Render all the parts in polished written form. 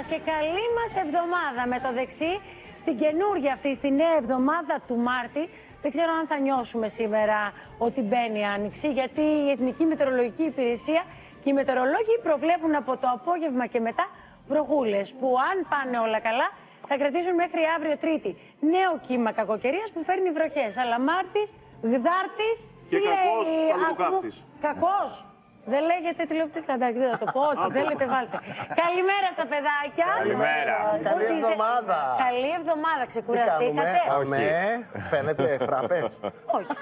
σας και καλή μας εβδομάδα με το δεξί στην καινούργια αυτή, στη νέα εβδομάδα του Μάρτη. Δεν ξέρω αν θα νιώσουμε σήμερα ότι μπαίνει η Άνοιξη, γιατί η Εθνική Μετεωρολογική Υπηρεσία και οι μετεωρολόγοι προβλέπουν από το απόγευμα και μετά βροχούλες που, αν πάνε όλα καλά, θα κρατήσουν μέχρι αύριο Τρίτη. Νέο κύμα κακοκαιρίας που φέρνει βροχές. Αλλά Μάρτης, Γδάρτης και κακός, κακός. Δεν λέγεται τηλεοπτικά, εντάξει, δεν θα το πω. Ό,τι θέλετε, βάλτε. Καλημέρα στα παιδάκια. Καλημέρα. Καλή εβδομάδα. Καλή εβδομάδα, ξεκουραστήκατε. Φαίνεται φραπές. Όχι.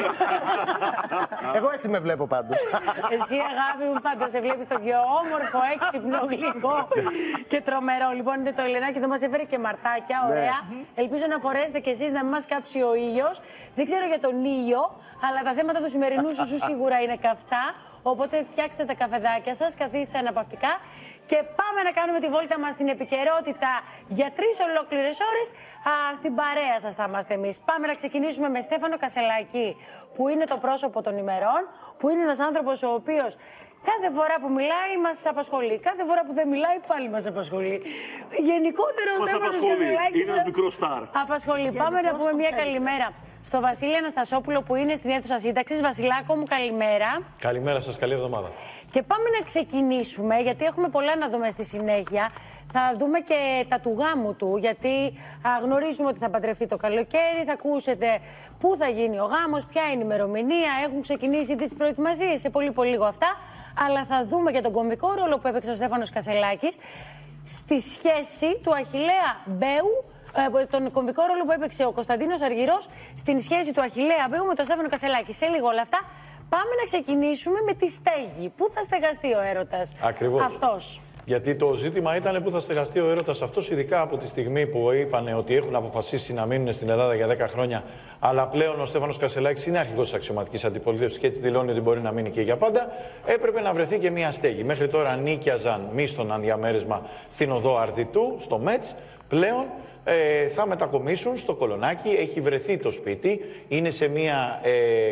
Εγώ έτσι με βλέπω πάντως. Εσύ, αγάπη μου, πάντως σε βλέπεις το πιο όμορφο, έξυπνο, γλυκό και τρομερό. Λοιπόν, είναι το Ελενάκι, εδώ μας έφερε και μαρτάκια, ωραία. Ελπίζω να φορέσετε κι εσείς να μην μας κάψει ο ήλιος. Δεν ξέρω για τον ήλιο, αλλά τα θέματα του σημερινού σου σίγουρα είναι καυτά. Οπότε φτιάξτε τα καφεδάκια σας, καθίστε αναπαυτικά και πάμε να κάνουμε τη βόλτα μας στην επικαιρότητα για 3 ολόκληρες ώρες. Στην παρέα σας θα είμαστε εμείς. Πάμε να ξεκινήσουμε με Στέφανο Κασελάκη, που είναι το πρόσωπο των ημερών, που είναι ένας άνθρωπος ο οποίος κάθε φορά που μιλάει μας απασχολεί. Κάθε φορά που δεν μιλάει πάλι μας απασχολεί. Γενικότερα ο Στέφανος Κασελάκης είναι ένας μικρός στάρ. Απασχολεί. Πάμε να πούμε μια καλημέρα στο Βασίλη Αναστασόπουλο που είναι στην αίθουσα σύνταξης. Βασιλάκο μου, καλημέρα. Καλημέρα σας, καλή εβδομάδα. Και πάμε να ξεκινήσουμε, γιατί έχουμε πολλά να δούμε στη συνέχεια. Θα δούμε και τα του γάμου του, γιατί γνωρίζουμε ότι θα παντρευτεί το καλοκαίρι. Θα ακούσετε πού θα γίνει ο γάμος, ποια είναι η ημερομηνία. Έχουν ξεκινήσει τις προετοιμασίες, σε πολύ λίγο αυτά. Αλλά θα δούμε και τον κομβικό ρόλο που έπαιξε ο Στέφανος Κασελάκης στη σχέση του Αχιλλέα Μπέου. Τον κομβικό ρόλο που έπαιξε ο Κωνσταντίνος Αργυρός στην σχέση του Αχιλλέα Μπέου με τον Στέφανο Κασελάκη. Σε λίγο όλα αυτά. Πάμε να ξεκινήσουμε με τη στέγη. Πού θα στεγαστεί ο έρωτας αυτός? Γιατί το ζήτημα ήταν πού θα στεγαστεί ο έρωτας αυτός, ειδικά από τη στιγμή που είπαν ότι έχουν αποφασίσει να μείνουν στην Ελλάδα για 10 χρόνια. Αλλά πλέον ο Στέφανος Κασελάκης είναι αρχηγός της αξιωματικής αντιπολίτευσης και έτσι δηλώνει ότι μπορεί να μείνει και για πάντα. Έπρεπε να βρεθεί και μια στέγη. Μέχρι τώρα νίκιαζαν μίσθωναν διαμέρισμα στην οδό Αρδιτού, στο ΜΕΤΣ. Πλέον θα μετακομίσουν στο Κολονάκι. Έχει βρεθεί το σπίτι. Είναι σε μια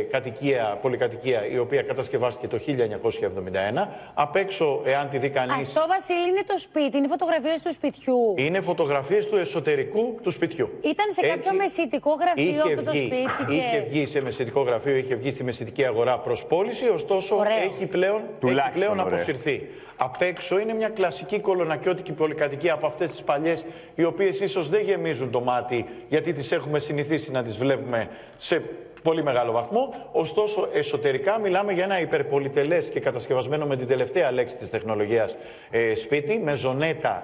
πολυκατοικία η οποία κατασκευάστηκε το 1971. Απ' έξω, εάν τη δει κανείς... Αυτό, Βασίλη, είναι το σπίτι, είναι φωτογραφίες του σπιτιού. Είναι φωτογραφίες του εσωτερικού του σπιτιού. Ήταν σε κάποιο μεσητικό γραφείο αυτό το σπίτι. Είχε βγει σε μεσητικό γραφείο, είχε βγει στη μεσητική αγορά προς πώληση, ωστόσο έχει πλέον αποσυρθεί. Απ' έξω είναι μια κλασική κολονακιώτικη πολυκατοικία από αυτές τις παλιές, οι οποίες ίσως δεν γεμίζουν το μάτι, γιατί τις έχουμε συνηθίσει να τις βλέπουμε σε πολύ μεγάλο βαθμό. Ωστόσο, εσωτερικά μιλάμε για ένα υπερπολιτελές και κατασκευασμένο με την τελευταία λέξη της τεχνολογίας σπίτι, με ζωνέτα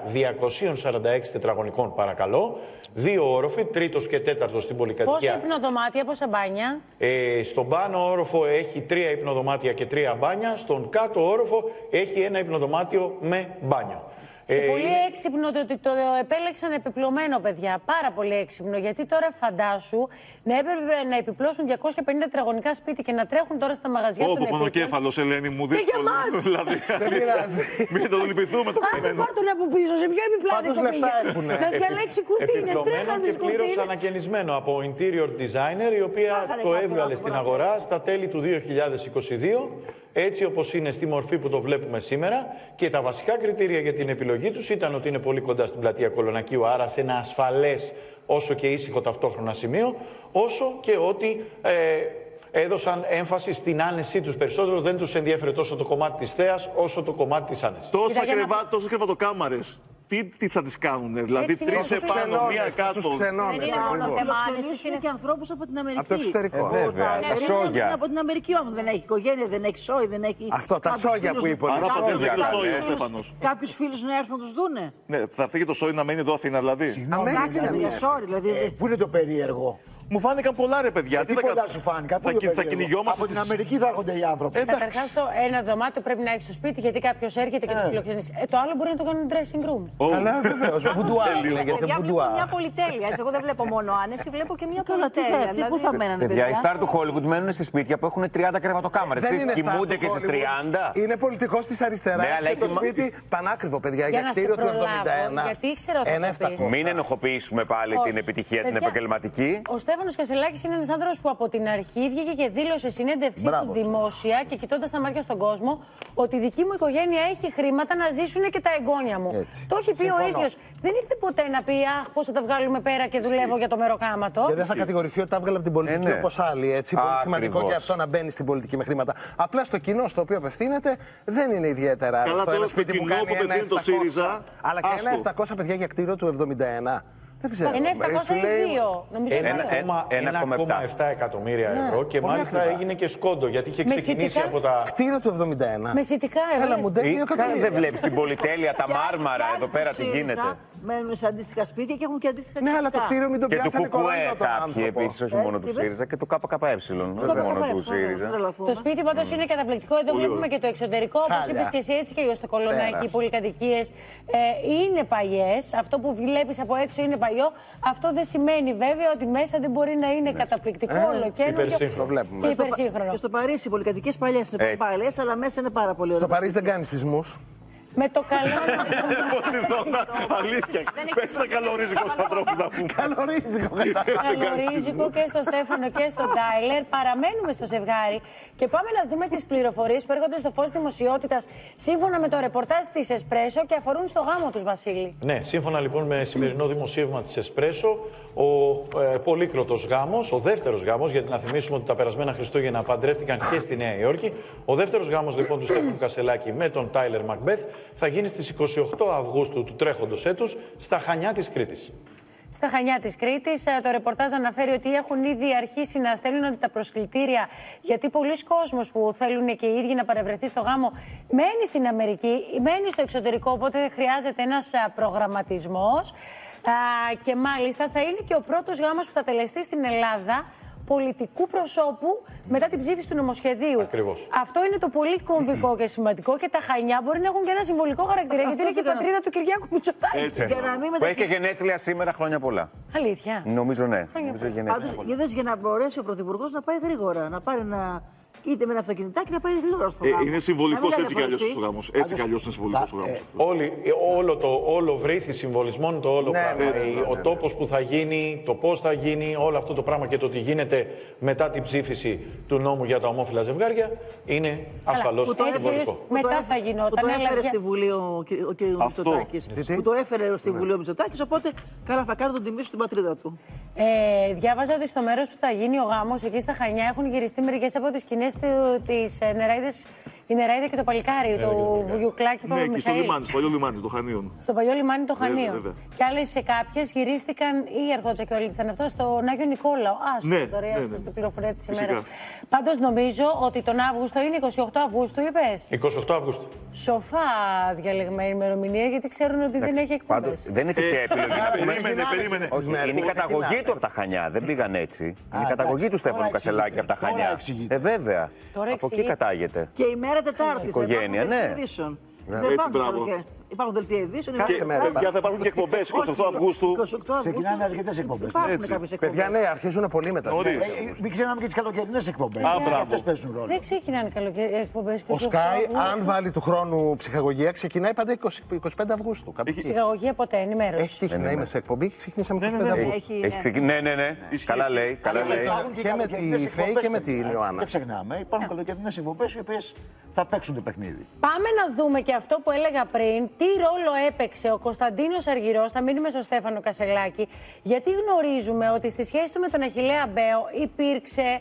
246 τετραγωνικών, παρακαλώ. 2 όροφοι, 3ος και 4ος στην πολυκατοικία. Πόσα υπνοδωμάτια, πόσα μπάνια? Στον πάνω όροφο έχει 3 υπνοδωμάτια και 3 μπάνια. Στον κάτω όροφο έχει 1 υπνοδωμάτιο με μπάνιο. Και πολύ έξυπνο ότι το επέλεξαν επιπλωμένο, παιδιά. Πάρα πολύ έξυπνο. Γιατί τώρα φαντάσου να έπρεπε να επιπλώσουν 250 τετραγωνικά σπίτι και να τρέχουν τώρα στα μαγαζιά των επίπεδων. Πονοκέφαλος, Ελένη μου, δύσκολο. Και για μας! Δηλαδή, δεν πειράζει. Μην το λυπηθούμε το καημένο. Πάρ' τον από πίσω, σε ποιο επιπλάδι το πήγε. Να διαλέξει κουρτίνες, τρέχαντες και πλήρως ανακαινισμένο από interior designer, η οποία το έβγαλε στην αγορά στα τέλη του 2022. Έτσι όπως είναι στη μορφή που το βλέπουμε σήμερα, και τα βασικά κριτήρια για την επιλογή τους ήταν ότι είναι πολύ κοντά στην πλατεία Κολονακίου, άρα σε ένα ασφαλές όσο και ήσυχο ταυτόχρονα σημείο, όσο και ότι έδωσαν έμφαση στην άνεσή τους περισσότερο. Δεν τους ενδιέφερε τόσο το κομμάτι της θέας όσο το κομμάτι της άνεσης. Τόσα κρεβατοκάμαρες. Τι θα τις κάνουνε, δηλαδή 3 επάνω, 1 κάτω. Δεν είναι μόνο θέμα άνεσης, είναι και ανθρώπους από την Αμερική. Από το εξωτερικό. Βέβαια, τα σόγια. Από την Αμερική όμως δεν έχει οικογένεια, δεν έχει σόι, δεν έχει. Αυτό, τα σόγια που είπε. Κάποιους φίλους να έρθουν να τους δούνε. Ναι, θα φύγει το σόι να μένει εδώ Αθήνα, δηλαδή. Πού είναι το περίεργο? Μου φάνηκαν πολλά, ρε παιδιά. Τι πολλά σου φάνηκαν? Θα κυνηγιόμαστε. Από την Αμερική θα έρχονται οι άνθρωποι. Καταρχάς, ένα δωμάτιο πρέπει να έχει στο σπίτι, γιατί κάποιος έρχεται και το φιλοξενήσει. Το άλλο μπορεί να το κάνουν dressing room. Καλά, βεβαίως. Μπουντουά. Βλέπω μια πολυτέλεια. Εγώ δεν βλέπω μόνο άνεση, βλέπω και μια πολυτέλεια. Πού θα μένανε, παιδιά? Οι στάρ του Hollywood μένουν σε σπίτια που έχουν 30 κρεβατοκάμαρες. Κοιμούνται και στις 30. Είναι πολιτικός της αριστεράς και το σπίτι πανάκριβο, παιδιά, για κτίριο του 71. Γιατί ήξερα ότι μην ενοχοποιήσουμε πάλι την επιτυχία την επαγγελματική. Στέφανος Κασελάκης είναι ένας άνθρωπος που από την αρχή βγήκε και δήλωσε συνέντευξή του δημόσια και κοιτώντας τα μάτια στον κόσμο ότι η δική μου οικογένεια έχει χρήματα να ζήσουν και τα εγγόνια μου. Έτσι. Το έχει πει ο ίδιος. Δεν ήρθε ποτέ να πει αχ, πώς θα τα βγάλουμε πέρα και δουλεύω για το μεροκάματο. Και δεν θα κατηγορηθεί ότι τα έβγαλε από την πολιτική όπως άλλοι. Έτσι. Πολύ σημαντικό και αυτό να μπαίνει στην πολιτική με χρήματα. Απλά στο κοινό στο οποίο απευθύνεται δεν είναι ιδιαίτερα. Καλά, στο τώρα ένα στο σπίτι που κοινό κάνει που απευθύνεται το ΣΥΡΙΖΑ. Αλλά και ένα 700 παιδιά για κτίριο του 71. Δεν ξέρω. Είναι 702. Νομίζω 1,7 εκατομμύρια ευρώ και μάλιστα έγινε και σκόντο γιατί είχε ξεκινήσει από τα. Κτίριο του 71. Μεσητικά Έλα μου Δεν βλέπει την πολυτέλεια, τα μάρμαρα εδώ πέρα τι γίνεται. Μένουν σε αντίστοιχα σπίτια και έχουν και αντίστοιχα Ναι, αλλά το κτίριο μην το Και του πιάσανε ΚΚΕ κοροϊδό τον κάποιοι άνθρωπο. επίση, όχι μόνο του ΣΥΡΙΖΑ και του ΚΚΕ. Όχι μόνο του ΣΥΡΙΖΑ. Το σπίτι πάντως είναι καταπληκτικό. Εδώ βλέπουμε και το εξωτερικό. Όπως είπες και εσύ, έτσι και στο Κολονάκι, οι πολυκατοικίες είναι παλιές. Αυτό που βλέπεις από έξω είναι παλιό. Αυτό δεν σημαίνει βέβαια ότι μέσα δεν μπορεί να είναι καταπληκτικό, ολοκαίνουργιο και υπερσύγχρονο. Και στο Παρίσι οι πολυκατοικίες παλιές είναι πολύ παλιές, αλλά μέσα είναι πάρα πολύ ωραίο. Στο Παρίσι δεν κάνει σεισμούς. Με το καλό. Αλήθεια. Πες τα καλορίζικο στους ανθρώπους να πούμε. Καλορίζικο και στο Στέφανο και στον Τάιλερ. Παραμένουμε στο ζευγάρι και πάμε να δούμε τις πληροφορίες που έρχονται στο φως δημοσιότητας σύμφωνα με το ρεπορτάζ της Εσπρέσο και αφορούν στο γάμο τους, Βασίλη. Ναι, σύμφωνα λοιπόν με σημερινό δημοσίευμα της Εσπρέσο, ο πολύκροτος γάμος, ο δεύτερος γάμος, γιατί να θυμίσουμε ότι τα περασμένα Χριστούγεννα παντρεύτηκαν και στη Νέα Υόρκη. Ο δεύτερος γάμος λοιπόν του Στέφανου Κασελάκη με τον Τάιλερ Μακμπεθ θα γίνει στις 28 Αυγούστου του τρέχοντος έτους στα Χανιά της Κρήτης. Στα Χανιά της Κρήτης, το ρεπορτάζ αναφέρει ότι έχουν ήδη αρχίσει να στέλνουν τα προσκλητήρια, γιατί πολλοί κόσμος που θέλουν και οι ίδιοι να παρευρεθεί στο γάμο μένει στην Αμερική, μένει στο εξωτερικό, οπότε χρειάζεται ένας προγραμματισμός. Και μάλιστα θα είναι και ο πρώτος γάμος που θα τελεστεί στην Ελλάδα πολιτικού προσώπου μετά την ψήφιση του νομοσχεδίου. Ακριβώς. Αυτό είναι το πολύ κομβικό και σημαντικό και τα Χανιά μπορεί να έχουν και ένα συμβολικό χαρακτήρα, γιατί είναι και η πατρίδα του Κυριάκου Μητσοτάκη. Που έχει και γενέθλια σήμερα, χρόνια πολλά. Αλήθεια. Νομίζω ναι. Πάντως, για να μπορέσει ο Πρωθυπουργός να πάει γρήγορα, να πάρει είτε με ένα αυτοκινητάκι να πάει γρήγορα στο γάμο. Είναι συμβολικός έτσι κι αλλιώς ο γάμος. Έτσι κι αλλιώς είναι συμβολικός ο γάμος. Όλο βρήθη συμβολισμών το όλο πράγμα. Ο τόπος που θα γίνει, το πώς θα γίνει, όλο αυτό το πράγμα και το τι γίνεται μετά την ψήφιση του νόμου για τα ομόφυλα ζευγάρια είναι ασφαλώς συμβολικό. Μετά θα γινόταν. Που το έφερε στη Βουλή ο κ. Μητσοτάκης. Που το έφερε στη Βουλή ο Μητσοτάκης, οπότε καλά θα κάνει τον τιμή στην πατρίδα του. Διάβαζα ότι στο μέρος που θα γίνει ο γάμος, εκεί στα Χανιά, έχουν γυριστεί μερικές από τις σκηνές της Νεράιδας. Η Νεράιδα και το παλικάρι, το Βουγιουκλάκι Παπαμιχαήλ. Ναι, και στο λιμάνι, στο παλιό λιμάνι των Χανίων. Στο παλιό λιμάνι των Χανίων. Και άλλες κάποιες γυρίστηκαν ή αρχόντσα και όλοι ήταν αυτό στον Άγιο Νικόλαο. Ναι, τώρα στην πληροφορία της ημέρας. Πάντως νομίζω ότι τον Αύγουστο είναι 28 Αυγούστου, είπες. 28 Αυγούστου. Σοφά διαλεγμένη ημερομηνία, γιατί ξέρουν ότι δεν έχει εκπομπές. Δεν είναι τυχαία επιλογή. Περίμενε. Είναι η καταγωγή του από τα Χανιά. Δεν πήγαν έτσι. Είναι η καταγωγή του Στέφανου Κασελάκη από τα Χανιά. Βέβαια. Από εκεί κατάγεται. Και η μέρα Τετάρτη. Οικογένεια, ναι. Έτσι, μπράβο. Υπάρχουν δελτία ειδήσεων. Παιδιά, θα υπάρχουν και εκπομπές 28 Αυγούστου. Ξεκινάνε αρκετές εκπομπές. Υπάρχουν κάποιες εκπομπές. Παιδιά, ναι, αρχίζουν πολύ μετά. Μην ξεχνάμε και τις καλοκαιρινές εκπομπές. Αυτές παίζουν ρόλο. Δεν ξεκινάνε εκπομπές. Ο Sky, αν βάλει του χρόνου ψυχαγωγία, ξεκινάει πάντα 25 Αυγούστου. Ψυχαγωγία ποτέ, ενημέρωση. Έχει τύχει να είμαι σε εκπομπή και ξεκινήσαμε 25 Αυγούστου. Ναι. Καλά λέει. Και με τη Φέη και με την Ιωάννα. Δεν ξεχνάμε, υπάρχουν καλοκαιρινές εκπομπές οι οποίες θα παίξουν το παιχνίδι. Πάμε να δούμε και αυτό που έλεγα πριν. Τι ρόλο έπαιξε ο Κωνσταντίνος Αργυρός, θα μείνουμε στο Στέφανο Κασελάκη, γιατί γνωρίζουμε ότι στη σχέση του με τον Αχιλλέα Μπέο υπήρξε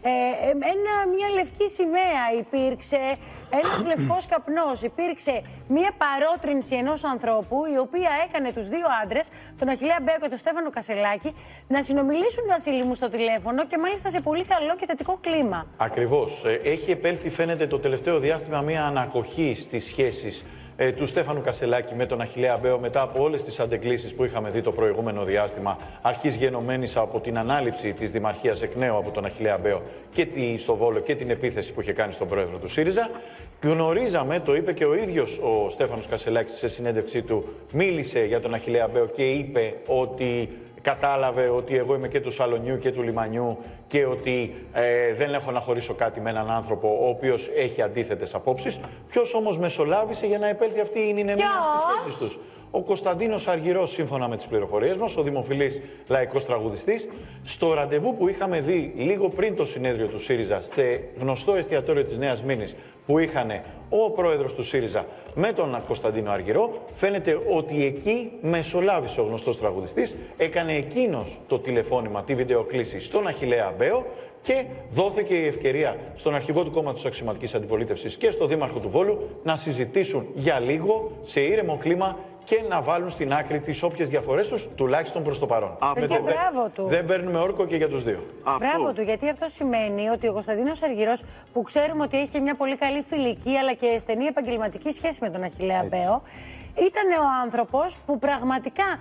μια λευκή σημαία, υπήρξε ένας λευκός καπνός, υπήρξε μια παρότρινση ενός ανθρώπου η οποία έκανε τους δύο άντρες, τον Αχιλλέα Μπέο και τον Στέφανο Κασελάκη, να συνομιλήσουν, Βασίλη μου, στο τηλέφωνο και μάλιστα σε πολύ καλό και θετικό κλίμα. Ακριβώς. Έχει επέλθει, φαίνεται, το τελευταίο διάστημα μια ανακοχή στις σχέσεις του Στέφανου Κασελάκη με τον Αχιλλέα Μπέο μετά από όλες τις αντεκκλήσεις που είχαμε δει το προηγούμενο διάστημα, αρχής γενομένης από την ανάληψη της Δημαρχίας εκ νέου από τον Αχιλλέα Μπέο και στο Βόλο και την επίθεση που είχε κάνει στον πρόεδρο του ΣΥΡΙΖΑ. Γνωρίζαμε, το είπε και ο ίδιος ο Στέφανος Κασελάκης σε συνέντευξή του, μίλησε για τον Αχιλλέα Μπέο και είπε ότι κατάλαβε ότι εγώ είμαι και του Σαλονιού και του Λιμανιού και ότι δεν έχω να χωρίσω κάτι με έναν άνθρωπο ο οποίος έχει αντίθετες απόψεις. Ποιος όμως μεσολάβησε για να επέλθει αυτή η νηνεμία στις σχέσεις τους? Ο Κωνσταντίνος Αργυρός, σύμφωνα με τις πληροφορίες μας, ο δημοφιλής λαϊκός τραγουδιστής, στο ραντεβού που είχαμε δει λίγο πριν το συνέδριο του ΣΥΡΙΖΑ, στο γνωστό εστιατόριο της Νέας Μήνης, που είχαν ο πρόεδρος του ΣΥΡΙΖΑ με τον Κωνσταντίνο Αργυρό, φαίνεται ότι εκεί μεσολάβησε ο γνωστός τραγουδιστής, έκανε εκείνος το τηλεφώνημα, τη βιντεοκλήση στον Αχιλλέα Μπέο και δόθηκε η ευκαιρία στον αρχηγό του κόμματος Αξιωματικής Αντιπολίτευσης και στον δήμαρχο του Βόλου να συζητήσουν για λίγο σε ήρεμο κλίμα και να βάλουν στην άκρη τις όποιες διαφορές τους, τουλάχιστον προς το παρόν. Δεν παίρνουμε όρκο και για τους δύο. Μπράβο του, γιατί αυτό σημαίνει ότι ο Κωνσταντίνος Αργυρός, που ξέρουμε ότι έχει μια πολύ καλή φιλική αλλά και στενή επαγγελματική σχέση με τον Αχιλλέα Μπέο, ήταν ο άνθρωπος που πραγματικά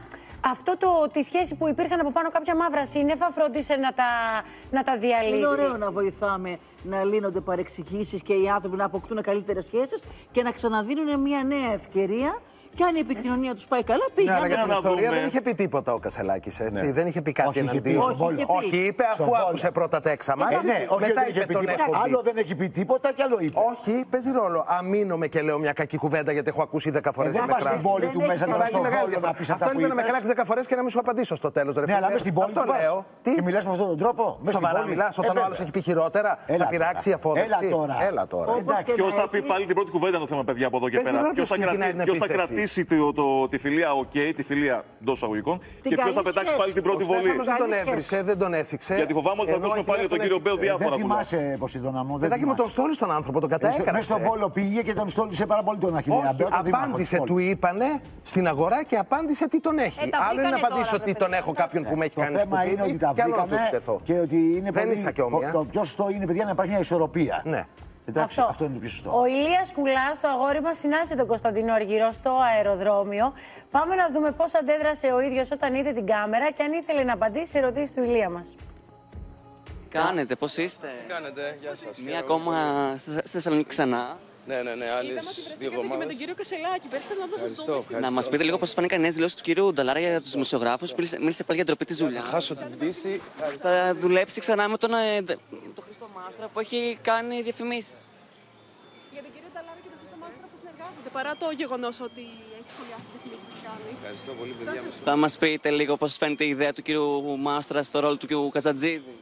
τη σχέση που υπήρχαν από πάνω κάποια μαύρα σύννεφα φρόντισε να τα διαλύσει. Είναι ωραίο να βοηθάμε να λύνονται παρεξηγήσεις και οι άνθρωποι να αποκτούν καλύτερες σχέσεις και να ξαναδίνουν μια νέα ευκαιρία. Και αν η επικοινωνία του πάει καλά, πήγαινε. Ναι, αλλά για την ιστορία δεν είχε πει τίποτα ο Κασελάκης, έτσι. Ναι. Δεν είχε πει κάτι εναντίον. Όχι, είπε αφού άκουσε πρώτα τα έξαμα. Ναι, μετά είπε τον έχω. Άλλο δεν έχει πει τίποτα και άλλο είπε. Όχι, παίζει ρόλο. Αμήνομαι και λέω μια κακή κουβέντα γιατί έχω ακούσει 10 φορές. Δεν πα στην πόλη του μέσα τώρα στο Βόλιο να πει αυτά. Αυτό είναι να με κράξει 10 φορές και να μην σου απαντήσω στο τέλος. Ναι, αλλά με στην πόλη του λέω. Και μιλάς με αυτόν τον τρόπο. Σοβαρά μιλάς όταν ο άλλος έχει πει χειρότερα. Θα πειράξει η αφόδευση. Έλα τώρα. Ποιος θα πει πάλι την πρώτη κουβέντα το θέμα, παιδιά, από εδώ και πέρα. Ποιος θα κρατήσει τη φιλία τη φιλία εντός εισαγωγικών, και ποιος θα πετάξει πάλι την πρώτη βολή. Δεν τον έβρισε, δεν τον έθιξε. Γιατί φοβάμαι ότι θα ακούσουμε πάλι τον κύριο Μπέο διάφορα. Δεν θυμάσαι, Ποσειδώνα μου. Δεν μου τον στόλισε τον άνθρωπο, τον κατάεκανε. Μέσα στον Βόλο πήγε και τον στόλισε πάρα πολύ τον Αχιλλέα Μπέο. Απάντησε, του είπανε στην αγορά και απάντησε τι τον έχει. Άλλο είναι να απαντήσω ότι τον έχω κάποιον που με έχει κάνει. Το θέμα είναι ότι τα βρήκανε και ότι είναι πολύ. Το πιο σωστό είναι, παιδιά, να υπάρχει μια ισορροπία. Εντάξει, αυτό είναι το πιο σωστό. Ο Ηλίας Κουλάς, το αγόρι μας, συνάντησε τον Κωνσταντίνο Αργυρό στο αεροδρόμιο. Πάμε να δούμε πώς αντέδρασε ο ίδιος όταν είδε την κάμερα και αν ήθελε να απαντήσει σε ερωτήσεις του Ηλία μας. Κάνετε, πώς είστε? Τι κάνετε, γεια σας. Μία ακόμα στη Θεσσαλονίκη ξανά. Ναι, άλλες 2 εβδομάδες. Και με τον κύριο Κασελάκη, πρέπει να δώσω το μήνυμα. Να μας πείτε λίγο πώς φάνηκαν οι νέες δηλώσεις του κύριου Νταλάρα για τους δημοσιογράφους. Μίλησε πάλι για ντροπή της δουλειάς. Θα χάσω την πτήση. Θα δουλέψει ξανά με τον Χρήστο Μάστρα που έχει κάνει διαφημίσεις. Για τον κύριο Νταλάρα και τον Χρήστο Μάστρα που συνεργάζονται, παρά το γεγονός ότι έχει σχολιάσει τη διαφημίσεις που κάνει. Ευχαριστώ πολύ, παιδιά. Θα μας πείτε λίγο πώς φαίνεται η ιδέα του κύριου Μάστρα στο ρόλο του κύριου Καζατζίδη.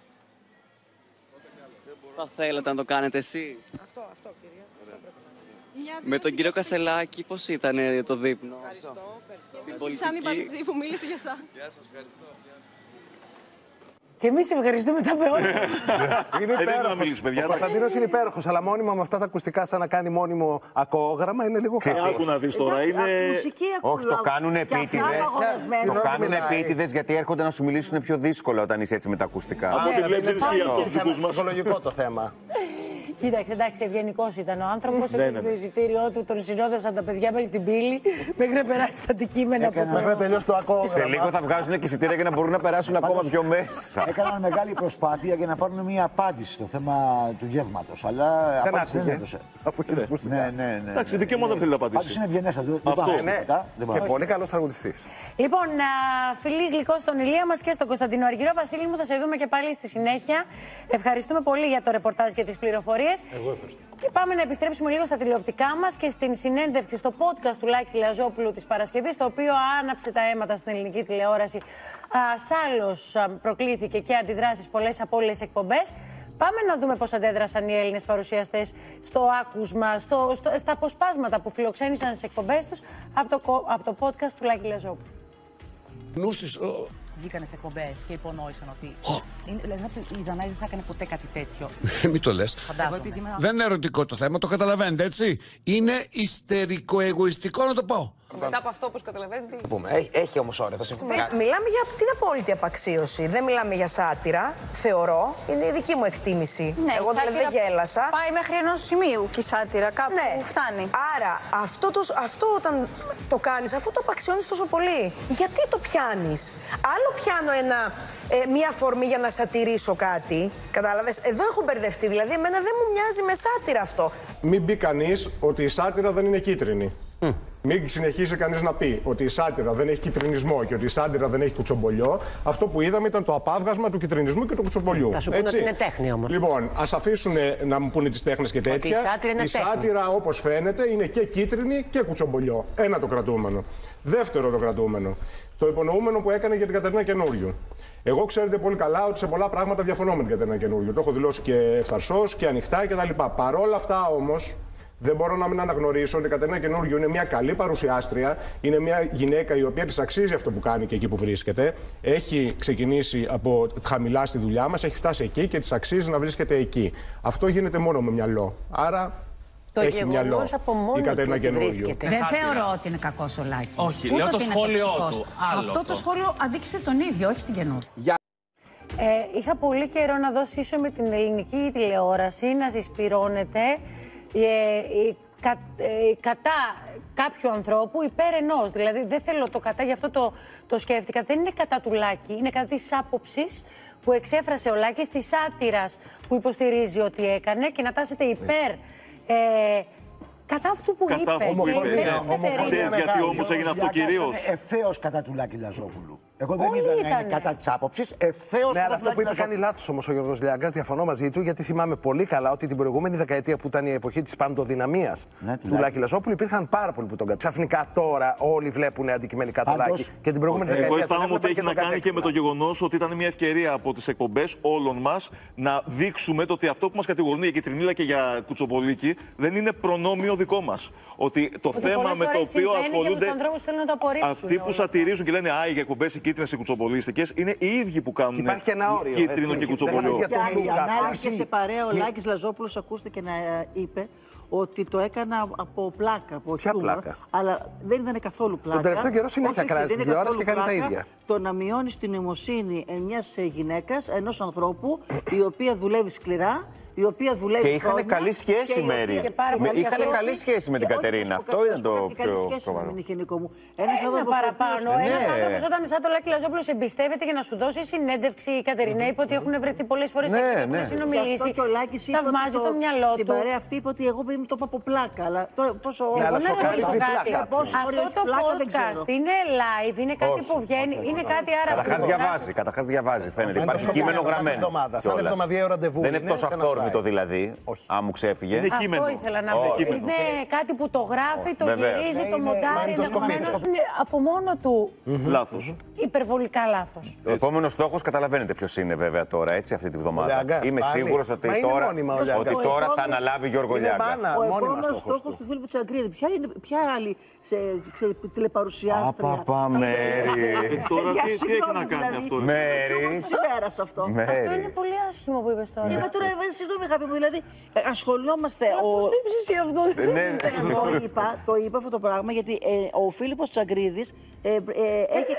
Θα θέλετε να το κάνετε εσείς? Αυτό, κύριε. Με τον κύριο Κασελάκη, πώς ήταν το δείπνο? Ευχαριστώ. Σαν η Πατζή που μίλησε για εσάς. Γεια σας, ευχαριστώ. Και εμείς ευχαριστούμε τα πεόλια. Είναι υπέροχος. Ο Κωνσταντίνος είναι υπέροχος, αλλά μόνιμα με αυτά τα ακουστικά, σαν να κάνει μόνιμο ακόγραμμα, είναι λίγο κακό. Άκου να δεις τώρα, είναι. Όχι, το κάνουν επίτηδες. Το κάνουν επίτηδες γιατί έρχονται να σου μιλήσουν πιο δύσκολα όταν είσαι έτσι με τα ακουστικά. Από ό,τι βλέπεις, δεν ισχύει αυτό στους δικούς μας. Ψυχολογικό το θέμα. Κοίταξε, εντάξει, ευγενικός ήταν ο άνθρωπος. Έκανε το εισιτήριό του, τον συνόδευσαν τα παιδιά μέχρι την πύλη, μέχρι να περάσει τα αντικείμενα από το. Σε λίγο θα βγάζουν και εισιτήρια για να μπορούν να περάσουν ακόμα πιο μέσα. Έκαναν μεγάλη προσπάθεια για να πάρουν μια απάντηση στο θέμα του γεύματος. Αλλά απάντηση δεν έδωσε. Ναι. Εντάξει, δικαίωμα δεν θέλει να απαντήσει. Πάντως είναι ευγενέστατο. Και πολύ καλός τραγουδιστής. Λοιπόν, φιλή γλυκό στον Ηλία μας και στον Κωνσταντίνο Αργυρό. Βασίλη μου, θα σε δούμε και πάλι στη συνέχεια. Ευχαριστούμε πολύ για το ρεπορτάζ και τις πληροφορίες. Εγώ ευχαριστώ. Και πάμε να επιστρέψουμε λίγο στα τηλεοπτικά μας και στην συνέντευξη στο podcast του Λάκη Λαζόπουλου της Παρασκευής, το οποίο άναψε τα αίματα στην ελληνική τηλεόραση. Σάλος προκλήθηκε και αντιδράσεις πολλές από όλες τις εκπομπές. Πάμε να δούμε πώς αντέδρασαν οι Έλληνες παρουσιαστές στο άκουσμα, στα αποσπάσματα που φιλοξένησαν στις εκπομπές τους από το podcast του Λάκη Λαζόπουλου. Βγήκανε σε εκπομπές και υπονόησαν ότι. Δηλαδή, η Δανάη δεν θα έκανε ποτέ κάτι τέτοιο. Μην το λες. Δεν είναι ερωτικό το θέμα, το καταλαβαίνετε, έτσι. Είναι ιστερικό-εγωιστικό να το πω. Μετά από αυτό, όπως καταλαβαίνετε. Έχει όμως ώρα, θα συμφωνήσω. Μιλάμε για την απόλυτη απαξίωση. Δεν μιλάμε για σάτυρα, θεωρώ. Είναι η δική μου εκτίμηση. Ναι, εγώ δηλαδή δεν γέλασα. Πάει μέχρι ενός σημείου και η σάτυρα, κάπου φτάνει. Άρα, αυτό όταν το κάνεις, αφού το απαξιώνεις τόσο πολύ, γιατί το πιάνεις? Άλλο πιάνω μία αφορμή για να σατυρίσω κάτι. Κατάλαβες, εδώ έχω μπερδευτεί. Δηλαδή, εμένα δεν μου μοιάζει με σάτυρα αυτό. Μην πει κανείς ότι η σάτυρα δεν είναι κίτρινη. Μην συνεχίσει κανείς να πει ότι η σάτυρα δεν έχει κυτρινισμό και ότι η σάτυρα δεν έχει κουτσομπολιό. Αυτό που είδαμε ήταν το απάβγασμα του κυτρινισμού και του κουτσομπολιού. Θα σου πούνε ότι είναι τέχνη όμως. Λοιπόν, ας αφήσουν να μου πούνε τις τέχνες και τέτοια. Η σάτυρα, όπως φαίνεται, είναι και κίτρινη και κουτσομπολιό. Ένα το κρατούμενο. Δεύτερο το κρατούμενο. Το υπονοούμενο που έκανε για την Κατερίνα Καινούριου. Εγώ ξέρετε πολύ καλά ότι σε πολλά πράγματα διαφωνώ με την Κατερίνα Καινούριου. Το έχω δηλώσει και ευθαρσώς και ανοιχτά κτλ. Παρόλα αυτά όμως, δεν μπορώ να μην αναγνωρίσω ότι η Κατερίνα Καινούριου είναι μια καλή παρουσιάστρια. Είναι μια γυναίκα η οποία της αξίζει αυτό που κάνει και εκεί που βρίσκεται. Έχει ξεκινήσει από χαμηλά στη δουλειά μας, έχει φτάσει εκεί και της αξίζει να βρίσκεται εκεί. Αυτό γίνεται μόνο με μυαλό. Άρα. Το γεγονός από μόνο του βρίσκεται. Δεν θεωρώ ότι είναι κακός ο Λάκης. Όχι, λέω το σχόλιο του. Αυτό το σχόλιο αδίκησε τον ίδιο, όχι την Καινούργια. Είχα πολύ καιρό να δω ίσο με την ελληνική τηλεόραση να συσπυρώνεται κατά κάποιου ανθρώπου υπέρ ενός. Δηλαδή δεν θέλω το κατά, γι' αυτό το σκέφτηκα. Δεν είναι κατά του Λάκη, είναι κατά της άποψης που εξέφρασε ο Λάκης, της σάτυρας που υποστηρίζει ότι έκανε και να τάσετε υπέρ κατά αυτού που είπε. Ξέρεις γιατί όμως έγινε αυτό κυρίως? Ευθέως κατά του Λάκη Λαζόπουλου. Εγώ δεν είδα να είναι κατά της άποψης. Ευθέως κατά αυτό που είπε κάνει λάθος όμως ο Γιώργος Λιάγκας. Διαφωνώ μαζί του, γιατί θυμάμαι πολύ καλά ότι την προηγούμενη δεκαετία που ήταν η εποχή της παντοδυναμίας του Λάκη Λαζόπουλου υπήρχαν πάρα πολλοί που τον κατέχουν. Ξαφνικά τώρα όλοι βλέπουν αντικειμενικά το Λάκη και την προηγούμενη δεκαετία. Εγώ αισθάνομαι ότι έχει να κάνει και με το γεγονός ότι ήταν μια ευκαιρία από τις εκπομπές όλων μας να δείξουμε ότι αυτό που μας κατηγορούν για Κιτρινίλα και για Κουτσομπολίκη δεν είναι προνόμιο δικό μας. Ότι το θέμα με το οποίο ασχολούνται αυτοί που σατυρίζουν και λένε «Α, οι εκπομπές οι κίτρινες οι κουτσομπολίστικες» είναι οι ίδιοι που κάνουν κίτρινο και κουτσομπολιό. Η ανάλυση σε παρέα, ο Λάκης Λαζόπουλος ακούστηκε να είπε ότι το έκανα από πλάκα, από χιούμορ, αλλά δεν ήταν καθόλου πλάκα. Τον τελευταίο καιρό συνέχεια κράζει στην τηλεόραση και κάνει τα ίδια. Το να μειώνει την νοημοσύνη μιας γυναίκας, ενός ανθρώπου, η οποία δουλεύει σκληρά, η οποία δουλεύει. Και είχαν καλή σχέση, Μέρη. Είχαν καλή σχέση με την Κατερίνα. Αυτό ήταν το πιο σοβαρό. Ένας παραπάνω. Ένας άνθρωπος όταν σαν το Λάκη Λαζόπουλος εμπιστεύεται για να σου δώσει συνέντευξη, η Κατερίνα είπε ότι έχουν βρεθεί πολλές φορές και έχουν συνομιλήσει. Και ο Λάκης είπε θαυμάζει το μυαλό του. Στην παρέα αυτή είπε ότι εγώ το είπα από πλάκα. Αλλά τώρα πόσο. Εγώ να ρωτήσω κάτι. Αυτό το podcast είναι live, είναι κάτι που βγαίνει, είναι κάτι άρα. Καταρχάς διαβάζει, φαίνεται. Υπάρχει κείμενο γραμμένο. Σαν εβδομαδιαίο ραντεβού. Δεν είναι τόσο αυθόρμητο δηλαδή. Αν μου ξέφυγε. Είναι κείμενο. Αυτό ήθελα να πω. Είναι κάτι που το γράφει, το γυρίζει, το μοντάρει. Ενδεχομένως είναι από μόνο του λάθος. Υπερβολικά λάθος. Ο επόμενος στόχος καταλαβαίνετε ποιος είναι βέβαια τώρα, έτσι, αυτή τη βδομάδα. Είμαι σίγουρος ότι τώρα θα αναλάβει Γιώργο Λιάγκα. Ο επόμενος στόχος του Φίλιππου Τσαγκρίδη. Ποια άλλη τηλεπαρουσιάστρια. Απαπα, Μέρη. Τώρα τι έχει να κάνει αυτό? Μέρη. Αυτό είναι πολύ άσχημο που είπες τώρα. Συγγνώμη, αγάπη μου, δηλαδή ασχολιόμαστε. Πώς το είπες εσύ αυτό? Το είπα αυτό το πράγμα γιατί ο Φίλιππος Τσαγκρίδης έχει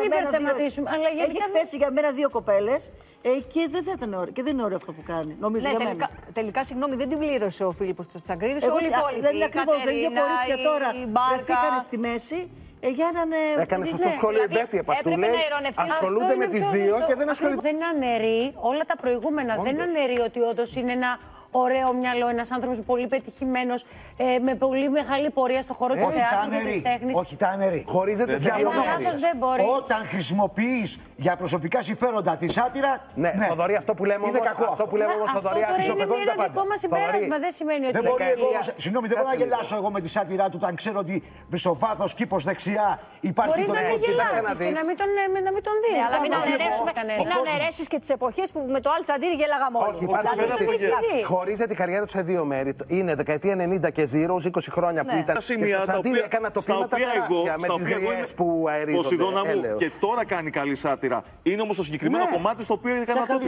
εκθέσει για μένα 2 κοπέλες και δεν θα ήταν ωραίο. Και δεν είναι ωραίο αυτό που κάνει. Νομίζω για μένα. Τελικά, συγγνώμη, δεν την πλήρωσε ο Φίλιππος Τσαγκρίδης. Όλοι οι υπόλοιποι. Δεν είναι ακριβώς. Τα ίδια κορίτσια τώρα βρεθήκανε στη μέση. Έκανε σωστό σχόλιο η Μπέτη από αυτού. Λέει ασχολούνται με τις 2 και δεν ασχολούνται. Δεν αναιρεί όλα τα προηγούμενα. Δεν αναιρεί ότι όντως είναι ένα ωραίο μυαλό, ένας άνθρωπος πολύ πετυχημένος, με πολύ μεγάλη πορεία στο χώρο του θεάτρου και της τέχνης. Όχι, τα αναιρεί. Χωρίζεται σε δύο μέρη. Όταν χρησιμοποιείς για προσωπικά συμφέροντα τη σάτυρα. Ναι, Θοδωρή, αυτό που λέμε όμως. Αυτό που λέμε όμως, Θοδωρή, ισοπεδώνει τα πάντα. Είναι δικό μας συμπέρασμα, δεν σημαίνει ότι. Συγγνώμη, δεν μπορώ να γελάσω εγώ με τη σάτυρά του όταν ξέρω ότι στο βάθος κήπος δεξιά υπάρχει. Μπορείς να μην γελάσεις και να μην τον δεις. Αλλά μην αναιρέσεις και τις εποχές που με το Αλτσαντήρι γέλαγαμε όλοι. Χωρίζεται η καριέρα του σε 2 μέρη. Είναι δεκαετία 90 και 20 χρόνια που ήταν. Έκανα το κλίμα τεράστια με τις γριές που αερίζονται. Και τώρα κάνει καλή σάτυρα. Είναι όμως το συγκεκριμένο κομμάτι στο οποίο έκανα τότε.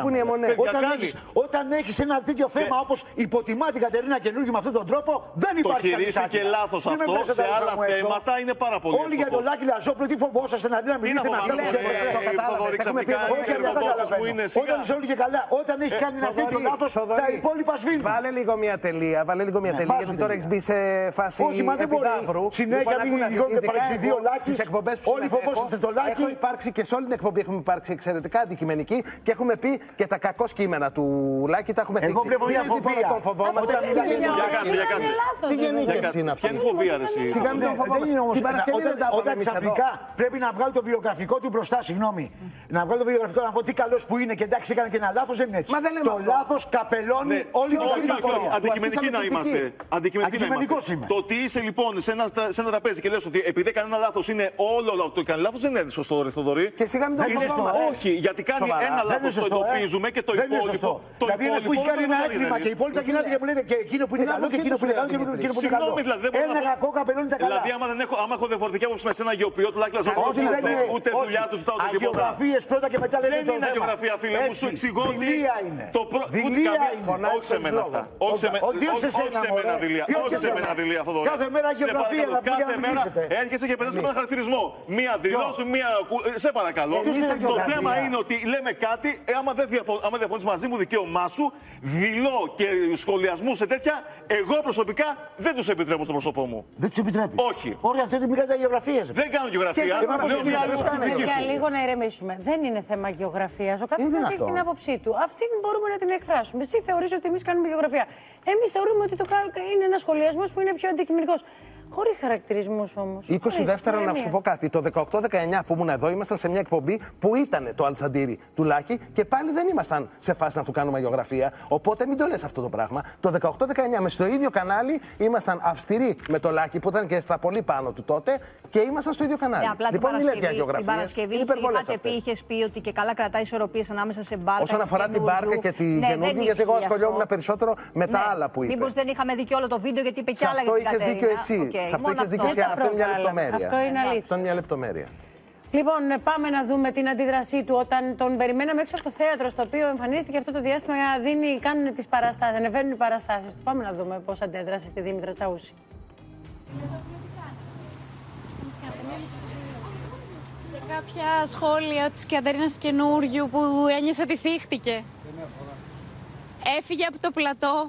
Όταν έχεις ένα τέτοιο θέμα όπως υποτιμά την Κατερίνα Καινούργιου με αυτόν τον τρόπο, δεν υπάρχει καλή σάτυρα. Το χειρίστηκε λάθος αυτό. Σε άλλα θέματα είναι πάρα πολύ. Όλοι για τον Λάκη Λαζόπουλο, τι φοβόσαστε να δει να μιλήσετε με αυτόν τον Όταν Όταν έχει κάνει ένα τέτοιο λάθος, τα υπόλοιπα σβήνουν. Βάλε λίγο μια τελεία, γιατί τώρα έχει μπει σε φάση. Όχι, μα δεν μπορεί. Συνέχεια μην γινόνται παρεξηγεί ο Λάκης. Όλοι φοβόσαστε το Λάκη. Έχω υπάρξει και σε όλη την εκπομπή έχουμε υπάρξει εξαιρετικά αντικειμενικοί και έχουμε πει και τα κακό κείμενα του Λάκη. Τα έχουμε Εγώ βλέπω μια φοβία. Τι γενίκευση είναι αυτό. Ποια είναι η φοβία, όταν ξαφνικά πρέπει να βγάλει το βιογραφικό του μπροστά, συγγνώμη. Να βγάλει το βιογραφικό να πω τι καλό που είναι και εντάξει έκανε και ένα λάθος, δεν είναι έτσι. Το λάθος καπελώνει όλη την ιστορία. Αντικειμενικοί να είμαστε. Αντικειμενικός είμαι. Το ότι είσαι λοιπόν σε ένα τραπέζι και λες ότι επειδή έκανε ένα λάθος είναι όλο το κάνει λάθος, δεν είναι σωστό, ρε Θοδωρή. Και σιγά μην το σωστό. Όχι, γιατί κάνει ένα λάθος, το εντοπίζουμε και το υπόλοιπο. Δηλαδή ένας που έχει κάνει ένα έγκλημα και οι υπόλοιποι τα κοινάτε και μου λέτε και εκείνο που είναι καλό και εκείνο που είναι καλό και εκείνο που είναι καλό. Ένα κακό καπελώνει τα καλά. Δηλαδή άμα έχω διαφορετική άποψη με ένα γεωποιό του Λάκη Λαζόπουλου, ούτε δουλειά του ζητάω οτιδήποτε. Αγιογραφίες πρώτα και μετά λέτε το θέμα. Δεν είναι αγιογραφία, φίλε μου, σου εξηγώ ότι. Δηλία είναι. Όχι σε μένα αυτά. Όχι σε μένα δηλία, Θοδωρή. Κάθε μέρα αγιογραφία να πήγαινε να μιλήσετε. Έρχεσαι και πετάς με ένα χαρακτηρισμό. Μία δηλώση, μία. Σε παρακαλώ. Το θέμα είναι ότι λέμε κάτι, άμα δεν διαφωνείς μαζί μου, δικαίωμά σου, δηλώ και σχολιασμού σε τέτοια, εγώ προσωπικά δεν τους επιτρέπω στο πρόσωπό μου. Δεν τους επιτρέπεις. Όχι. Ωραία, τότε μην κάνετε γεωγραφίες. Δεν κάνω γεωγραφία. Για λίγο να ηρεμήσουμε. Δεν είναι θέμα γεωγραφίας. Ο καθένας έχει την άποψή του. Αυτή μπορούμε να την εκφράσουμε. Εσύ θεωρείς ότι εμείς κάνουμε γεωγραφία. Εμείς θεωρούμε ότι είναι ένας σχολιασμός που είναι πιο αντικειμενικός. Χωρίς χαρακτηρισμούς όμως. 22 να σου πω κάτι. Το 18-19 που ήμουν εδώ, ήμασταν σε μια εκπομπή που ήταν το Αλτσαντήρι του Λάκη και πάλι δεν ήμασταν σε φάση να του κάνουμε γεωγραφία. Οπότε μην το λες αυτό το πράγμα. Το 18-19 με στο ίδιο κανάλι ήμασταν αυστηροί με το Λάκη που ήταν και στα πολύ πάνω του τότε και ήμασταν στο ίδιο κανάλι. Λοιπόν, μην λες για γεωγραφία. Την Παρασκευή είχες πει ότι και καλά κρατάει ισορροπίες ανάμεσα σε Μπάρκα. Όσον αφορά την Μπάρκα και την καινούργια, γιατί εγώ ασχολιόμουν περισσότερο με τα άλλα που είπε. Μήπως δεν είχαμε δει και όλο το βίντεο γιατί είπε κι άλλα για την Κατερίνα. Αυτό είχες δίκιο εσύ. Σε αυτό είχες δίκιο εσύ, αλλά αυτό είναι μια λεπτομέρεια. Αυτό είναι αλήθεια. Αυτό είναι μια λεπτομέρεια. Λοιπόν, πάμε να δούμε την αντίδρασή του όταν τον περιμέναμε έξω από το θέατρο στο οποίο εμφανίστηκε αυτό το διάστημα. Κάνουν τις παραστάσεις, ανεβαίνουν οι παραστάσεις του. Πάμε να δούμε πώς αντέδρασε στη Δήμητρα Τσαούση. Κάποια σχόλια της Κατερίνας Καινούριου που ένιωσε ότι θύχτηκε. Έφυγε από το πλατό.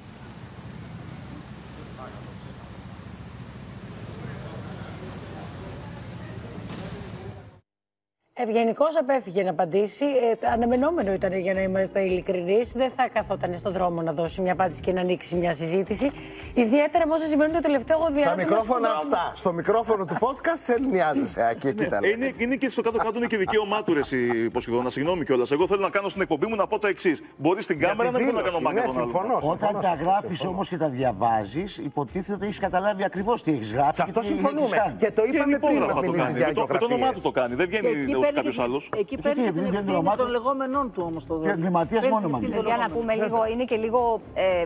Ευγενικώς απέφυγε να απαντήσει. Αναμενόμενο ήταν, για να είμαστε ειλικρινείς. Δεν θα καθόταν στον δρόμο να δώσει μια απάντηση και να ανοίξει μια συζήτηση. Ιδιαίτερα με όσα συμβαίνουν το τελευταίο διάστημα. Στα μικρόφωνα αυτά. Στο μικρόφωνο του podcast δεν νοιάζεσαι. Είναι και στο κάτω-κάτω είναι και δικαίωμά του, ρε Ποσειδώνα. Συγγνώμη κιόλας. Εγώ θέλω να κάνω στην εκπομπή μου να πω το εξής. Μπορεί στην κάμερα να μην θέλω να κάνω μάγκα τον άλλο. Όταν τα γράφεις όμως και τα διαβάζεις, υποτίθεται ότι έχεις καταλάβει ακριβώς τι έχεις γράψει. Σε αυτό συμφωνούμε. Και το είπαμε πριν να μιλήσεις για το όνομά του το κάνει. Δεν βγαίνει κάποιος άλλος. Εκεί παίρνει την ευθύνη των λεγόμενών του όμως το δόλιο. Εγκληματίας μόνιμα. Για να πούμε λίγο, είναι και λίγο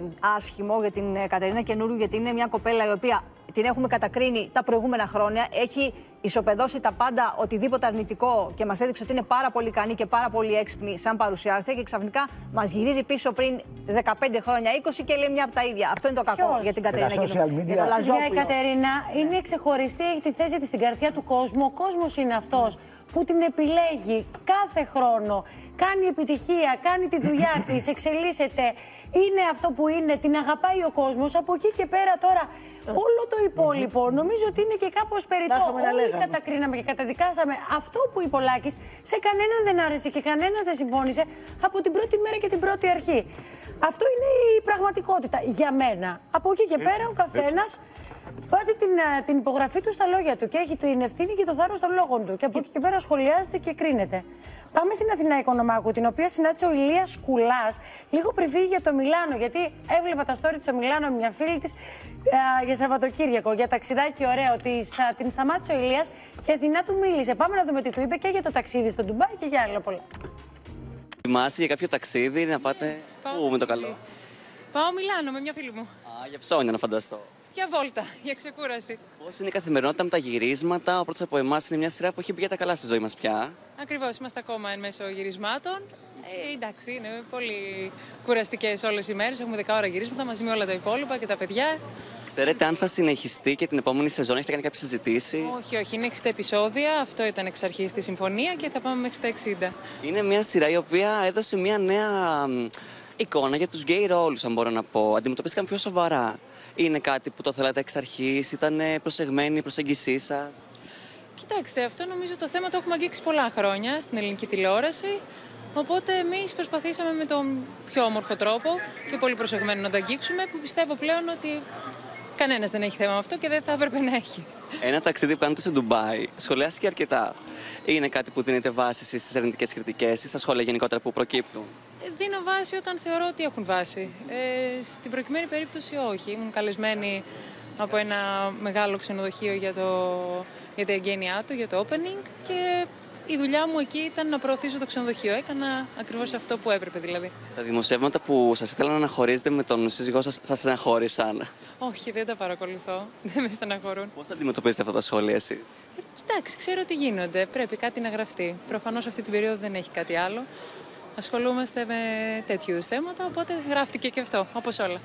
άσχημο για την Κατερίνα Καινούριου, γιατί είναι μια κοπέλα η οποία την έχουμε κατακρίνει τα προηγούμενα χρόνια. Έχει ισοπεδώσει τα πάντα, οτιδήποτε αρνητικό και μας έδειξε ότι είναι πάρα πολύ ικανή και πάρα πολύ έξυπνη σαν παρουσιάστρια και ξαφνικά μας γυρίζει πίσω πριν 15 χρόνια, 20 και λέει μια από τα ίδια. Αυτό είναι το κακό για την Κατερίνα Καινούριου. Η Κατερίνα είναι ξεχωριστή, έχει τη θέση της στην καρδιά του κόσμου. Ο κόσμος είναι αυτός που την επιλέγει κάθε χρόνο, κάνει επιτυχία, κάνει τη δουλειά της, εξελίσσεται, είναι αυτό που είναι, την αγαπάει ο κόσμος. Από εκεί και πέρα τώρα όλο το υπόλοιπο νομίζω ότι είναι και κάπως περιττό. Όλοι κατακρίναμε και καταδικάσαμε αυτό που είπε ο Λάκης, σε κανέναν δεν άρεσε και κανένας δεν συμφώνησε από την πρώτη μέρα και την πρώτη αρχή. Αυτό είναι η πραγματικότητα για μένα. Από εκεί και πέρα ο καθένας βάζει την υπογραφή του στα λόγια του και έχει την ευθύνη και το θάρρος των λόγων του. Και από εκεί και πέρα σχολιάζεται και κρίνεται. Πάμε στην Αθηνά Οικονομάκου, την οποία συνάντησε ο Ηλίας Κουλάς λίγο πριν φύγει για το Μιλάνο. Γιατί έβλεπα τα story του στο Μιλάνο με μια φίλη της για Σαββατοκύριακο, για ταξιδάκι ωραίο. Την σταμάτησε ο Ηλίας και Αθηνά του μίλησε. Πάμε να δούμε τι του είπε και για το ταξίδι στο Ντουμπάι και για άλλα πολλά. Θυμάσαι για κάποιο ταξίδι να πάτε πού με το καλό? Πάω Μιλάνο με μια φίλη μου. Για ψώνια να φανταστώ. Για βόλτα, για ξεκούραση. Πώς είναι η καθημερινότητα με τα γυρίσματα? Ο πρώτος από εμάς είναι μια σειρά που έχει μπει για τα καλά στη ζωή μας πια. Ακριβώς, είμαστε ακόμα εν μέσω γυρισμάτων. Εντάξει, είναι πολύ κουραστικές όλες οι μέρες. Έχουμε 10 ώρα γυρίσματα μαζί με όλα τα υπόλοιπα και τα παιδιά. Ξέρετε αν θα συνεχιστεί και την επόμενη σεζόν? Έχετε κάνει κάποιες συζητήσεις? Όχι, είναι 60 επεισόδια. Αυτό ήταν εξ αρχής τη συμφωνία και θα πάμε μέχρι τα 60. Είναι μια σειρά η οποία έδωσε μια νέα εικόνα για τους γκέι ρόλους, αν μπορώ να πω. Αντιμετωπίστηκαν πιο σοβαρά. Είναι κάτι που το θέλατε εξ αρχής, ήταν προσεγμένη η προσέγγισή σας? Κοιτάξτε, αυτό νομίζω το θέμα το έχουμε αγγίξει πολλά χρόνια στην ελληνική τηλεόραση. Οπότε εμείς προσπαθήσαμε με τον πιο όμορφο τρόπο και πολύ προσεγμένο να το αγγίξουμε, που πιστεύω πλέον ότι κανένας δεν έχει θέμα με αυτό και δεν θα έπρεπε να έχει. Ένα ταξίδι που κάνετε στο Ντουμπάι σχολιάστηκε αρκετά. Είναι κάτι που δίνετε βάση στις αρνητικές κριτικές ή στα σχόλια γενικότερα που προκύπτουν? Δίνω βάση όταν θεωρώ ότι έχουν βάση. Στην προκειμένη περίπτωση όχι. Ήμουν καλεσμένη από ένα μεγάλο ξενοδοχείο για τα εγγένειά του, για το opening, και η δουλειά μου εκεί ήταν να προωθήσω το ξενοδοχείο. Έκανα ακριβώς αυτό που έπρεπε δηλαδή. Τα δημοσιεύματα που σας ήθελαν να αναχωρήσετε με τον σύζυγό σας, σας στεναχώρησαν? Όχι, δεν τα παρακολουθώ. Δεν με στεναχωρούν. Πώς αντιμετωπίζετε αυτά τα σχόλια εσείς? Κοιτάξτε, ξέρω ότι γίνονται. Πρέπει κάτι να γραφτεί. Προφανώς αυτή την περίοδο δεν έχει κάτι άλλο. Ασχολούμαστε με τέτοιου είδους θέματα, οπότε γράφτηκε και αυτό, όπως όλα.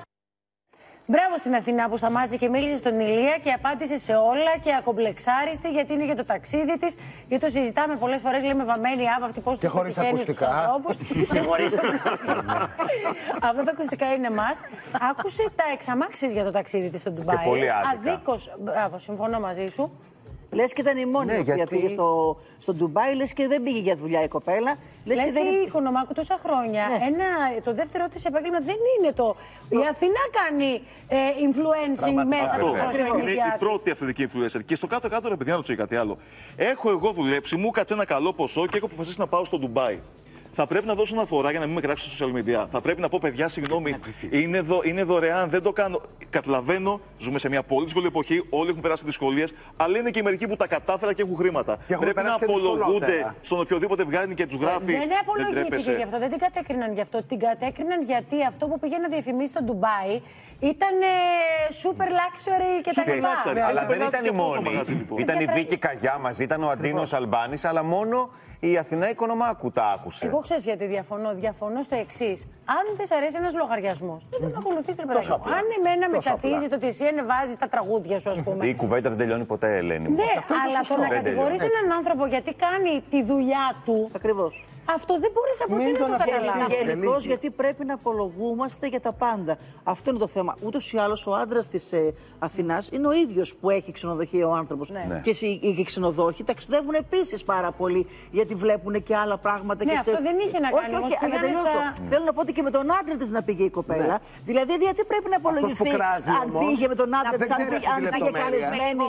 Μπράβο στην Αθηνά που σταμάτησε και μίλησε στον Ηλία και απάντησε σε όλα και ακομπλεξάριστη, γιατί είναι για το ταξίδι της. Γιατί το συζητάμε πολλές φορές, λέμε βαμμένη, αυτή πώς και χωρίς ακουστικά. Και χωρίς ακουστικά. Αυτά τα ακουστικά είναι must. Άκουσε τα εξαμάξεις για το ταξίδι της στο Ντουμπάι. Και πολύ άδικα. Αδίκως. Μπράβο, συμφωνώ μαζί σου. Λες και ήταν η μόνη που πήγε στο Ντουμπάι, λες και δεν πήγε για δουλειά η κοπέλα. Λες και η Οικονομάκου τόσα χρόνια. Το δεύτερο της επάγγελμα δεν είναι το. Η Αθηνά κάνει influencing μέσα από το social media. Είναι η πρώτη αυθεντική influencer. Και στο κάτω-κάτω, ρε παιδιά, να ρωτήσω κάτι άλλο. Έχω εγώ δουλέψει, μου κάτσε ένα καλό ποσό και έχω αποφασίσει να πάω στο Ντουμπάι. Θα πρέπει να δώσω αναφορά για να μην με κράξει στα social media. Θα πρέπει να πω, παιδιά, συγγνώμη, είναι δωρεάν, δεν το κάνω. Καταλαβαίνω, ζούμε σε μια πολύ δύσκολη εποχή, όλοι έχουν περάσει δυσκολίες, αλλά είναι και μερικοί που τα κατάφερα και έχουν χρήματα. Και πρέπει να απολογούνται στον οποιοδήποτε βγαίνει και τους γράφει. Δεν απολογήθηκε γι' αυτό, δεν την κατέκριναν γι' αυτό. Την κατέκριναν γιατί αυτό που πήγε να διαφημίσει στο Ντουμπάι ήταν super luxury και τα λοιπά. Αλλά δεν ήταν η μόνη. Ήταν η Βίκη Καγιά μαζί, ήταν ο Αντίνος Αλμπάνης, αλλά μόνο η Αθηνά Οικονομάκου τα άκουσε. Εγώ ξέρεις γιατί διαφωνώ. Διαφωνώ στο εξής. Αν δεν σ' αρέσει ένας λογαριασμός, δεν τον ακολουθείς, ρε παιδάκι. Αν εμένα με τσατίζει το ότι εσύ ανεβάζεις τα τραγούδια σου, ας πούμε. Η κουβέντα δεν τελειώνει ποτέ, Ελένη. Ναι, αλλά το να κατηγορείς έναν άνθρωπο γιατί κάνει τη δουλειά του. Ακριβώς. Αυτό δεν μπορείς από εσύ να το καταλάβεις. Γενικώς, γιατί πρέπει να απολογούμαστε για τα πάντα. Αυτό είναι το θέμα. Ούτως ή άλλως ο άντρας της Αθηνάς είναι ο ίδιος που έχει ξενοδοχείο ο άνθρωπος. Ναι. Και οι ξενοδόχοι ταξιδεύουν επίσης πάρα πολύ, γιατί βλέπουν και άλλα πράγματα. Ναι, και αυτό δεν είχε να κάνει. Όχι, να τελειώσω. Θέλω να πω ότι και με τον άντρα της να πήγε η κοπέλα. Ναι. Δηλαδή, γιατί πρέπει να απολογηθεί αν πήγε με τον άντρα της, αν πήγε καλεσμένη,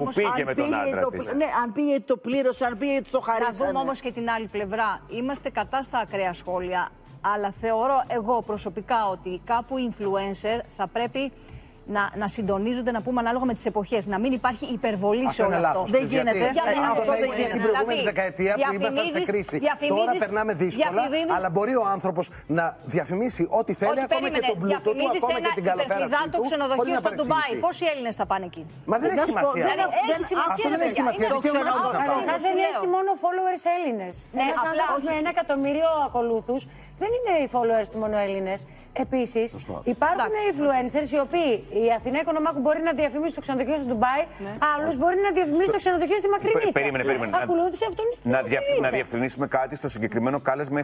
αν πήγε το πλήρωσε, αν πήγε το χαρίσανε. Να δούμε όμως και την άλλη πλευρά. Είμαστε κατά στα ακραία σχόλια, αλλά θεωρώ εγώ προσωπικά ότι κάπου οι influencer θα πρέπει να συντονίζονται, να πούμε, ανάλογα με τις εποχές. Να μην υπάρχει υπερβολή σε όλο αυτό. Δεν γίνεται. Αυτό έγινε την προηγούμενη δεκαετία που ήμασταν σε κρίση. Τώρα περνάμε δύσκολα, αλλά μπορεί ο άνθρωπος να διαφημίσει ό,τι θέλει, ακόμα και τον πλούτο του, ακόμα και την καλοπέρασή του. Το ξενοδοχείο στο Ντουμπάι. Πόσοι Έλληνες θα πάνε εκεί? Μα δεν έχει σημασία. Δεν έχει σημασία. Αρχικά δεν έχει μόνο followers Έλληνες. Ένας άνθρωπος με 1 εκατομμύριο ακολούθους δεν είναι οι followers του μόνο Έλληνες. Επίσης, υπάρχουν influencers οι οποίοι η Αθηνά Οικονομάκου μπορεί να διαφημίσει το ξενοδοχείο στο Ντουμπάι, άλλος μπορεί να διαφημίσει το ξενοδοχείο στη Μακρινίτσα. Περίμενε. Ακολούθησε αυτόν στην Μακρινίτσα. Να διευκρινίσουμε κάτι. Στο συγκεκριμένο κάλεσμα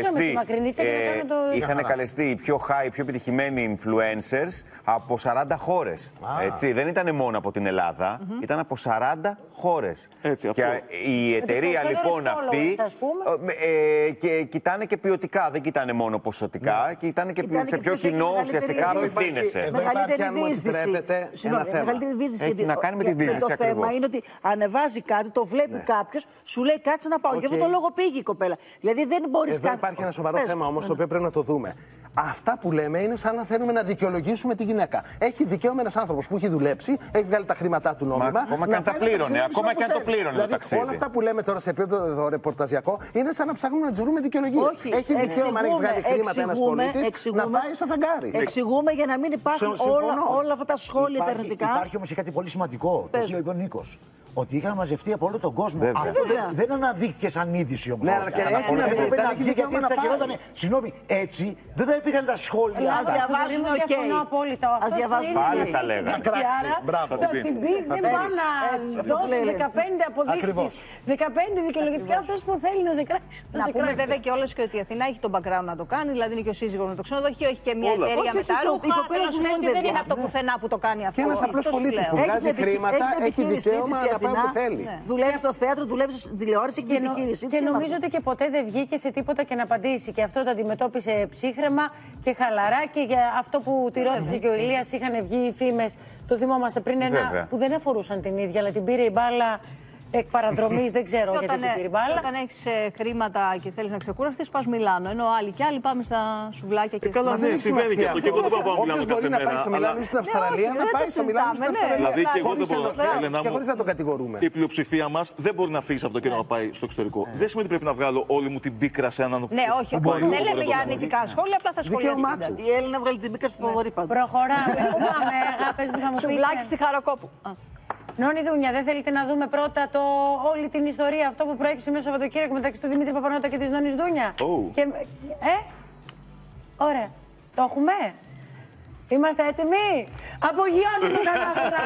είχαν καλεστεί οι πιο high, οι πιο επιτυχημένοι influencers από 40 χώρες. Δεν ήταν μόνο από την Ελλάδα, ήταν από 40 χώρες. Και η εταιρεία λοιπόν αυτή κοιτάνε και ποιοτικά, δεν κοιτάνε μόνο ποσοτικά, κοιτάνε και σε ποιο κοινό ουσιαστικά απευθύνεσαι. Μεγαλύτερη διείσδυση. Μεγαλύτερη διείσδυση. Έχει να κάνει με τη διείσδυση ακριβώς. Το θέμα είναι ότι ανεβάζει κάτι, το βλέπει κάποιος, σου λέει κάτσε να πάω. Γι' αυτό το λόγο πήγε η κοπέλα. Δηλαδή δεν μπορείς κάτι. Εδώ υπάρχει ένα σοβαρό θέμα όμως το οποίο πρέπει να το δούμε. Αυτά που λέμε είναι σαν να θέλουμε να δικαιολογήσουμε τη γυναίκα. Έχει δικαίωμα ένας άνθρωπος που έχει δουλέψει, έχει βγάλει τα χρήματά του νόμιμα. Ακόμα και αν τα πλήρωνε. Ακόμα και αν το πλήρωνε το ταξίδι. Όλα αυτά που λέμε τώρα σε επίπεδο ρεπορταζιακό είναι σαν να ψάχνουμε να τις βρούμε δικαιολογίες. Έχει δικαίωμα, αν έχει βγάλει χρήματα ένας πολίτης, να πάει στο φεγγάρι. Εξηγούμε για να μην υπάρχουν όλα αυτά τα σχόλια τα αρνητικά. Υπάρχει όμως και κάτι πολύ σημαντικό, το οποίο είπε ο Νίκος. ότι είχαν μαζευτεί από όλο τον κόσμο. Βέβαια. Αυτό δεν αναδείχθηκε σαν είδηση όμως. Ναι, αλλά και έτσι έπρεπε να βγει γιατί έτσι θα γινόταν. Συγγνώμη, έτσι δεν θα υπήρχαν τα σχόλια. Ας διαβάζουν και διαφωνώ απόλυτα. Ας διαβάζουν. Πάλι θα λέγανε. Θα την πει, δεν πάει να δώσει 15 αποδείξεις. 15 δικαιολογητικά αυτός που θέλει να σε κράξει. Να πούμε βέβαια και όλες και ότι η Αθηνά έχει τον background να το κάνει, δηλαδή είναι και ο σύζυγος με το ξενοδοχείο, έχει και μια εταιρεία με τα ρούχα. Θέλω να σου πω ότι δεν είναι από το πουθενά που το κάνει αυτό. Και ένας απλός πολίτης που βγάζει χρήματα έχει δικαίωμα να πάει όπου θέλει. Δουλεύει στο θέατρο, δουλεύει στην τηλεόραση και επιχείρηση. Και νομίζω ότι και ποτέ δεν βγήκε σε τίποτα και να απαντήσει. Και αυτό το αντιμετώπισε ψύχραιμα και χαλαρά. Και για αυτό που τη ρώτησε και ο Ηλίας, είχαν βγει οι φήμες, το θυμόμαστε πριν, που δεν αφορούσαν την ίδια, αλλά την πήρε η μπάλα εκ παραδρομής, δεν ξέρω γιατί την πήρε η μπάλα. Όταν έχεις χρήματα και θέλεις να ξεκουραστείς, πας Μιλάνο. Ενώ άλλοι και άλλοι πάμε στα σουβλάκια και καλά, ναι, συμβαίνει και αυτό. Και εγώ δεν πάω να Μιλάνο κάθε μέρα. Πάει στο Μιλάνο ή στην Αυστραλία, να πάει στο Μιλάνο στην Αυστραλία. Δηλαδή και εγώ δεν μπορώ να. Και χωρίς να το κατηγορούμε. Η πλειοψηφία μας δεν μπορεί να φύγει από το καιρό να πάει στο εξωτερικό. Δεν σημαίνει ότι πρέπει να βγάλω όλη μου την πίκρα σε έναν. Ναι, όχι. Δεν λέμε για αρνητικά σχόλια, απλά θα σχολιάσουμε. Η Έλληνα βγάλει την πίκρα στο φαβορί πάντως. Προχωράμε. Πάμε, αγάπες μου, θα μου πείτε. Σουβλάκι στη Χαροκόπου. Νόνη Δούνια, δεν θέλετε να δούμε πρώτα όλη την ιστορία, αυτό που προέκυψε μέσα στο Σαββατοκύριακο μεταξύ του Δημήτρη Παπανότα και της Νόνης Δούνια? Και, ωραία. Το έχουμε? Είμαστε έτοιμοι? Απογειώνει το κατάφερα.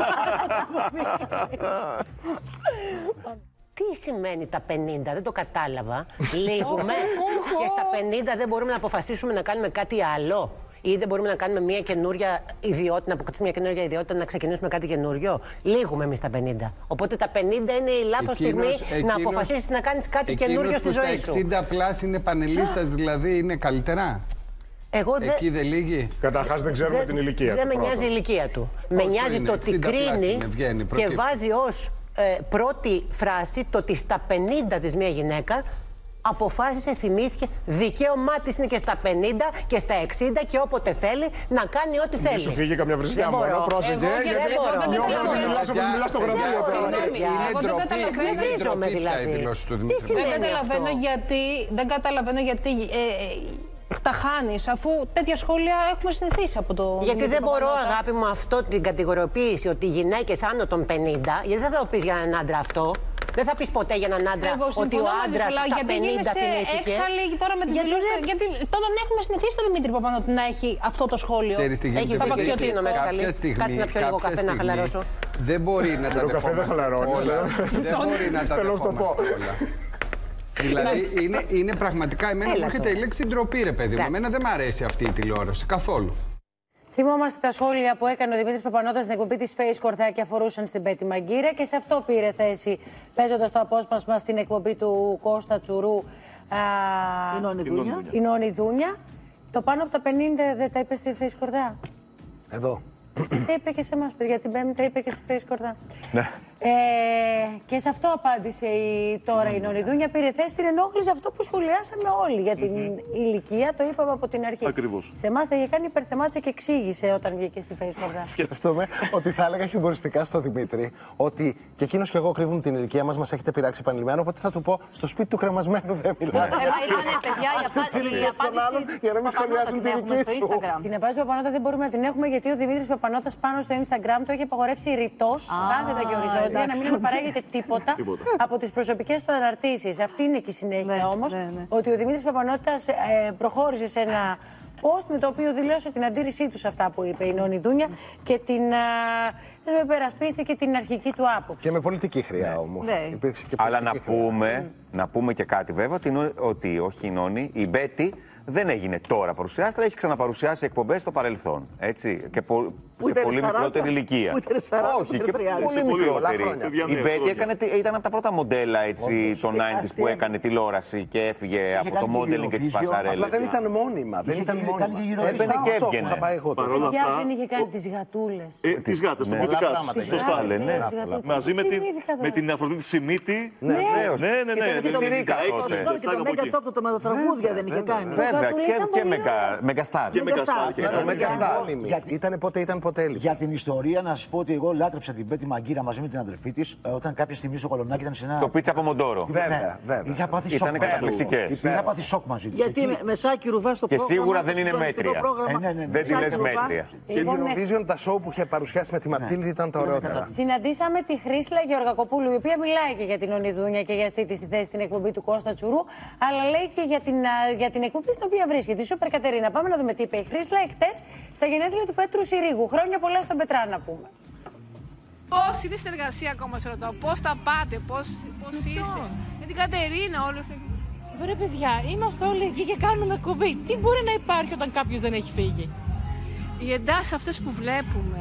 Τι σημαίνει τα 50, δεν το κατάλαβα. Λίγουμε και στα 50 δεν μπορούμε να αποφασίσουμε να κάνουμε κάτι άλλο. Ή δεν μπορούμε να κάνουμε μια καινούρια ιδιότητα, να αποκτήσουμε μια καινούρια ιδιότητα, να ξεκινήσουμε κάτι καινούριο. Λίγουμε εμείς τα 50. Οπότε τα 50 είναι η λάθος στιγμή να αποφασίσεις να κάνεις κάτι καινούριο στη ζωή σου. Τα 60 πλάς είναι πανελίστας, δηλαδή είναι καλύτερα. Εκεί δεν λύγει. Καταρχάς δεν ξέρουμε την ηλικία του. Δεν με νοιάζει η ηλικία του. Με νοιάζει το ότι κρίνει και βάζει ως πρώτη φράση το ότι στα 50 της μια γυναίκα αποφάσισε, θυμήθηκε, δικαίωμά της είναι και στα 50 και στα 60 και όποτε θέλει να κάνει ό,τι θέλει. Μη σου φύγει καμιά βρισιά μόνο, πρόσεχε, γιατί νιώθω ότι μιλάς όπως μιλάς στο γραφείο τώρα. Είναι ντροπή πια η δηλώση του Δημήτρη. Δεν καταλαβαίνω γιατί τα χάνεις, αφού τέτοια σχόλια έχουμε συνηθίσει από το. Γιατί δεν μπορώ, αγάπη μου, αυτό την κατηγοριοποίηση ότι οι γυναίκες άνω των 50, γιατί δεν θα το πεις για έναν άντρα αυτό. Δεν θα πεις ποτέ για έναν άντρα ότι ο άντρας στα 50 θυμήθηκε. Έξαλλη τώρα με τις δηλώσεις. Γιατί τότε έχουμε συνηθίσει τον Δημήτρη Παπανότη να έχει αυτό το σχόλιο. Έχεις δίκιο, τι είναι κάποια στιγμή. Κάτσε να πιω λίγο καφέ να χαλαρώσω. Δεν μπορεί να τα δεχόμαστε όλα. Δεν μπορεί να τα δεχόμαστε όλα. Δηλαδή είναι πραγματικά, εμένα μου έρχεται η λέξη ντροπή, ρε παιδί μου. Εμένα δεν μ' αρέσει αυτή η τηλεόραση καθόλου. Θυμόμαστε τα σχόλια που έκανε ο Δημήτρης Παπανώτας στην εκπομπή της Face Κορδά και αφορούσαν στην Πέτη Μαγκύρα και σε αυτό πήρε θέση παίζοντας το απόσπασμα στην εκπομπή του Κώστα Τσουρού η Νόνη Δούνια. Το πάνω από τα 50 δεν τα είπε στη Face Κορδά? Εδώ. Τα είπε και σε εμάς, παιδιά, την Πέμπτη τα είπε και στη Face Κορδά. Ναι. Και σε αυτό απάντησε τώρα η Νόνη Δούνια. Πήρε θέση, την ενόχλησε αυτό που σχολιάσαμε όλοι για την ηλικία. Το είπαμε από την αρχή. Ακριβώς. Σε εμάς τα είχε κάνει, υπερθεμάτισε και εξήγησε όταν βγήκε στη Face Κορδά. Σκέφτομαι ότι θα έλεγα χιουμοριστικά στο Δημήτρη ότι και εκείνος και εγώ κρύβουμε την ηλικία μας, μας έχετε πειράξει επανειλημμένα. Οπότε θα του πω στο σπίτι του κρεμασμένου δεν μιλάει. Για να μην σχολιάσουν την ηλικία του. Την απάντηση του Παπανότα δεν μπορούμε να την έχουμε γιατί ο Δημήτρης Παπανώτας πάνω στο Instagram το έχει απαγορεύσει ρητός, κάθετα και οριζόντια. Για να μην αναπαράγεται τίποτα από τις προσωπικές του αναρτήσεις. Αυτή είναι και η συνέχεια όμως. Ότι ο Δημήτρης Παπανώτας προχώρησε σε ένα post με το οποίο δήλωσε την αντίρρησή του σε αυτά που είπε η Νόνη Δούνια και την υπερασπίστηκε την αρχική του άποψη. Και με πολιτική χρειά όμως. Αλλά να πούμε και κάτι βέβαια, ότι όχι η Νόνη, η Μπέτη δεν έγινε τώρα παρουσιάστρα, έχει ξαναπαρουσιάσει εκπομπές στο παρελθόν. Έτσι, και σε πολύ μικρότερη ηλικία. Όχι, και πολύ μικρότερη. Η Μπέτη ήταν από τα πρώτα μοντέλα των 90's που έκανε τηλεόραση και έφυγε από το modeling και τις πασαρέλες. Αλλά δεν ήταν μόνιμα. Έμπαινε και έβγαινε. Δεν είχε κάνει τις γατούλες. Τις γάτες, τον Κουτικάτς. Σωστά λένε. Μαζί με την Αφροδίτη Σιμίτη. Ναι. Και το Μεγατόπ το μετατραγούδια δεν είχε κάνει. Και Μεγαστάρ. Ήταν ποτέ έλειπε. Για την ιστορία, να σα πω ότι εγώ λάτρεψα την Πέτη Μαγκύρα μαζί με την αδερφή τη όταν κάποια στιγμή στο Κολονάκι ήταν σε ένα. Το πίτσα Πομοντόρο. Βέβαια. Είχα πάθει σοκ. Ήταν καταπληκτικές. Είχα πάθει σοκ μαζί τη. Γιατί με Σάκη Ρουβά στο πρόγραμμα. Και σίγουρα δεν είναι μέτρια. Δεν τη λες μέτρια. Και η Eurovision, τα show που είχε παρουσιάσει με τη Μαθήλδη ήταν τα ωραιότερα. Συναντήσαμε τη Χρύσλα Γεωργακοπούλου, η οποία μιλάει και για την Ονειδούνια και για αυτή τη θέση στην εκπομπή του Κώστα Τσουρού, αλλά λέει και για την εκπομπή στην οποία βρίσκεται. Η Σούπερ Κατερίνα. Πάμε να δούμε τι είπε η Χρύσλα εχθές στα γενέθλια του Πέτρου Συρίγου. Χρόνια πολλά στον Πετρά, να πούμε. Πώς είναι η συνεργασία ακόμα, σε ρωτάω, πώς τα πάτε, πώς είσαι. Με την Κατερίνα, όλοι αυτοί. Βρε παιδιά, είμαστε όλοι εκεί και κάνουμε εκπομπή. Τι μπορεί να υπάρχει όταν κάποιος δεν έχει φύγει. Οι εντάσεις αυτές που βλέπουμε.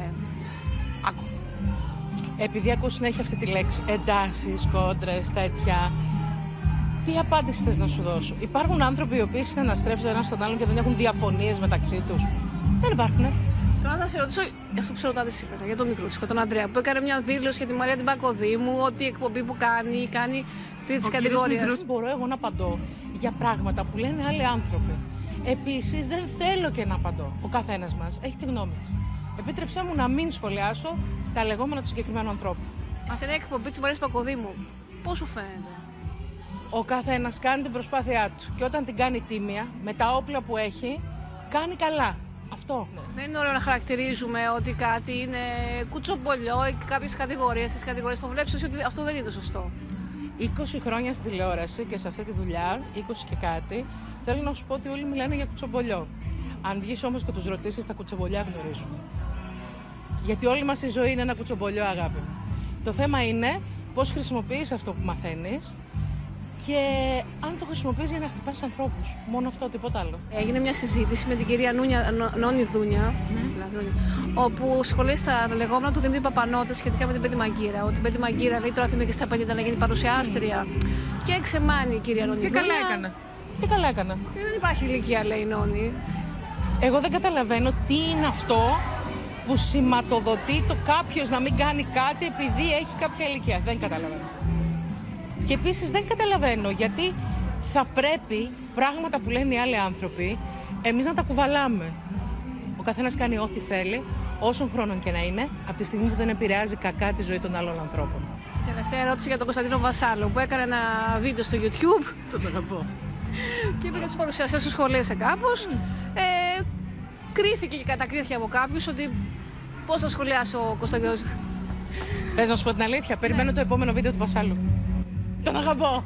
Επειδή ακούω συνέχεια αυτή τη λέξη, εντάσεις, κόντρες, τέτοια. Τι απάντηση θες να σου δώσω? Υπάρχουν άνθρωποι οι οποίοι συναναστρέφονται ένας στον άλλον και δεν έχουν διαφωνίες μεταξύ τους. Δεν υπάρχουν. Τώρα θα σε ρωτήσω αυτό που σε ρωτάτε σήμερα για τον Μικρούτσικο, τον Ανδρέα, που έκανε μια δήλωση για τη Μαρία την Πακοδήμου, ότι η εκπομπή που κάνει τρίτη κατηγορία. Μπορώ εγώ να απαντώ για πράγματα που λένε άλλοι άνθρωποι. Επίσης, δεν θέλω και να απαντώ. Ο καθένας μας έχει τη γνώμη του. Επίτρεψέ μου να μην σχολιάσω τα λεγόμενα του συγκεκριμένου ανθρώπου. Αυτή είναι η εκπομπή της Μαρίας Πακοδήμου. Πώς σου φαίνεται? Ο καθένας κάνει την προσπάθειά του. Και όταν την κάνει τίμια, με τα όπλα που έχει, κάνει καλά. Αυτό. Δεν είναι ωραίο να χαρακτηρίζουμε ότι κάτι είναι κουτσομπολιό ή κάποιες κατηγορίες. Τις κατηγορίες το βλέπεις ότι αυτό δεν είναι το σωστό. 20 χρόνια στην τηλεόραση και σε αυτή τη δουλειά, 20 και κάτι, θέλω να σου πω ότι όλοι μιλάνε για κουτσομπολιό. Αν βγεις όμως και τους ρωτήσεις, τα κουτσομπολιά γνωρίζουν. Γιατί όλη μας η ζωή είναι ένα κουτσομπολιό, αγάπη μου. Το θέμα είναι πώς χρησιμοποιείς αυτό που μαθαίνεις και αν το χρησιμοποιείς για να χτυπάς ανθρώπους. Μόνο αυτό, τίποτα άλλο. Έγινε μια συζήτηση με την κυρία Νόνη Δούνια, όπου σχολίασε τα λεγόμενα του Δημήτρη Παπανώτα σχετικά με την Πέτη Μαγκύρα. Ότι η Πέτη Μαγκύρα λέει τώρα θυμήθηκε στα 50 να γίνει παρουσιάστρια. Και εξεμάνει η κυρία Νόνη Δούνια. Και καλά έκανε. Και καλά έκανε. Δεν υπάρχει ηλικία, λέει η Νόνη. Εγώ δεν καταλαβαίνω τι είναι αυτό που σηματοδοτεί το κάποιος να μην κάνει κάτι επειδή έχει κάποια ηλικία. Δεν καταλαβαίνω. Και επίσης δεν καταλαβαίνω γιατί θα πρέπει πράγματα που λένε οι άλλοι άνθρωποι εμείς να τα κουβαλάμε. Ο καθένας κάνει ό,τι θέλει, όσων χρόνων και να είναι, από τη στιγμή που δεν επηρεάζει κακά τη ζωή των άλλων ανθρώπων. Τελευταία ερώτηση για τον Κωνσταντίνο Βασάλο που έκανε ένα βίντεο στο YouTube. Τον αγαπώ. Και είπε για τους παρουσιαστές του σχολείασε κάπως. Κρίθηκε και κατακρίθηκε από κάποιους ότι πώς θα σχολιάσει ο Κωνσταντίνος. Θες να σου πω την αλήθεια, περιμένω το επόμενο βίντεο του Βασάλου. Τον αγαπώ.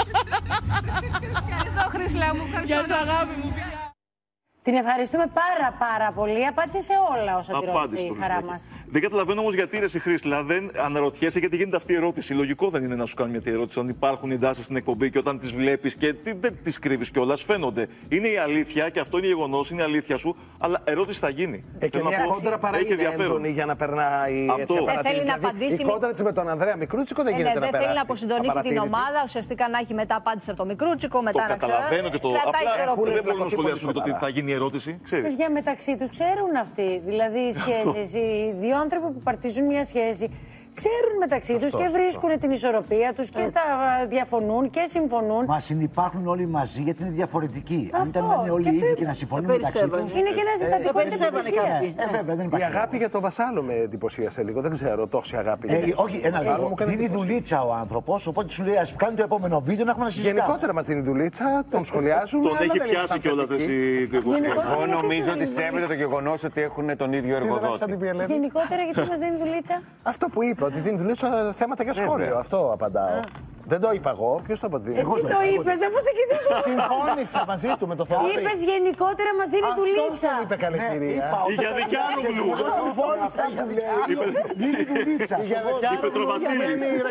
Ευχαριστώ, Χρύσλα μου. Γεια σου, αγάπη μου. Την ευχαριστούμε πάρα πολύ. Απάντησε σε όλα όσα τη ρώτησε η χαρά μας. Δεν καταλαβαίνω όμως γιατί ρε Χρύσλα, δεν αναρωτιέσαι γιατί γίνεται αυτή η ερώτηση. Λογικό δεν είναι να σου κάνουν μια τέτοια ερώτηση. Αν υπάρχουν εντάσεις στην εκπομπή και όταν τις βλέπεις και δεν τις κρύβεις κιόλας, φαίνονται. Είναι η αλήθεια και αυτό είναι γεγονός, είναι η αλήθεια σου, αλλά ερώτηση θα γίνει. Και μια κόντρα παρά είναι έντονη για να περνάει έτσι. Δεν θέλει να απαντήσει. Η κόντρα της με τον Ανδρέα Μικρούτσικο δεν γίνεται να περάσει. Δεν θέλει να αποσυντονίσει την ομάδα, ουσιαστικά να έχει μετά απάντηση από τον Μικρούτσικο, μετά να ξέρει. Καταλαβαίνω και το. Απλά δεν μπορούμε να σχολιάσουμε το τι θα γίνει η ερώτηση. Παιδιά μεταξύ τους ξέρουν αυτοί. Δηλαδή οι σχέσεις, οι δύο άνθρωποι που παρτίζουν μια σχέση ξέρουν μεταξύ τους και βρίσκουν την ισορροπία τους και τα διαφωνούν και συμφωνούν. Μα συνυπάρχουν όλοι μαζί γιατί είναι διαφορετικοί. Αν ήταν όλοι οι ίδιοι και να συμφωνούν μεταξύ τους. Είναι και ένα συστατικό της επιτυχίας. Η αγάπη για το Βασάλο με εντυπωσίασε λίγο. Δεν ξέρω τόση αγάπη. Όχι, ένα λίγο. Δίνει δουλίτσα ο άνθρωπος, οπότε σου λέει ας κάνει το επόμενο βίντεο να έχουμε να συζητάμε. Γενικότερα μας δίνει δουλίτσα, τον σχολιάζουμε. Τον έχει πιάσει κιόλας εσύ. Εγώ νομίζω ότι σέβεται το γεγονός ότι έχουν τον ίδιο εργοδότη. Γενικότερα γιατί μας δίνει δουλίτσα? Αυτό που είπα, ότι δίνει δουλίτσα θέματα για σχόλιο. Αυτό απαντάω. Δεν το είπα εγώ. Ποιος το απαντήσει? Εσύ το είπες, αφού σε κοιτούσα. Συμφώνησα μαζί του με το θέμα. Είπες γενικότερα μας δίνει δουλίτσα. Αυτό είπε καλή κυρία. Για δικιάνογλου. Εγώ συμφώνησα που λέει. Δίνει δουλίτσα. Η Πετροβασίλη.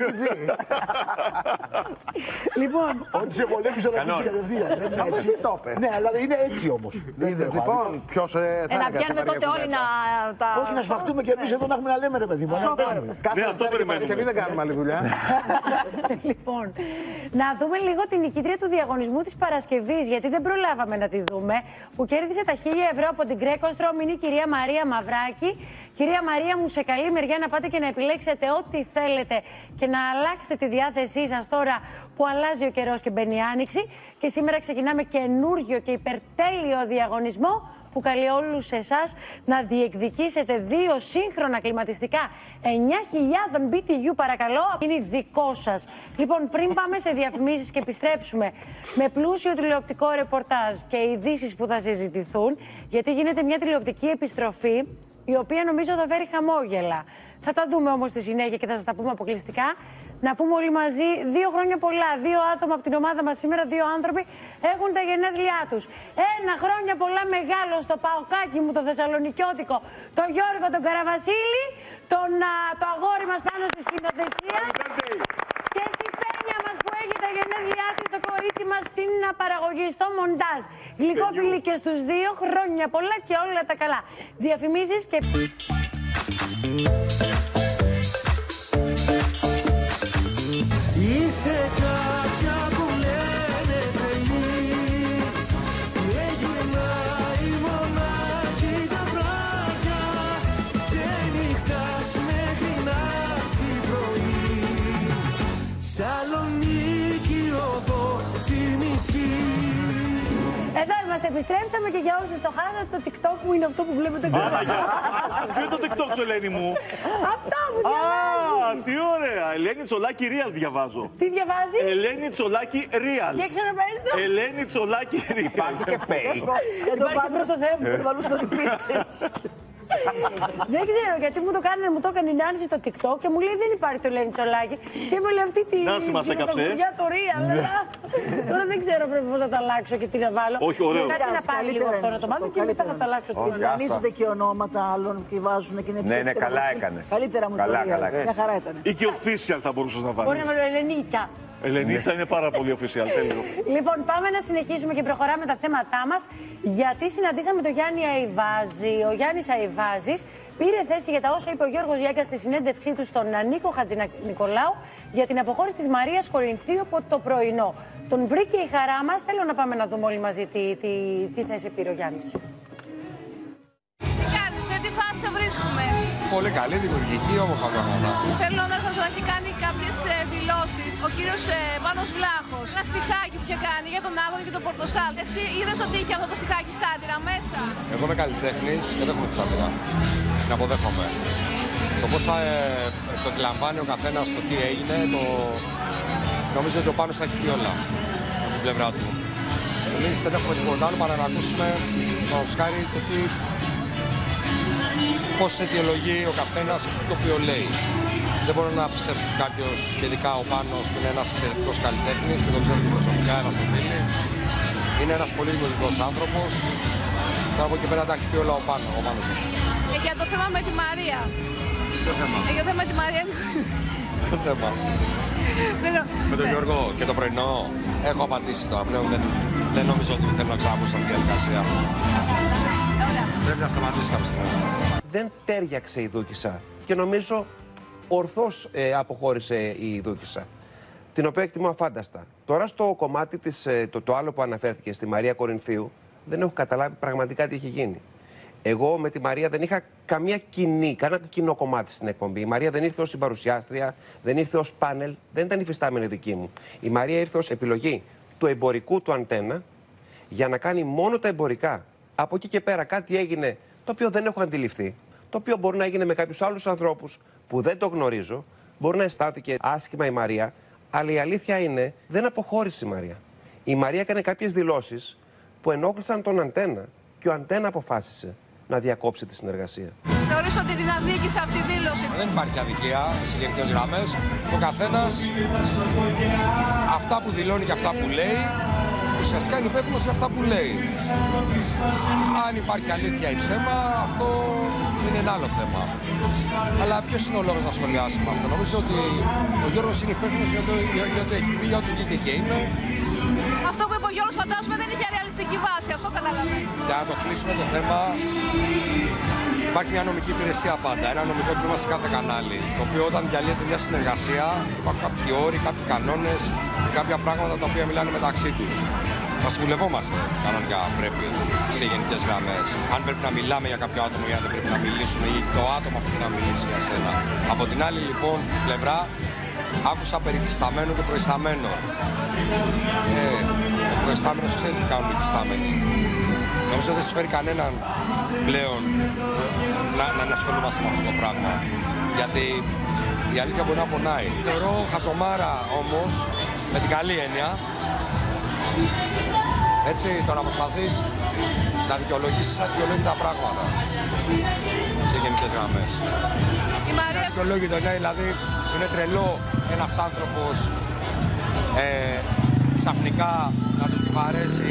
Λοιπόν. Ότι σε βολεύει όλα τα κατευθείαν. Αυτό εσύ το είπε. Ναι, αλλά είναι έτσι όμως. Λοιπόν, ποιος θα να πιάνουμε τότε όλοι να τα. Όχι, να σφαχτούμε κι εμείς εδώ να έχουμε να λέμε ρε παιδί μου. Κάθε Παρασκευή δεν κάνουμε άλλη δουλειά. Λοιπόν, να δούμε λίγο την νικήτρια του διαγωνισμού της Παρασκευής, γιατί δεν προλάβαμε να τη δούμε, που κέρδισε τα 1.000 ευρώ από την Greco-Strom, είναι η κυρία Μαρία Μαυράκη. Κυρία Μαρία μου, σε καλή μεριά να πάτε και να επιλέξετε ό,τι θέλετε και να αλλάξετε τη διάθεσή σας τώρα που αλλάζει ο καιρός και μπαίνει η άνοιξη. Και σήμερα ξεκινάμε καινούργιο και υπερτέλειο διαγωνισμό που καλεί όλους εσάς να διεκδικήσετε 2 σύγχρονα κλιματιστικά 9.000 BTU, παρακαλώ. Είναι δικό σας. Λοιπόν, πριν πάμε σε διαφημίσεις και επιστρέψουμε με πλούσιο τηλεοπτικό ρεπορτάζ και ειδήσεις που θα συζητηθούν, γιατί γίνεται μια τηλεοπτική επιστροφή η οποία νομίζω θα φέρει χαμόγελα. Θα τα δούμε όμως στη συνέχεια και θα σας τα πούμε αποκλειστικά. Να πούμε όλοι μαζί 2 χρόνια πολλά. 2 άτομα από την ομάδα μας σήμερα, 2 άνθρωποι έχουν τα γενέθλιά τους. 1 χρόνια πολλά μεγάλο στο παοκάκι μου, το θεσσαλονικιώτικο, τον Γιώργο τον Καραβασίλη, το αγόρι μας πάνω στη σκηνοθεσία και στη Φένια μας που έχει τα γενέθλιά της, το κορίτσι μας στην παραγωγή, στο μοντάζ. Γλυκόφιλοι και στους 2, χρόνια πολλά και όλα τα καλά. Διαφημίσεις και... Είσαι κάποια που λένε τρελή και γυρνάει μονάχη τα βράδια, ξενυχτάς μέχρι να έρθει πρωί. Σαλονίκη οδό Τσιμισκή. Εδώ είμαστε, επιστρέψαμε και για όσους το χάσατε, το TikTok μου είναι αυτό που βλέπετε τώρα. Ποιο είναι το TikTok σου, Ελένη μου? Αυτό μου διαβάζεις. Τι ωραία. Ελένη Τσολάκη Real διαβάζω. Τι διαβάζει? Ελένη Τσολάκη Real. Για ξαναπες το. Ελένη Τσολάκη Real. Υπάρχει και fake. Υπάρχει πρώτο θέμα. Δεν βάλω στο repeat. Δεν ξέρω γιατί μου το έκανε η Νάνση το TikTok και μου λέει δεν υπάρχει το Ελένη Τσολάκη. Και έβαλε αυτή τη. Νάνση μας έκαψε. Το Real. Τώρα δεν ξέρω πρέπει πώς θα τα αλλάξω και τι να βάλω. Όχι, ωραίο. Κάτσε να πάρει λίγο αυτό να το μάθω και μετά θα τα αλλάξω. Εμφανίζονται και ονόματα άλλων και βάζουν και είναι ψεύτικο. Ναι, καλά έκανες. Καλύτερα μου το Real. Μια χαρά ήταν. Ή και official θα μπορούσες να βάλεις. Μπορεί να βάλω Ελενίτσα. Ελενίτσα είναι πάρα πολύ official, τέλειο. Λοιπόν, πάμε να συνεχίσουμε και προχωράμε τα θέματά μας, γιατί συναντήσαμε τον Γιάννη Αϊβάζη. Ο Γιάννης Αϊβάζης πήρε θέση για τα όσα είπε ο Γιώργος Γιάγκας στη συνέντευξή του στον Νίκο Χατζηνικολάου για την αποχώρηση της Μαρίας Κορινθίου από το πρωινό. Τον βρήκε η χαρά μας. Θέλω να πάμε να δούμε όλοι μαζί τι θέση πήρε ο Γιάννης. Σε τι φάση σε βρίσκουμε? Πολύ καλή, δημιουργική, όμορφα πράγματα. Θέλω να σας έχει κάνει κάποιες δηλώσεις. Ο κύριος Πάνος Βλάχος, ένα στιχάκι που είχε κάνει για τον Άδωνη και τον Πορτοσάλ. Εσύ είδες ότι είχε αυτό το στιχάκι σάτυρα μέσα? Εγώ είμαι καλλιτέχνης και δεν έχω τη σάτυρα. Την αποδέχομαι. Το πώς το εκλαμβάνει ο καθένας το τι έγινε, νομίζω ότι ο Πάνος θα έχει πει όλα από την πλευρά του. Εμείς δεν έχουμε τίποτα άλλο παρά να ακούσουμε το σκάρι το τι. Πώς αιτιολογεί ο καθένας το οποίο λέει. Δεν μπορώ να πιστέψω ότι κάποιος, ειδικά ο Πάνος, που είναι ένας εξαιρετικός καλλιτέχνης και τον ξέρω και προσωπικά, ένας τον φίλη, είναι ένας πολύ δημιουργικός άνθρωπος. Τώρα από εκεί πέρα τα έχει πει όλα ο Πάνος. Και για το θέμα με τη Μαρία. Ποιο θέμα? Για το θέμα με τη Μαρία. Ποιο θέμα? Με τον Γιώργο και το πρωινό έχω απαντήσει τώρα. Πλέον δεν νομίζω ότι θέλω να ξαναπώ σε αυτή τη διαδικασία. Πρέπει να σταματήσει κάποια στιγμή. Δεν τέριαξε η Δούκισσα και νομίζω ορθώς αποχώρησε η Δούκισσα, την οποία εκτιμώ αφάνταστα. Τώρα στο κομμάτι της, το άλλο που αναφέρθηκε στη Μαρία Κορινθίου, δεν έχω καταλάβει πραγματικά τι έχει γίνει. Εγώ με τη Μαρία δεν είχα κανένα κοινό κομμάτι στην εκπομπή. Η Μαρία δεν ήρθε ως συμπαρουσιάστρια, δεν ήρθε ως πάνελ, δεν ήταν υφιστάμενη δική μου. Η Μαρία ήρθε ως επιλογή του εμπορικού του Αντένα για να κάνει μόνο τα εμπορικά. Από εκεί και πέρα κάτι έγινε το οποίο δεν έχω αντιληφθεί, το οποίο μπορεί να έγινε με κάποιους άλλους ανθρώπους που δεν το γνωρίζω, μπορεί να αισθάνθηκε άσχημα η Μαρία, αλλά η αλήθεια είναι δεν αποχώρησε η Μαρία. Η Μαρία έκανε κάποιες δηλώσεις που ενόχλησαν τον Αντένα και ο Αντένα αποφάσισε να διακόψει τη συνεργασία. Θεωρείς ότι την αδίκησε αυτή η δήλωση? Δεν υπάρχει αδικία σε γενικές γραμμές. Ο καθένας αυτά που δηλώνει και αυτά που λέει, ουσιαστικά είναι υπεύθυνος για αυτά που λέει. Αν υπάρχει αλήθεια ή ψέμα, αυτό είναι ένα άλλο θέμα. Αλλά ποιος είναι ο λόγος να σχολιάσουμε αυτό? Νομίζω ότι ο Γιώργος είναι υπεύθυνος για ό,τι έχει πει, για ό,τι βγήκε και είναι. Αυτό που είπε ο Γιώργος φαντάζομαι δεν είχε ρεαλιστική βάση, αυτό καταλαβαίνω. Για να το κλείσουμε το θέμα, υπάρχει μια νομική υπηρεσία πάντα, ένα νομικό τμήμα σε κάθε κανάλι. Το οποίο όταν διαλύεται μια συνεργασία, υπάρχουν κάποιοι όροι, κάποιοι κανόνες, κάποια πράγματα τα οποία μιλάνε μεταξύ τους. Θα συμβουλευόμαστε κανονικά πρέπει σε γενικές γραμμές. Αν πρέπει να μιλάμε για κάποιο άτομο ή αν δεν πρέπει να μιλήσουμε ή το άτομο αυτό να μιλήσει για σένα. Από την άλλη λοιπόν πλευρά, άκουσα περί φυσταμένων και προϊσταμένων. Ο προϊστάμενος ξέρει τι κάνουν οι φυστάμενοι. Νομίζω δεν συμφέρει κανέναν πλέον να ασχολούμαστε με αυτό το πράγμα. Γιατί η αλήθεια μπορεί να πονάει. Θεωρώ χαζομάρα όμως, με την καλή έννοια, έτσι, το να προσπαθείς να δικαιολογήσεις αδικαιολόγητα πράγματα σε γενικές γραμμές. Αδικαιολόγητο, ναι, δηλαδή είναι τρελό ένας άνθρωπος ξαφνικά να του αρέσει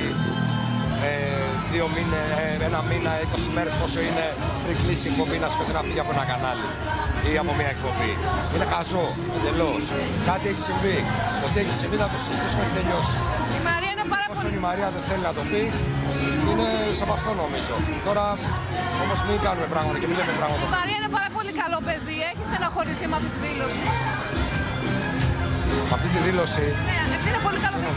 2 μήνες, 1 μήνα, 20 μέρες πόσο είναι πριν κλείσει η εκπομπή να σκοτεινά φύγει από ένα κανάλι ή από μια εκπομπή. Είναι χαζό, εντελώς. Κάτι έχει συμβεί. Το τι έχει συμβεί να το συζητήσουμε, έχει τελειώσει. Η Μαρία είναι πάρα πολύ. Όσο η Μαρία δεν θέλει να το πει, είναι σεβαστό νομίζω. Τώρα όμως μην κάνουμε πράγματα και μην λέμε πράγματα. Η Μαρία είναι πάρα πολύ καλό παιδί. Έχει στεναχωρηθεί με αυτή τη δήλωση. Με αυτή τη δήλωση. Ναι, είναι πολύ καλό παιδί.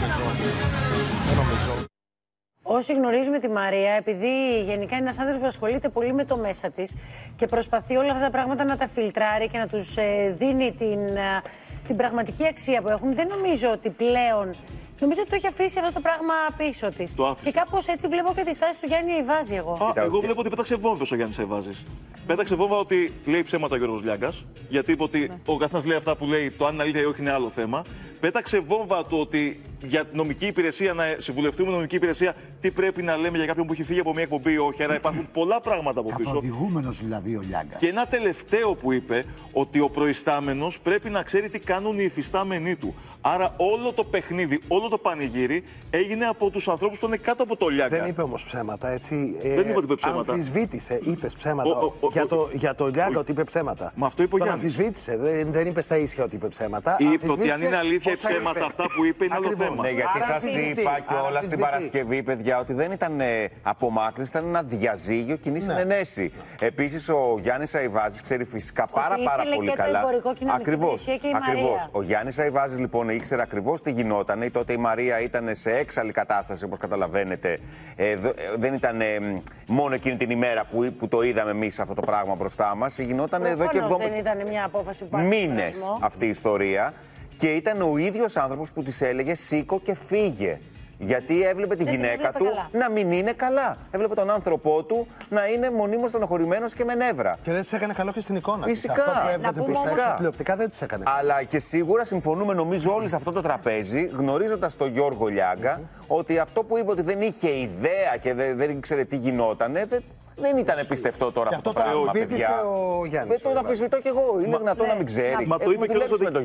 Δεν νομίζω. Όσοι γνωρίζουμε τη Μαρία, επειδή γενικά είναι ένας άνθρωπος που ασχολείται πολύ με το μέσα της και προσπαθεί όλα αυτά τα πράγματα να τα φιλτράρει και να τους δίνει την πραγματική αξία που έχουν, δεν νομίζω ότι πλέον. Νομίζω ότι το έχει αφήσει αυτό το πράγμα πίσω της. Και κάπως έτσι βλέπω και τη στάση του Γιάννη Αϊβάζη εγώ. Εγώ βλέπω ότι πέταξε βόμβες ο Γιάννης Αϊβάζης. Πέταξε βόμβα ότι λέει ψέματα ο Γιώργος Λιάγκας. Γιατί είπε ότι ο καθένας λέει αυτά που λέει, το αν είναι αλήθεια ή όχι είναι άλλο θέμα. Πέταξε βόμβα του ότι για την νομική υπηρεσία, να συμβουλευτούμε νομική υπηρεσία, τι πρέπει να λέμε για κάποιον που έχει φύγει από μια εκπομπή ή όχι. Άρα υπάρχουν πολλά πράγματα από πίσω. Καθοδηγούμενος δηλαδή ο Λιάγκας. Και ένα τελευταίο που είπε, ότι ο προϊστάμενος πρέπει να ξέρει τι κάνουν οι υφιστάμενοι του. Άρα όλο το παιχνίδι, όλο το πανηγύρι έγινε από τους ανθρώπους που είναι κάτω από το Λιάγκα. Δεν είπε όμως ψέματα, έτσι. Δεν είπε ότι είπε ψέματα. Αμφισβήτησε, είπε ψέματα. Για το Λιάγκα ότι είπε ψέματα. Μα αυτό είπε ο Γιάννης. Αμφισβήτησε, δεν είπε στα ίσια ότι είπε ψέματα. Είπε ότι αν είναι αλήθεια ή ψέματα αυτά που είπε είναι άλλο θέμα. Ναι, γιατί σας είπα κιόλας την Παρασκευή, παιδιά, ότι δεν ήταν απομάκρυνση, ήταν ένα διαζύγιο κοινή συνενέση. Επίσης, ο Γιάννης Αϊβάζης ξέρει φυσικά πάρα πολύ καλά. Ακριβώς. Ο Γιάννης Αϊβάζης λοιπόν ήξερε ακριβώς τι γινόταν. Τότε η Μαρία ήταν σε έξαλλη κατάσταση, όπως καταλαβαίνετε. Δεν ήταν μόνο εκείνη την ημέρα που το είδαμε εμείς αυτό το πράγμα μπροστά μας. Γινόταν εδώ και 70 δεν ήταν μια απόφαση που μήνες αυτή η ιστορία. Και ήταν ο ίδιος άνθρωπος που της έλεγε σήκω και φύγε. Γιατί έβλεπε τη γυναίκα του να μην είναι καλά. Έβλεπε τον άνθρωπό του να είναι μονίμως στενοχωρημένος και με νεύρα. Και δεν της έκανε καλό και στην εικόνα. Φυσικά. Αυτό που έβγαζε πίσω τηλεοπτικά δεν της έκανε. Αλλά και σίγουρα συμφωνούμε νομίζω όλοι σε αυτό το τραπέζι, γνωρίζοντας τον Γιώργο Λιάγκα, ότι αυτό που είπε ότι δεν είχε ιδέα και δεν ήξερε τι γινότανε. Δεν ήταν πιστευτό τώρα αυτό το πράγμα, παιδιά. Ο Γιάννης. Το αμφισβητώ κι εγώ. Είναι δυνατόν να μην ξέρει. Μα το είπε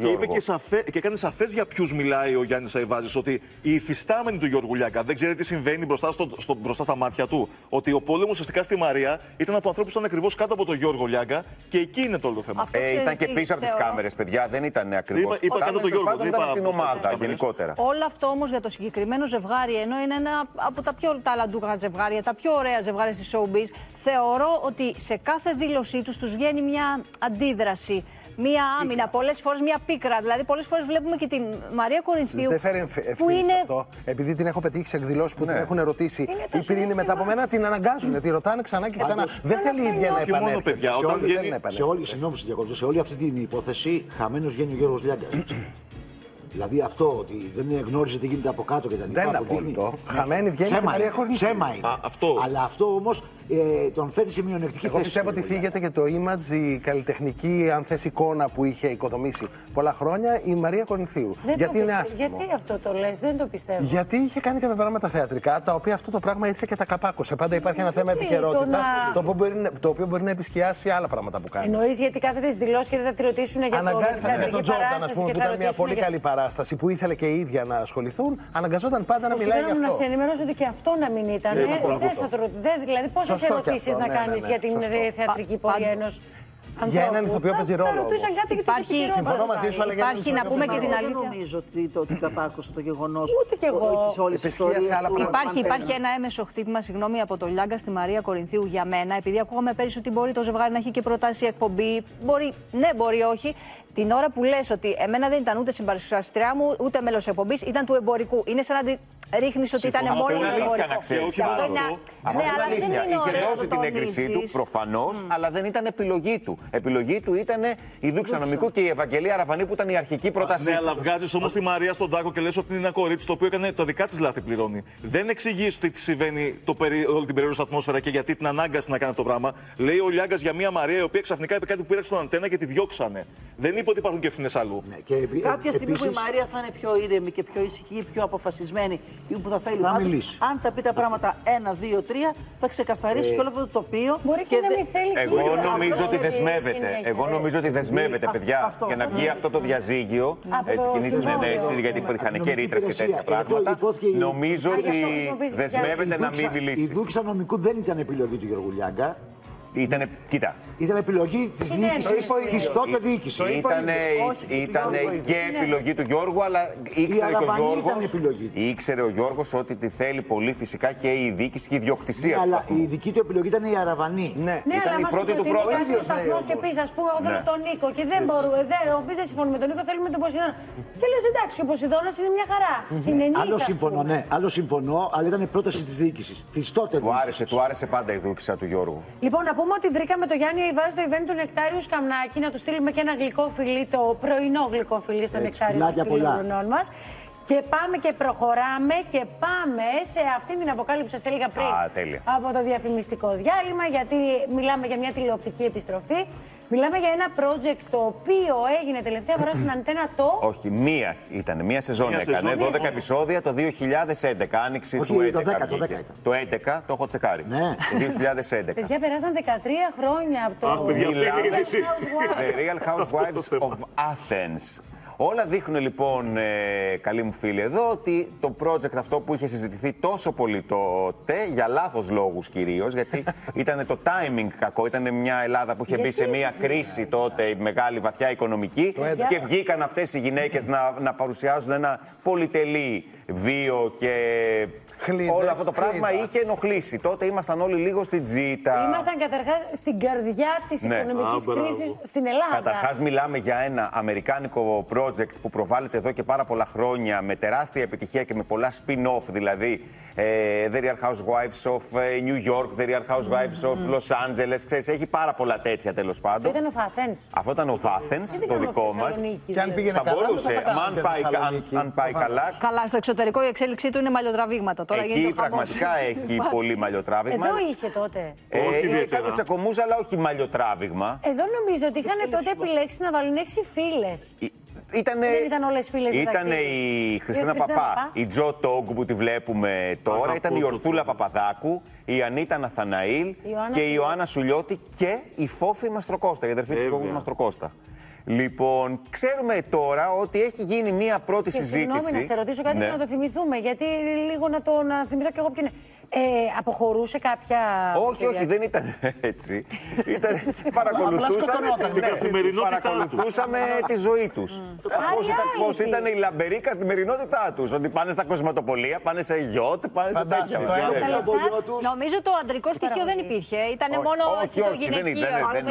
και έκανε σαφές για ποιους μιλάει ο Γιάννης Αϊβάζης. Ότι οι υφιστάμενοι του Γιώργου Λιάγκα δεν ξέρει τι συμβαίνει μπροστά στα μάτια του. Ότι ο πόλεμος ουσιαστικά στη Μαρία ήταν από ανθρώπους που ήταν ακριβώς κάτω από τον Γιώργο Λιάγκα και εκεί είναι το όλο θέμα. Ήταν και πίσω από τις κάμερες, παιδιά. Δεν ήταν ακριβώς. Είπα κάτω τον Γιώργο. Δεν ήταν την ομάδα γενικότερα. Όλο αυτό όμως για το συγκεκριμένο ζευγάρι, ενώ είναι ένα από τα πιο ταλαντούχα ζευγάρια, τα πιο ωραία ζευγάρια στη showbiz, θεωρώ ότι σε κάθε δήλωσή τους βγαίνει μια αντίδραση, μια άμυνα, πολλές φορές μια πίκρα. Δηλαδή, πολλές φορές βλέπουμε και την Μαρία Κορινθίου. Δεν φέρει ευθύνη σε αυτό. Επειδή την έχω πετύχει σε εκδηλώσεις που την έχουν ερωτήσει, οι πυρήνοι μετά από μένα την αναγκάζουν. Τη ρωτάνε ξανά και ξανά. Δεν θέλει η ίδια να επανέλθει. Σε όλη αυτή την υπόθεση, χαμένος βγαίνει ο Γιώργος Λιάγκας. Δηλαδή αυτό ότι δεν γνώριζε τι γίνεται από κάτω και τα λοιπά. Δεν είναι απόλυτο. Χαμένη βγαίνει η Μαρία Κορινθίου. Ψέμα είναι. Αλλά αυτό όμως τον φέρνει σε μειονεκτική θέση. Εγώ πιστεύω ότι φύγεται και το image, η καλλιτεχνική, αν θες, εικόνα που είχε οικοδομήσει πολλά χρόνια η Μαρία Κορινθίου. Γιατί είναι άσχημο. Γιατί αυτό το λες, δεν το πιστεύω. Γιατί είχε κάνει κάποια πράγματα θεατρικά, τα οποία αυτό το πράγμα ήρθε και τα καπάκωσε. Πάντα υπάρχει ένα θέμα επικαιρότητας, το οποίο μπορεί να επισκιάσει άλλα πράγματα που κάνει. Εννοείς γιατί κάθεται στις δηλώσεις και δεν θα τη ρωτήσουν για τον Τζόρνταν, ας πούμε, που ήταν μια πολύ καλή παράσταση που ήθελε και η ίδια να ασχοληθούν, αναγκαζόταν πάντα να μιλάει για αυτό. Να σε ενημερώσω ότι και αυτό να μην ήταν. Δηλαδή, πόσες ερωτήσεις να κάνεις για την θεατρική πορεία ενός ανθρώπου. Για έναν ηθοποιό παίζει ρόλο. Συμφωνώ μαζί σου, αλλά υπάρχει να πούμε και την αλήθεια. Δεν νομίζω ότι καπάκωσε το γεγονός. Ούτε κι εγώ. Υπάρχει ένα έμεσο χτύπημα, συγγνώμη, από το Λιάγκα στη Μαρία Κορινθίου για μένα, επειδή ακούγαμε πέρυσι ότι μπορεί το ζευγάρι να έχει και προτάσει εκπομπή. Μπορεί, ναι, μπορεί όχι. Την ώρα που λες ότι εμένα δεν ήταν ούτε συμπαρουσιαστριά μου, ούτε μέλος εκπομπής, ήταν του εμπορικού. Είναι σαν να ρίχνει ότι ήταν μόνο η αλήθεια να ξέρει. Ναι, αλλά δεν είναι είχε δώσει την έγκρισή του προφανώς, αλλά δεν ήταν επιλογή του. Επιλογή του ήταν η Δούξα Νομικού και η Ευαγγελία Αραβανή που ήταν η αρχική πρότασή. Ναι, αλλά βγάζει όμως τη Μαρία στον τάκο και λες ότι είναι ένα κορίτσι το οποίο έκανε τα δικά της λάθη πληρώνει. Δεν εξηγείς τι συμβαίνει όλη την περίοδο ατμόσφαιρα και γιατί την ανάγκασε να κάνει αυτό το πράγμα. Λέει ο Λιάγκας για μια Μαρία η οποία ξαφνικά είπε κάτι που πήραξε στον αντένα και τη διώξανε. Δεν είπε ότι υπάρχουν και ευθύνες αλλού. Κάποια στιγμή που η Μαρία θα είναι πιο ήρεμη και πιο ησυχή, πιο αποφασισμένη, ή που θα θέλει πάντως, αν τα πει τα πράγματα 1, 2, 3, θα ξεκαθαρίσει και όλο αυτό το τοπίο. Μπορεί και να μην θέλει. Εγώ νομίζω ότι δεσμεύεται. Εγώ νομίζω ότι δεσμεύεται, παιδιά, για να βγει αυτό το διαζύγιο, έτσι κοινή συνενέση, γιατί υπήρχαν και ρήτρες και τέτοια πράγματα. Νομίζω ότι δεσμεύεται να μην μιλήσει. Η Δούξα Νομικού δεν ήταν επιλογή του Γιώργου Λιάγκα. Ήτανε, κοίτα. Ήταν επιλογή της διοίκησης, της τότε διοίκησης. Ήτανε και επιλογή του Γιώργου, αλλά ήξερε ο Γιώργος ότι τη θέλει πολύ φυσικά και η διοίκηση και η ιδιοκτησία. Αλλά η δική του επιλογή ήταν η Αραβανή. Ήταν η πρώτη του πρόταση. Ο σταθμός και πει, ας πούμε, εγώ θέλω τον Νίκο και δεν μπορούμε. Εμείς δεν συμφωνούμε με τον Νίκο, θέλουμε τον Ποσειδώνα. Και λες εντάξει, ο Ποσειδώνας είναι μια χαρά. Συνενείς. Άλλο συμφωνώ, αλλά ήταν πρόταση της διοίκησης. Της τότε διοίκησης. Του άρεσε πάντα η δούξα του Γιώργου. Λοιπόν, να πούμε ότι βρήκαμε το Γιάννη Αϊβάζ στο event του Νεκτάριου Σκαμνάκη, να του στείλουμε και ένα γλυκό φιλί, το πρωινό γλυκό φιλί στο Νεκτάριο των χρονών μας. Και πάμε και προχωράμε και πάμε σε αυτή την αποκάλυψη που σας έλεγα πριν από το διαφημιστικό διάλειμμα, γιατί μιλάμε για μια τηλεοπτική επιστροφή. Μιλάμε για ένα project το οποίο έγινε τελευταία φορά στην Αντένα το... Όχι, μία σεζόν έκανε, 12 επεισόδια το 2011, άνοιξη του 2011. Το 2011 το έχω τσεκάρει, το 2011. Παιδιά, περάσαν 13 χρόνια από το... The Real Housewives of Athens. Όλα δείχνουν λοιπόν, καλοί μου φίλοι εδώ, ότι το project αυτό που είχε συζητηθεί τόσο πολύ τότε, για λάθος λόγους κυρίως, γιατί ήταν το timing κακό, ήταν μια Ελλάδα που είχε μπει σε μια κρίση τότε, μεγάλη βαθιά οικονομική, και βγήκαν αυτές οι γυναίκες να παρουσιάζουν ένα πολυτελή βίο και... όλο αυτό το πράγμα είχε ενοχλήσει. Τότε ήμασταν όλοι λίγο στην τζίτα. Ήμασταν καταρχάς στην καρδιά της οικονομικής κρίσης στην Ελλάδα. Καταρχάς μιλάμε για ένα αμερικάνικο project που προβάλλεται εδώ και πάρα πολλά χρόνια με τεράστια επιτυχία και με πολλά spin-off, δηλαδή The Real Housewives of New York, The Real Housewives of Los Angeles, ξέρεις, έχει πάρα πολλά τέτοια τέλος πάντων. Αυτό ήταν ο Athens. Αυτό ήταν ο Athens, το δικό μας. Και αν πήγαινε θα μπορούσε, αν πάει καλά. Καλά, στο εξωτερικό η εξέλιξή του είναι μαλλιοτραβήγματα. Εκεί πραγματικά έχει πολύ μαλλιοτράβηγμα. Εδώ είχε τότε. Είχε κάποιους τσακωμούς, αλλά όχι μαλλιοτράβηγμα. Εδώ νομίζω ότι είχαν τότε επιλέξει να βάλουν 6 φίλες. Δεν ήταν όλες φίλες. Ήταν η Χριστίνα Παπά, η Τζο Τόγκου που τη βλέπουμε τώρα, ήταν η Ορθούλα Παπαδάκου, η Ανίτα Ναθαναήλ και η Ιωάννα Σουλιώτη και η Φόφη Μαστροκώστα, η αδερφή της Φόφης Μαστροκώστα. Λοιπόν, ξέρουμε τώρα ότι έχει γίνει μία πρώτη συζήτηση. Συγγνώμη, να σε ρωτήσω κάτι να το θυμηθούμε, γιατί λίγο να θυμηθώ κι εγώ ποιο είναι. Αποχωρούσε κάποια. Όχι, δεν ήταν έτσι. Παρακολουθούσαμε τη ζωή τους. Πώς ήταν η λαμπερή καθημερινότητά τους. Ότι πάνε στα κοσματοπολία, πάνε σε γιότ, πάνε σε τέτοια. Νομίζω το αντρικό στοιχείο δεν υπήρχε. Ήταν μόνο το γυναικείο.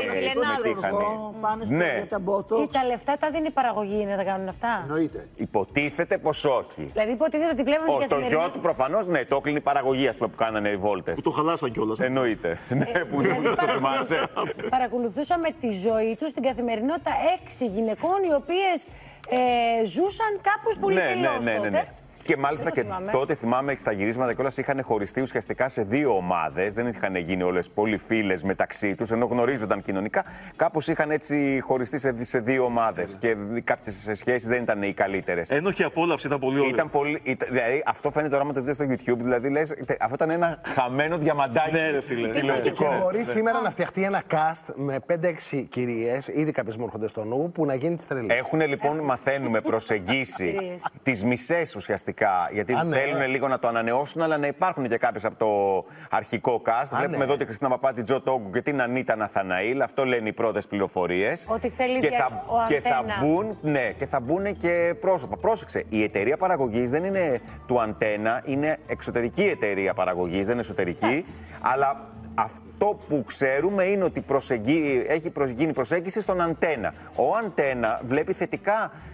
Τα λεφτά τα δίνει η παραγωγή να τα κάνουν αυτά. Υποτίθεται πως όχι. Δηλαδή υποτίθεται ότι βλέπουμε για το γιότ προφανώς ναι, το έκλεινε η παραγωγή, ας πούμε, που κάνανε οι βόλτες. Που το χαλάσαν κιόλας. Εννοείται. Ναι, που το θυμάσαι. Παρακολουθούσαμε τη ζωή τους, την καθημερινότητα 6 γυναικών οι οποίες ζούσαν κάπως πολύ τελειώς τότε. Και μάλιστα και τότε θυμάμαι στα γυρίσματα κιόλας είχαν χωριστεί ουσιαστικά σε 2 ομάδες. Δεν είχαν γίνει όλες πολύ φίλες μεταξύ τους, ενώ γνωρίζονταν κοινωνικά. Κάπως είχαν έτσι χωριστεί σε 2 ομάδες. Και κάποιες σχέσεις δεν ήταν οι καλύτερες. Ένοχη απόλαυση, ήταν πολύ ωραία. Δηλαδή αυτό φαίνεται τώρα με το δείτε στο YouTube. Δηλαδή λες, αυτό ήταν ένα χαμένο διαμαντάκι. Ναι, ρε φίλε. Και μπορεί σήμερα να φτιαχτεί ένα cast με 5-6 κυρίες, ήδη κάποιες μου έρχονται στο νου, που να γίνει τη τρελή. Έχουν λοιπόν, μαθαίνουμε, προσεγγίσει τις μισές ουσιαστικά. Γιατί θέλουν λίγο να το ανανεώσουν, αλλά να υπάρχουν και κάποιες από το αρχικό cast. Βλέπουμε εδώ τη Χριστίνα Παπά, την Τζο Τόγκου και την Ανίτα Ναθαναήλ. Αυτό λένε οι πρώτες πληροφορίες. Ότι θέλει και θα μπουν και πρόσωπα. Πρόσεξε, η εταιρεία παραγωγής δεν είναι του Αντένα, είναι εξωτερική εταιρεία παραγωγής, δεν είναι εσωτερική. Αλλά αυτό που ξέρουμε είναι ότι έχει γίνει προσέγγιση στον Αντένα. Ο Αντένα βλέπει θετικά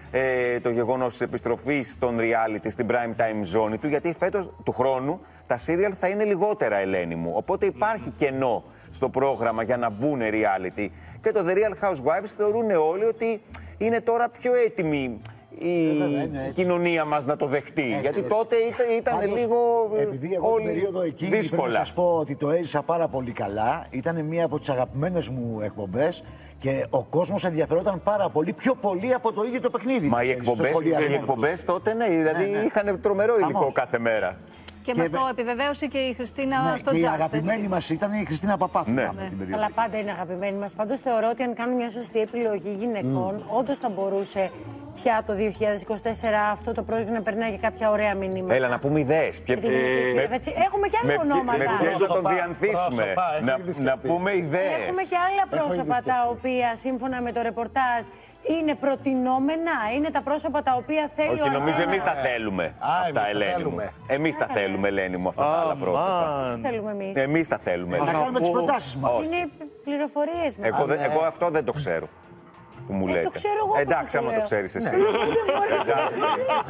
το γεγονός της επιστροφής των reality στην prime time ζώνη του, γιατί φέτος του χρόνου τα serial θα είναι λιγότερα, Ελένη μου. Οπότε υπάρχει κενό στο πρόγραμμα για να μπουν reality. Και το The Real Housewives θεωρούν όλοι ότι είναι τώρα πιο έτοιμη η κοινωνία μας να το δεχτεί. Γιατί τότε ήταν λίγο επειδή εγώ την περίοδο εκείνη δύσκολα. πρέπει να σας πω ότι το έζησα πάρα πολύ καλά. Ήταν μία από τις αγαπημένες μου εκπομπές και ο κόσμος ενδιαφερόταν πάρα πολύ, πιο πολύ από το ίδιο το παιχνίδι. Μα οι εκπομπές τότε, ναι, δηλαδή είχαν τρομερό υλικό κάθε μέρα. Και μας το επιβεβαίωσε και η Χριστίνα στο chat. Η αγαπημένη μας ήταν η Χριστίνα Παπάθου. Ναι. Αλλά πάντα είναι αγαπημένη μας. Πάντως θεωρώ ότι αν κάνουν μια σωστή επιλογή γυναικών, όντως θα μπορούσε πια το 2024 αυτό το project να περνάει και κάποια ωραία μηνύματα. Έλα να πούμε ιδέες. Έχουμε και άλλα ονόματα. Με ποιες θα τον διανθίσουμε. Να πούμε ιδέες. Έχουμε και άλλα πρόσωπα τα οποία σύμφωνα με το ρεπορτάζ είναι προτινόμενα, είναι τα πρόσωπα τα οποία θέλει. Όχι, νομίζω εμείς τα θέλουμε. Αυτά, Ελένη μου. Εμείς τα θέλουμε, Ελένη μου, αυτά τα άλλα πρόσωπα. Τι θέλουμε εμείς. Εμείς τα θέλουμε. Να κάνουμε τις προτάσεις μας. Είναι πληροφορίες μας. Εγώ αυτό δεν το ξέρω. Που μου λέτε. Το ξέρω εγώ. Εντάξει, άμα το ξέρεις εσύ. Εντάξει.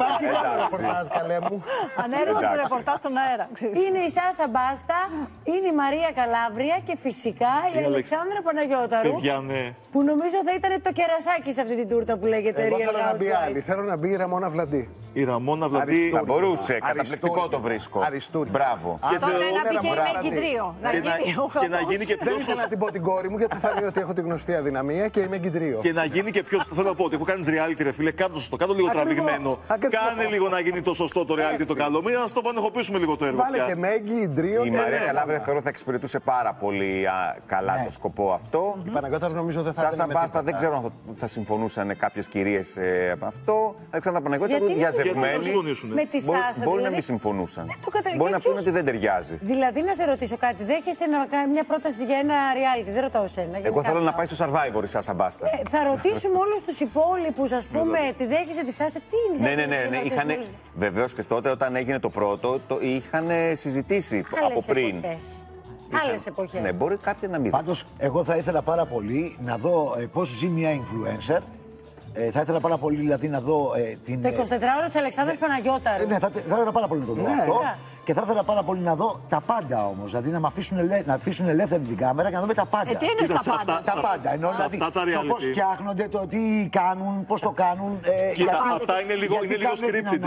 Ανέρεσε το ρεπορτάζ στον αέρα. Είναι η Σάσα Μπάστα, είναι η Μαρία Καλάβρια και φυσικά η Αλεξάνδρα Παναγιώταρου. Που νομίζω θα ήταν το κερασάκι σε αυτή την τούρτα που λέγεται Real Housewives. Θέλω να μπει άλλη. Θέλω να μπει η Ραμόνα Βλαντή. Η Ραμόνα Βλαντή θα μπορούσε. Καταπληκτικό το βρίσκω. Μπράβο. Τότε να πει και η Εγκυντρίο. Και να γίνει και πιο. Δεν ήθελα να την πω την κόρη μου γιατί θα φανεί ότι έχω τη γνωστή αδυναμία και είμαι Εγκυντρίο. Και να γίνει και πιο. Θέλω να πω ότι αφού κάνει reality, ρε φίλε, κάτω σωστό, κάτω λίγο τραβηγμένο. Κάνε λίγο να γίνει το σωστό το reality το καλό. Μην να στο πανεχοποιήσουμε λίγο το έργο. Βάλε και Μέγγι, Ιντρίο. Η Μαρία Καλάβρια θεωρώ θα εξυπηρετούσε πάρα πολύ καλά το σκοπό αυτό. Η Παναγιώταρου νομίζω δεν θα Σάσα Μπάστα δεν ξέρω αν θα συμφωνούσαν κάποιες κυρίες από αυτό. Αλεξάνδρα Παναγιώταρου διαζευμένη. Με τη Σάσα. Μπορεί να μην συμφωνούσαν. Μπορεί να πούνε ότι δεν ταιριάζει. Δηλαδή να σε ρωτήσω κάτι, δέχεσαι να κάνει μια πρόταση για ένα reality, δεν ρωτάω εσένα. Εγώ θέλω να πάει στο Survivor η Σάσα Μπάστα. Θα ρωτήσουμε όλους τους υπόλοιπους, ας πούμε, τη δέχεσαι τη Σάσα, τι είναι. Ναι. Βεβαίως και τότε όταν έγινε το πρώτο, είχαν συζητήσει από πριν. Άλλες εποχές. Ναι, μπορεί κάποιοι να μην. Πάντως, εγώ θα ήθελα πάρα πολύ να δω πώς ζει μια influencer. Θα ήθελα πάρα πολύ δηλαδή να δω την. Το 24ωρο της Αλεξάνδρας Παναγιώταρου. Ναι, θα ήθελα πάρα πολύ να το δω αυτό. Και θα ήθελα πάρα πολύ να δω τα πάντα όμως. Δηλαδή να με αφήσουν ελεύθερη την κάμερα και να δούμε τα πάντα. Τι εννοείς τα πάντα. Τα πάντα. Εννοώ δηλαδή το πώς φτιάχνονται, το τι κάνουν, πώς το κάνουν. Κοίτα, αυτά είναι λίγο scripted.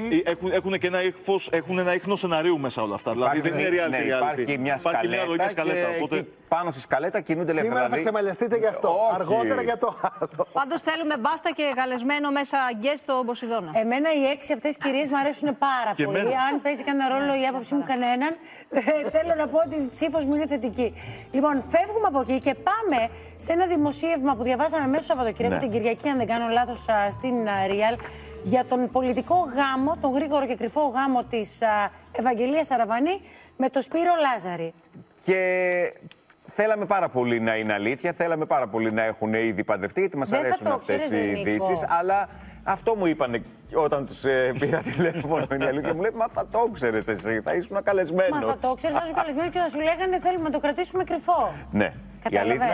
Έχουν ένα ίχνο σεναρίου μέσα όλα αυτά. Δηλαδή δεν είναι reality. Υπάρχει μια σκαλέτα. Πάνω στη σκαλέτα κινούνται ελεύθερα. Σήμερα θα ξεμαλιαστείτε γι' αυτό. Αργότερα για το άλλο. Πάντως θέλουμε Μπάστα και καλεσμένο μέσα guest στο Ποσειδώνα. Εμένα οι 6 αυτές κυρίες μου αρέσουν πάρα πολύ. Αν παίζει κανένα ρόλο η άποψή μου κανέναν, θέλω να πω ότι η ψήφος μου είναι θετική. Λοιπόν, φεύγουμε από εκεί και πάμε σε ένα δημοσίευμα που διαβάσαμε μέσα στο Σαββατοκύριακο την Κυριακή, αν δεν κάνω λάθος, στην Real, για τον πολιτικό γάμο, τον γρήγορο και κρυφό γάμο της Ευαγγελίας Αραβανή με τον Σπύρο Λάζαρη. Και θέλαμε πάρα πολύ να είναι αλήθεια, θέλαμε πάρα πολύ να έχουν ήδη παντρευτεί, γιατί μας αρέσουν αυτές οι ειδήσεις, αλλά αυτό μου είπανε όταν τους πήρα τηλέφωνο, είναι αλήθεια. Μου λέει, μα θα το ξέρεις εσύ, θα ήσουν καλεσμένος. Μα θα το ξέρεις, θα ήσουν καλεσμένος και θα σου λέγανε θέλουμε να το κρατήσουμε κρυφό. Ναι. Η αλήθεια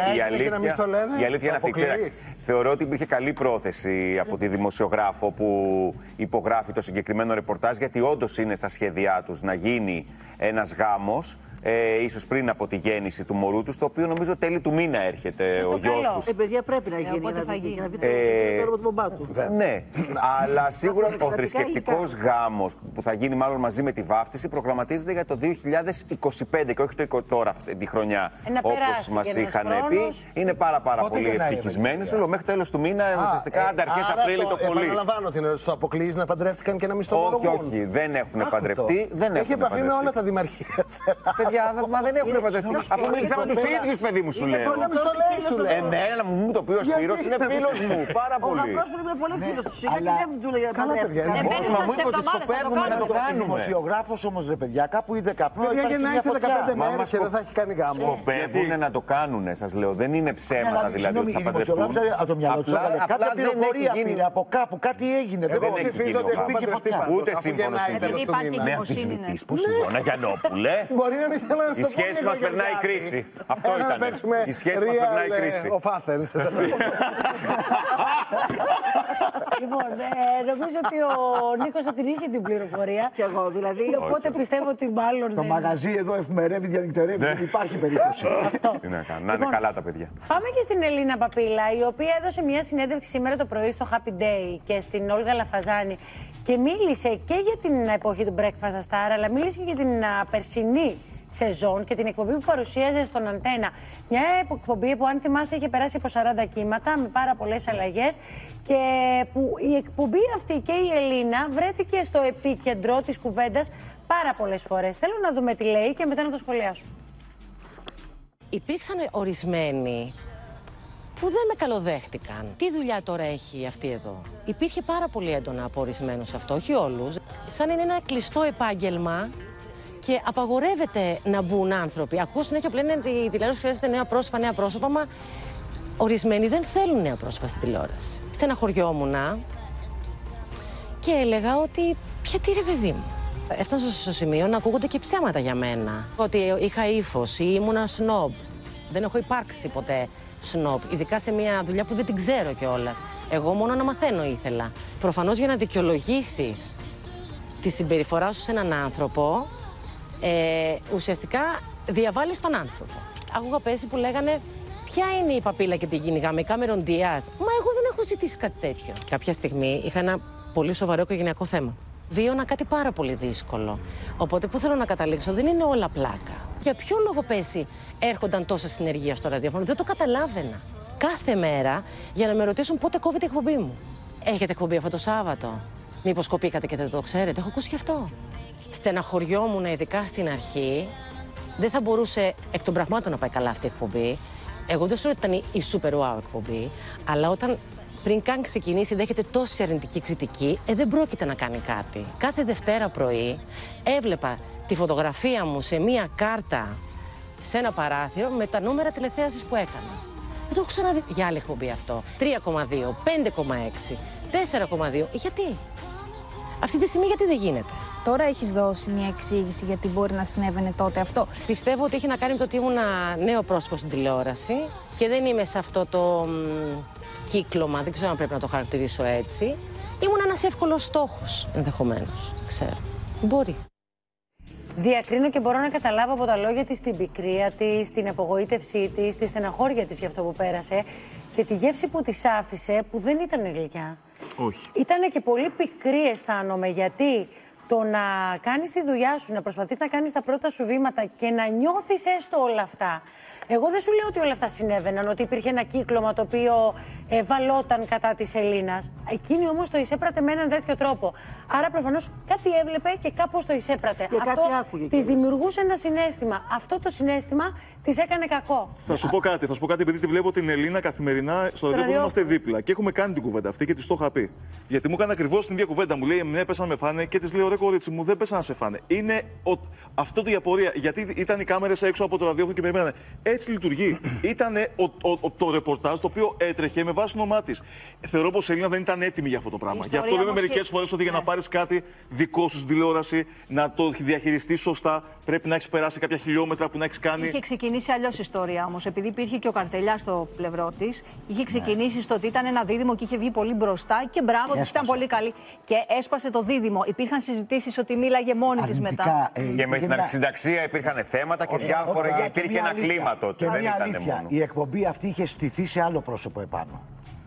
είναι αυτή. Θεωρώ ότι υπήρχε καλή πρόθεση από τη δημοσιογράφο που υπογράφει το συγκεκριμένο ρεπορτάζ, γιατί όντως είναι στα σχέδιά τους να γίνει ένας γάμος. Ίσως πριν από τη γέννηση του μωρού τους, το οποίο νομίζω τέλη του μήνα έρχεται ο γιος τους. Παιδιά πρέπει να γίνει. Οπότε θα γίνει. Να πει το όνομα του μπαμπά του. Ναι, αλλά σίγουρα ο θρησκευτικός γάμος που θα γίνει μάλλον μαζί με τη βάφτιση προγραμματίζεται για το 2025 και όχι τώρα τη χρονιά όπως μας είχαν πει. Είναι πάρα πολύ ευτυχισμένοι. Σου λέω μέχρι τέλος του μήνα, ουσιαστικά αρχές Απρίλη το πολύ. Επαναλαμβάνω την ερώτηση, το αποκλείεις να παντρεύτηκαν και να μην στο ομολογούν? Όχι, δεν έχουν παντρευτεί. Έχει επαφή με όλα τα δημαρχία της Ελλάδας. Μα δεν έχουν παντρευτεί. Αφού μίλησα με τους ίδιους, παιδί μου, σου λέω. Εμένα μου το πει ο Σπύρος, είναι φίλος μου. Πάρα πολύ. Ο Γαμπρός είναι πολύ φίλος του. Σιγά και δεν του λέγε να παντρεύτηκαν. Μα μου είπε ότι σκοπεύουμε να το κάνουμε. Δημοσιογράφος όμως, ρε παιδιά, κάπου είδε καπνό. Παιδιά, γεννάει σε 15 μέρες και δεν θα έχει κάνει γάμο. Σκοπεύουν να το κάνουν, σας λέω. Δεν είναι ψέματα δηλαδή ότι θα παντρευτούν. Από το μυαλό του έκανε κάποια πληροφορία πήρε από κάπου, κάτι έγινε. Δεν ψηφίζω ότι έχουν παντρευτεί. Ούτε σύμφωνο είναι. Με αμφισβητείς, πώς συμφωνώ, Γιαννόπουλε. Μπορεί να μην θέλω να η σχέση μας περνάει κρίση. Αυτό ήταν. Η σχέση μας περνάει κρίση. Ο Φάθελ. Λοιπόν, νομίζω ότι ο Νίκος θα την είχε την πληροφορία. Κι εγώ δηλαδή. Οπότε πιστεύω ότι μάλλον. Το μαγαζί εδώ εφημερεύει, διανυκτερεύει. Δεν υπάρχει περίπτωση. Να είναι καλά τα παιδιά. Πάμε και στην Ελίνα Παπίλα, η οποία έδωσε μια συνέντευξη σήμερα το πρωί στο Happy Day και στην Όλγα Λαφαζάνη και μίλησε και για την εποχή του Breakfast Star, αλλά μίλησε και για την περσινή σεζόν και την εκπομπή που παρουσίαζε στον Αντένα. Μια εκπομπή που, αν θυμάστε, είχε περάσει από 40 κύματα με πάρα πολλές αλλαγές και που η εκπομπή αυτή και η Ελίνα βρέθηκε στο επίκεντρο της κουβέντας πάρα πολλές φορές. Θέλω να δούμε τι λέει και μετά να το σχολιάσουμε. Υπήρξαν ορισμένοι που δεν με καλοδέχτηκαν. Τι δουλειά τώρα έχει αυτή εδώ? Υπήρχε πάρα πολύ έντονα από ορισμένους αυτό, όχι όλους. Σαν είναι ένα κλειστό επάγγελμα και απαγορεύεται να μπουν άνθρωποι. Ακούω συνέχεια που λένε ότι η τηλεόραση χρειάζεται νέα πρόσωπα, μα ορισμένοι δεν θέλουν νέα πρόσωπα στη τηλεόραση. Στεναχωριόμουν και έλεγα ότι γιατί ρε παιδί μου. Έφτασα στο σημείο να ακούγονται και ψέματα για μένα. Ότι είχα ύφος ή ήμουνα σνόμπ. Δεν έχω υπάρξει ποτέ σνόμπ, ειδικά σε μια δουλειά που δεν την ξέρω κιόλας. Εγώ μόνο να μαθαίνω ήθελα. Προφανώς για να δικαιολογήσεις τη συμπεριφορά σου σε έναν άνθρωπο, ουσιαστικά διαβάλλεις τον άνθρωπο. Άκουγα πέρσι που λέγανε ποια είναι η Παπίλα και τη κυνηγάμε, η Κάμερον Ντιάζ. Μα εγώ δεν έχω ζητήσει κάτι τέτοιο. Κάποια στιγμή είχα ένα πολύ σοβαρό οικογενειακό θέμα. Βίωνα κάτι πάρα πολύ δύσκολο. Οπότε που θέλω να καταλήξω, δεν είναι όλα πλάκα. Για ποιο λόγο πέρσι έρχονταν τόσα συνεργεία στο ραδιόφωνο? Δεν το καταλάβαινα. Κάθε μέρα για να με ρωτήσουν πότε κόβεται η εκπομπή μου. Έχετε εκπομπή αυτό το Σάββατο? Μήπως κοπήκατε και δεν το ξέρετε? Έχω ακούσει και αυτό. Στεναχωριόμουν ειδικά στην αρχή. Δεν θα μπορούσε εκ των πραγμάτων να πάει καλά αυτή η εκπομπή. Εγώ δεν σου λέω ότι ήταν η super wow εκπομπή, αλλά όταν πριν καν ξεκινήσει δέχεται τόση αρνητική κριτική, δεν πρόκειται να κάνει κάτι. Κάθε Δευτέρα πρωί έβλεπα τη φωτογραφία μου σε μία κάρτα σε ένα παράθυρο με τα νούμερα τηλεθέασης που έκανα. Δεν το έχω ξαναδεί για άλλη εκπομπή αυτό. 3,2, 5,6, 4,2. Γιατί? Αυτή τη στιγμή γιατί δεν γίνεται? Τώρα έχεις δώσει μια εξήγηση γιατί μπορεί να συνέβαινε τότε αυτό? Πιστεύω ότι έχει να κάνει με το ότι ήμουν νέο πρόσωπο στην τηλεόραση και δεν είμαι σε αυτό το κύκλωμα, δεν ξέρω αν πρέπει να το χαρακτηρίσω έτσι. Ήμουν ένας εύκολος στόχος, ενδεχομένως. Ξέρω. Μπορεί. Διακρίνω και μπορώ να καταλάβω από τα λόγια της την πικρία της, την απογοήτευσή της, τη στεναχώρια της για αυτό που πέρασε και τη γεύση που της άφησε που δεν ήταν γλυκιά. Όχι. Ήτανε και πολύ πικρή, αισθάνομαι, γιατί το να κάνεις τη δουλειά σου, να προσπαθείς να κάνεις τα πρώτα σου βήματα και να νιώθεις έστω όλα αυτά. Εγώ δεν σου λέω ότι όλα αυτά συνέβαιναν, ότι υπήρχε ένα κύκλωμα το οποίο βαλόταν κατά της Ελίνας. Εκείνη όμως το εισέπρατε με έναν τέτοιο τρόπο. Άρα προφανώς κάτι έβλεπε και κάπως το εισέπρατε. Και αυτό της δημιουργούσε ένα συναίσθημα. Αυτό το συναίσθημα της έκανε κακό. Θα σου πω κάτι, επειδή τη βλέπω την Ελίνα καθημερινά στο ραδιόφωνο, είμαστε δίπλα. Και έχουμε κάνει την κουβέντα αυτή και της το είχα πει. Γιατί μου έκανε ακριβώς την ίδια κουβέντα. Μου λέει: ναι, πέσαν με φάνε, και της λέω: ρε κορίτσι μου, δεν πέσαν να σε φάνε. Είναι αυτό η απορία. Γιατί ήταν οι κάμερες έξω από το ραδιόφωνο και περιμένανε. Έτσι λειτουργεί. Ήταν το ρεπορτάζ το οποίο έτρεχε με βάση το όνομά της. Θεωρώ πως η Ελίνα δεν ήταν έτοιμη για αυτό το πράγμα. Γι' αυτό λέμε μερικές φορές ότι για να πάρεις κάτι δικό σου στην τηλεόραση, να το διαχειριστείς σωστά, πρέπει να έχεις περάσει κάποια χιλιόμετρα που να έχεις κάνει. Είχε ξεκινήσει αλλιώς η ιστορία όμως. Επειδή υπήρχε και ο Καρτελιάς στο πλευρό της, είχε ξεκινήσει στο ότι ήταν ένα δίδυμο και είχε βγει πολύ μπροστά και μπράβο της, ήταν πολύ καλή. Και έσπασε το δίδυμο. Υπήρχαν συζητήσεις ότι μίλαγε μόνη της μετά. Και με την αξινταξία υπήρχαν θέματα και διάφορα. Υπήρχε ένα κλίμα τότε. Και μια αλήθεια. Η εκπομπή αυτή είχε στηθεί σε άλλο πρόσωπο επάνω.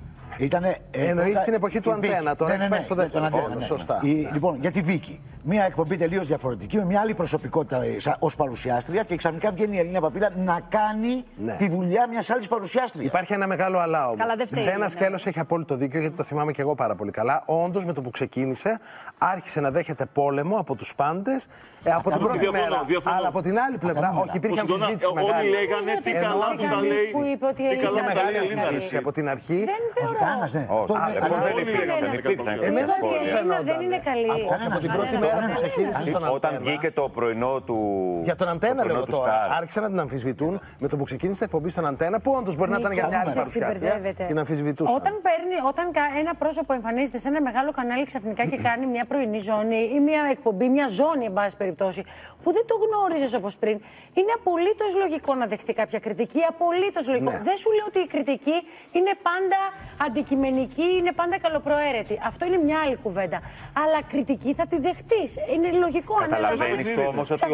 Εννοείς στην εποχή του Αντένα, τώρα έχει πάει στο δεύτερο χρόνο. Σωστά. Λοιπόν, για τη Βίκη. Μια εκπομπή τελείως διαφορετική, με μια άλλη προσωπικότητα ως παρουσιάστρια και ξαφνικά βγαίνει η Ελίνα Παπίλα να κάνει τη δουλειά μιας άλλης παρουσιάστριας. Υπάρχει ένα μεγάλο αλλά όμως. Καλά, δεν φταίει, σε ένα σκέλος έχει απόλυτο δίκιο, γιατί το θυμάμαι και εγώ πάρα πολύ καλά. Όντως, με το που ξεκίνησε, άρχισε να δέχεται πόλεμο από τους πάντες. Από την πρώτη μέρα. Αλλά από την άλλη πλευρά, όχι, υπήρχε αμφισβήτηση μεγάλη. Όλοι λέγανε τι καλά που τα λέει. Που είπε ότι η Ελίνα μεγάλη αμφισβήτηση από την αρχή. Δεν θεωρώ. Δεν υπήρξαν. Δεν είναι καλή. Από την πρώτη μέρα Όταν βγήκε το πρωινό του. Για τον Αντένα, λέω τώρα. Άρχισαν να την αμφισβητούν με το που ξεκίνησε η εκπομπή στον Αντένα, που όντως μπορεί να ήταν για μια άλλη παρουσιάστρια. Την αμφισβητούσαν. Όταν ένα πρόσωπο εμφανίζεται σε ένα μεγάλο κανάλι ξαφνικά και κάνει μια πρωινή ζώνη ή μια εκπομπή, μια ζώνη, εν πάση περιπτώσει, που δεν το γνώριζε όπως πριν, είναι απολύτως λογικό να δεχτεί κάποια κριτική. Απολύτως λογικό. Ναι. Δεν σου λέω ότι η κριτική είναι πάντα αντικειμενική, είναι πάντα καλοπροαίρετη. Αυτό είναι μια άλλη κουβέντα. Αλλά κριτική θα τη δεχτείς. Είναι λογικό. Καταλαβαίνεις όμως ότι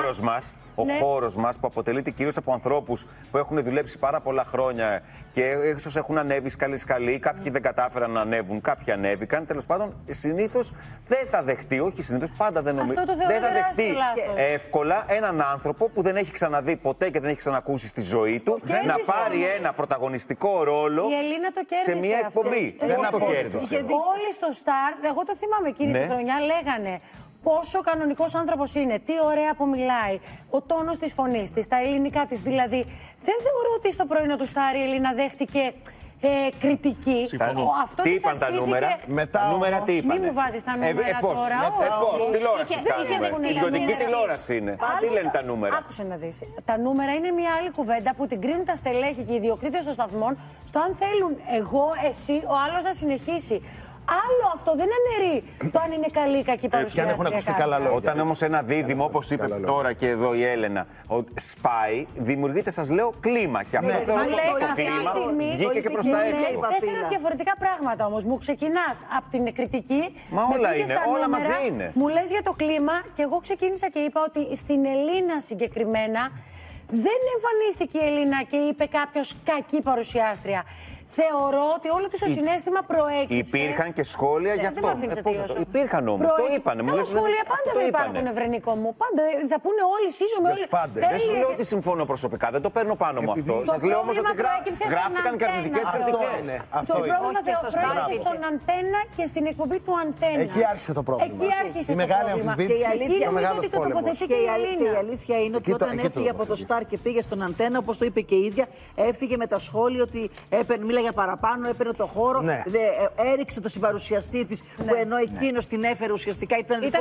ο χώρος μας, που αποτελείται κυρίως από ανθρώπους που έχουν δουλέψει πάρα πολλά χρόνια και ίσως έχουν ανέβει σκαλί, κάποιοι δεν κατάφεραν να ανέβουν, κάποιοι ανέβηκαν. Τέλος πάντων, συνήθως δεν θα δεχτεί, όχι συνήθως, πάντα δεν νομίζω. Δεν θα δεχτεί εύκολα έναν άνθρωπο που δεν έχει ξαναδεί ποτέ και δεν έχει ξανακούσει στη ζωή του να πάρει ένα πρωταγωνιστικό ρόλο σε μια εκπομπή. Δεν το κέρδισε. Όλοι στο Star, εγώ το θυμάμαι εκείνη τη χρονιά, λέγανε πόσο κανονικός άνθρωπος είναι, τι ωραία που μιλάει, ο τόνος της φωνής της, τα ελληνικά της. Δηλαδή, δεν θεωρώ ότι στο πρωινό του Star η Ελίνα δέχτηκε κριτική. Τι είπαν τα νούμερα? Τα νούμερα τι είπαν? Μην μου βάζεις τα νούμερα τώρα. Πώς, τηλεόραση κάνουμε. Ιδιωτική τηλεόραση είναι. Τι λένε τα νούμερα? Άκουσε να δεις. Τα νούμερα είναι μια άλλη κουβέντα που την κρίνουν τα στελέχη και οι ιδιοκτήτες των σταθμών στο αν θέλουν εγώ, εσύ, ο άλλος να συνεχίσει. Άλλο αυτό δεν αναιρεί το αν είναι καλή ή κακή παρουσίαση. Αν έχουν ακουστεί καλά λόγια. Όταν όμως ένα δίδυμο, όπως είπε τώρα και εδώ η Έλενα, σπάει, δημιουργείται, σας λέω, κλίμα. Και αυτό το κλίμα βγήκε και προς τα έξω. 4 διαφορετικά πράγματα όμως. Μου ξεκινάς από την κριτική. Μα όλα είναι, όλα μαζί είναι. Μου λες για το κλίμα και εγώ ξεκίνησα και είπα ότι στην Ελίνα συγκεκριμένα δεν εμφανίστηκε η Ελίνα και είπε κάποιος κακή παρουσιάστρια. Θεωρώ ότι όλο το συναίσθημα προέκυψε. Υπήρχαν και σχόλια γι' αυτό. Υπήρχαν όμως. Το είπανε. Τα σχόλια πάντα δεν υπάρχουν, Ευρενικό μου. Πάντα θα πούνε όλοι, σύζομαι όλοι. Δεν σου λέω ότι συμφωνώ προσωπικά. Δεν το παίρνω πάνω μου αυτό. Σας λέω όμως ότι γράφτηκαν και αρνητικές κριτικές. Το πρόβλημα προέκυψε στον Αντένα και στην εκπομπή του Αντένα. Εκεί άρχισε το πρόβλημα. Εκεί άρχισε η μεγάλη αμφισβήτηση και ο μεγάλος πόλεμος. Και η αλήθεια είναι ότι όταν έφυγε από το Star και πήγε στον Αντένα, όπως το είπε και η ίδια, έφυγε με τα σχόλια ότι για παραπάνω, έπαιρνε το χώρο, έριξε το συμπαρουσιαστή της, που ενώ εκείνος την έφερε ουσιαστικά ήταν δεν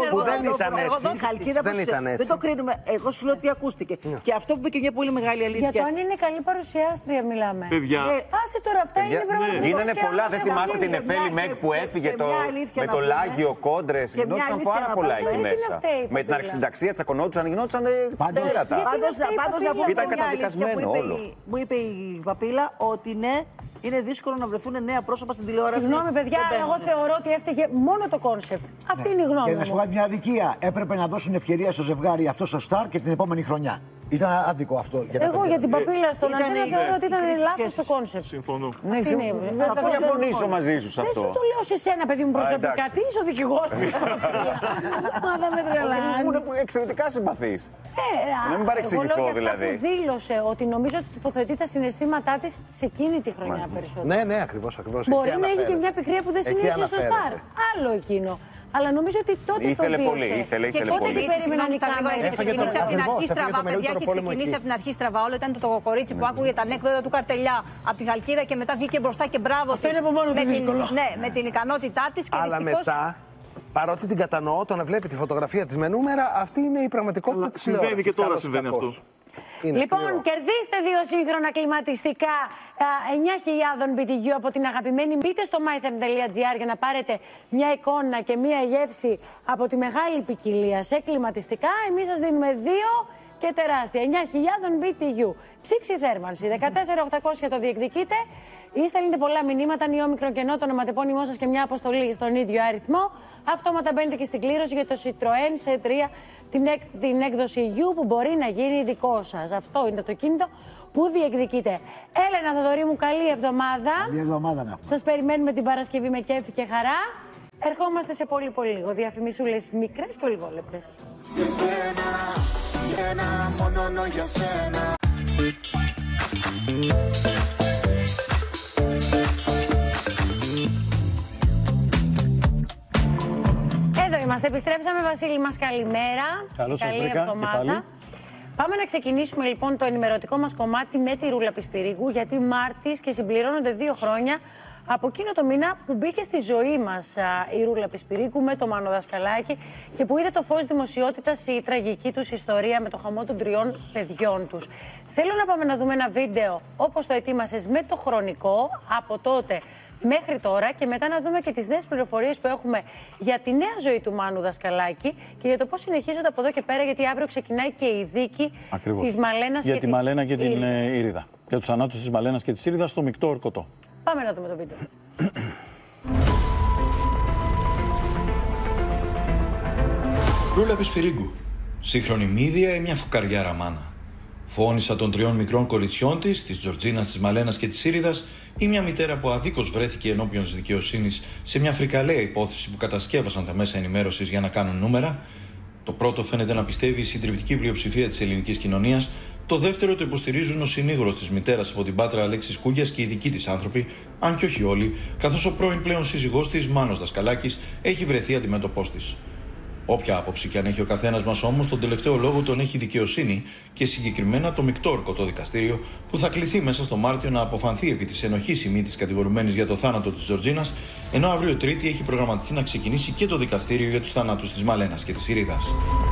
ήταν έτσι. Δεν το κρίνουμε. Εγώ σου λέω ότι ακούστηκε. Και αυτό που είπε και μια πολύ μεγάλη αλήθεια. Για το αν είναι καλή παρουσιάστρια μιλάμε. Άσε τώρα, αυτά είναι πραγματικά. Γίνανε πολλά. Δεν θυμάστε την Εφέλη Μεγ που έφυγε με το Λάγιο Κόντρες. Γινόντουσαν πάρα πολλά εκεί μέσα. Με την αρχισυνταξία τσακωνόντουσαν, γινόντουσαν τέρατα. Ήταν καταδικασμένο όλο. Μου είπε η Παπίλα ότι ναι. Είναι δύσκολο να βρεθούν νέα πρόσωπα στην τηλεόραση. Συγγνώμη, παιδιά, αλλά εγώ θεωρώ ότι έφταιγε μόνο το κόνσεπτ. Αυτή είναι η γνώμη μου. Και να σου πω μια αδικία. Έπρεπε να δώσουν ευκαιρία στο ζευγάρι αυτό στο Star και την επόμενη χρονιά. Ήταν άδικο αυτό. Εγώ για την Παπίλα στον Αντένα θεωρώ ότι ήταν λάθος το κόνσεπτ. Συμφωνώ. Δεν θα διαφωνήσω μαζί σου σε αυτό. Δεν σου το λέω σε σένα, παιδί μου, προσωπικά. Τι είσαι ο δικηγόρος. Μα με τρελάνει. Ήμουν εξαιρετικά συμπαθής. Να μην παρεξηγηθώ δηλαδή. Που δήλωσε ότι νομίζω ότι τοποθετεί τα συναισθήματά της σε εκείνη τη χρονιά περισσότερο. Ναι, ακριβώς. Μπορεί να έχει και μια πικρία που δεν συνήθιζε στο Star. Άλλο εκείνο. Αλλά νομίζω ότι τότε ήθελε το πολύ, βίωσε. ήθελε και τότε πολύ. περίμεναν οι κάμερες. Έχει ξεκινήσει από την αρχή στραβά, παιδιά, έχει ξεκινήσει από την αρχή στραβά. Όλο ήταν το κορίτσι που άκουγε τα ανέκδοτα του Καρτελιά από τη Χαλκίδα και μετά βγήκε μπροστά και μπράβο. Αυτό είναι από μόνο του δύσκολο. Ναι, με την ικανότητά της και αλλά μετά, παρότι την κατανοώ, το να βλέπει τη φωτογραφία της με νούμερα, αυτή είναι η πραγματικότητα της τηλεόρασης. Συμβαίνει και τώρα συμβαίνει αυτό. Λοιπόν, κερδίστε 2 σύγχρονα κλιματιστικά 9.000 BTU από την αγαπημένη. Μπείτε στο mytherm.gr για να πάρετε μια εικόνα και μια γεύση από τη μεγάλη ποικιλία σε κλιματιστικά. Εμείς σας δίνουμε 2 και τεράστια 9.000 BTU. Ψήξη θέρμανση 14.800 το διεκδικείτε. Ή στέλνετε πολλά μηνύματα, νιόμικρο κενό, το ονοματεπώνυμό σας και μια αποστολή στον ίδιο αριθμό. Αυτόματα μπαίνετε και στην κλήρωση για το Citroën C3, την έκδοση U που μπορεί να γίνει δικό σας. Αυτό είναι το κίνητο που διεκδικείτε. Έλενα Θοδωρή μου, καλή εβδομάδα. Καλή εβδομάδα να σας περιμένουμε την Παρασκευή με κέφι και χαρά. Ερχόμαστε σε πολύ λίγο. Διαφημισούλες μικρές και ολιγόλεπτες. Για σένα, ένα μόνο για σένα. Εδώ είμαστε, επιστρέψαμε. Βασίλη μας, καλημέρα. Καλώς σας καλή βρήκα εβδομάδα. Πάμε να ξεκινήσουμε λοιπόν το ενημερωτικό μας κομμάτι με τη Ρούλα Πισπυρίγου, γιατί Μάρτης και συμπληρώνονται 2 χρόνια Από εκείνο το μήνα που μπήκε στη ζωή μας η Ρούλα Πισπυρίκου με το Μάνο Δασκαλάκη και που είδε το φως δημοσιότητας η τραγική τους ιστορία με το χαμό των 3 παιδιών τους. Θέλω να πάμε να δούμε ένα βίντεο όπως το ετοίμασες με το χρονικό από τότε μέχρι τώρα και μετά να δούμε και τις νέες πληροφορίες που έχουμε για τη νέα ζωή του Μάνου Δασκαλάκη και για το πώς συνεχίζονται από εδώ και πέρα, γιατί αύριο ξεκινάει και η δίκη της Μαλένας για τη Μαλένα και την Ήριδα. Για τους θανάτους της Μαλένας και της Ήριδας στο μεικτό ορκωτό. Πάμε να δούμε το βίντεο. Ρούλα Πισπυρίγκου. Σύγχρονη μύδια ή μια φουκαριάρα μάνα. Φώνησα των 3 μικρών κοριτσιών της Τζορτζίνας, της Μαλένας και της Ήριδας, ή μια μητέρα που αδίκως βρέθηκε ενώπιον της δικαιοσύνης σε μια φρικαλαία υπόθεση που κατασκεύασαν τα μέσα ενημέρωσης για να κάνουν νούμερα. Το πρώτο φαίνεται να πιστεύει η συντριπτική πλειοψηφία της ελληνικής κοινωνίας. Το δεύτερο το υποστηρίζουν ο συνήγορος της μητέρας από την Πάτρα Αλέξης Κούγιας και οι δικοί της άνθρωποι, αν και όχι όλοι, καθώς ο πρώην πλέον σύζυγός της, Μάνος Δασκαλάκης, έχει βρεθεί αντιμέτωπός της. Όποια άποψη και αν έχει ο καθένας μας όμως, τον τελευταίο λόγο τον έχει η δικαιοσύνη και συγκεκριμένα το μεικτό ορκωτό δικαστήριο που θα κληθεί μέσα στο Μάρτιο να αποφανθεί επί της ενοχής ημί της κατηγορουμένης για το θάνατο της Τζορτζίνας, ενώ αύριο Τρίτη έχει προγραμματιστεί να ξεκινήσει και το δικαστήριο για τους θανάτους της Μαλένας και της Ήριδας.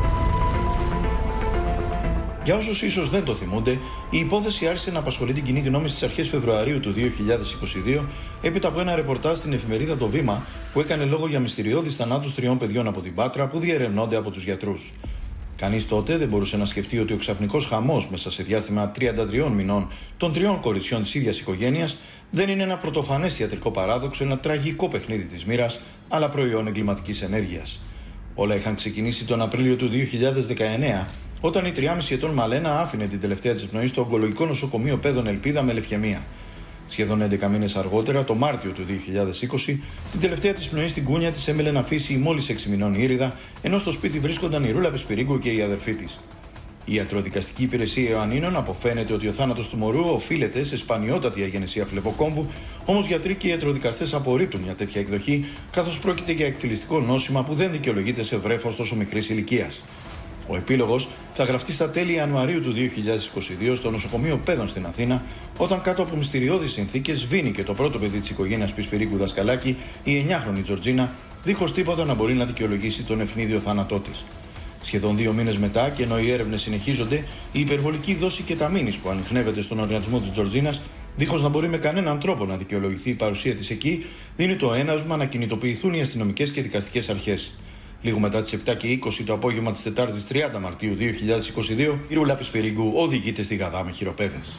Για όσους ίσως δεν το θυμούνται, η υπόθεση άρχισε να απασχολεί την κοινή γνώμη στις αρχές Φεβρουαρίου του 2022, έπειτα από ένα ρεπορτάζ στην εφημερίδα Το Βήμα που έκανε λόγο για μυστηριώδεις θανάτους 3 παιδιών από την Πάτρα που διερευνώνται από τους γιατρούς. Κανείς τότε δεν μπορούσε να σκεφτεί ότι ο ξαφνικός χαμός μέσα σε διάστημα 33 μηνών των 3 κοριτσιών της ίδιας οικογένειας δεν είναι ένα πρωτοφανές ιατρικό παράδοξο, ένα τραγικό παιχνίδι της μοίρας, αλλά προϊόν εγκληματικής ενέργειας. Όλα είχαν ξεκινήσει τον Απρίλιο του 2019. Όταν η 3,5 ετών Μαλένα άφηνε την τελευταία της πνοή στο Ογκολογικό Νοσοκομείο Παιδών Ελπίδα με λευκαιμία. Σχεδόν 11 μήνες αργότερα, το Μάρτιο του 2020, την τελευταία της πνοή στην κούνια της έμελε να αφήσει η μόλις 6 μηνών Ήριδα, ενώ στο σπίτι βρίσκονταν η Ρούλα Πισπυρίγκου και η αδερφή της. Η ιατροδικαστική υπηρεσία Ιωαννίνων αποφαίνεται ότι ο θάνατος του μωρού οφείλεται σε σπανιότατη αγενεσία φλεβοκόμβου, όμως γιατροί και ιατροδικαστές απορρίπτουν μια τέτοια εκδοχή, καθώς πρόκειται για εκφυλιστικό νόσημα που δεν δικαιολογείται σε βρέφος τόσο μικρής ηλικίας. Ο επίλογος θα γραφτεί στα τέλη Ιανουαρίου του 2022 στο νοσοκομείο Παιδών στην Αθήνα, όταν κάτω από μυστηριώδεις συνθήκες σβήνει το πρώτο παιδί της οικογένειας Πισπυρίγκου Δασκαλάκη, η 9χρονη Τζορτζίνα, δίχως τίποτα να μπορεί να δικαιολογήσει τον ευνίδιο θάνατό της. Σχεδόν 2 μήνες μετά, και ενώ οι έρευνες συνεχίζονται, η υπερβολική δόση κεταμίνης που ανιχνεύεται στον οργανισμό της Τζορτζίνας, δίχως να μπορεί με κανέναν τρόπο να δικαιολογηθεί η παρουσία της εκεί, δίνει το έναυσμα να κινητοποιηθούν οι αστυνομικές και δικαστικές αρχές. Λίγο μετά τις 7:20 το απόγευμα της Τετάρτης 30 Μαρτίου 2022, η Ρούλα Πισπυρίγκου οδηγείται στη Γαδά με χειροπέδες.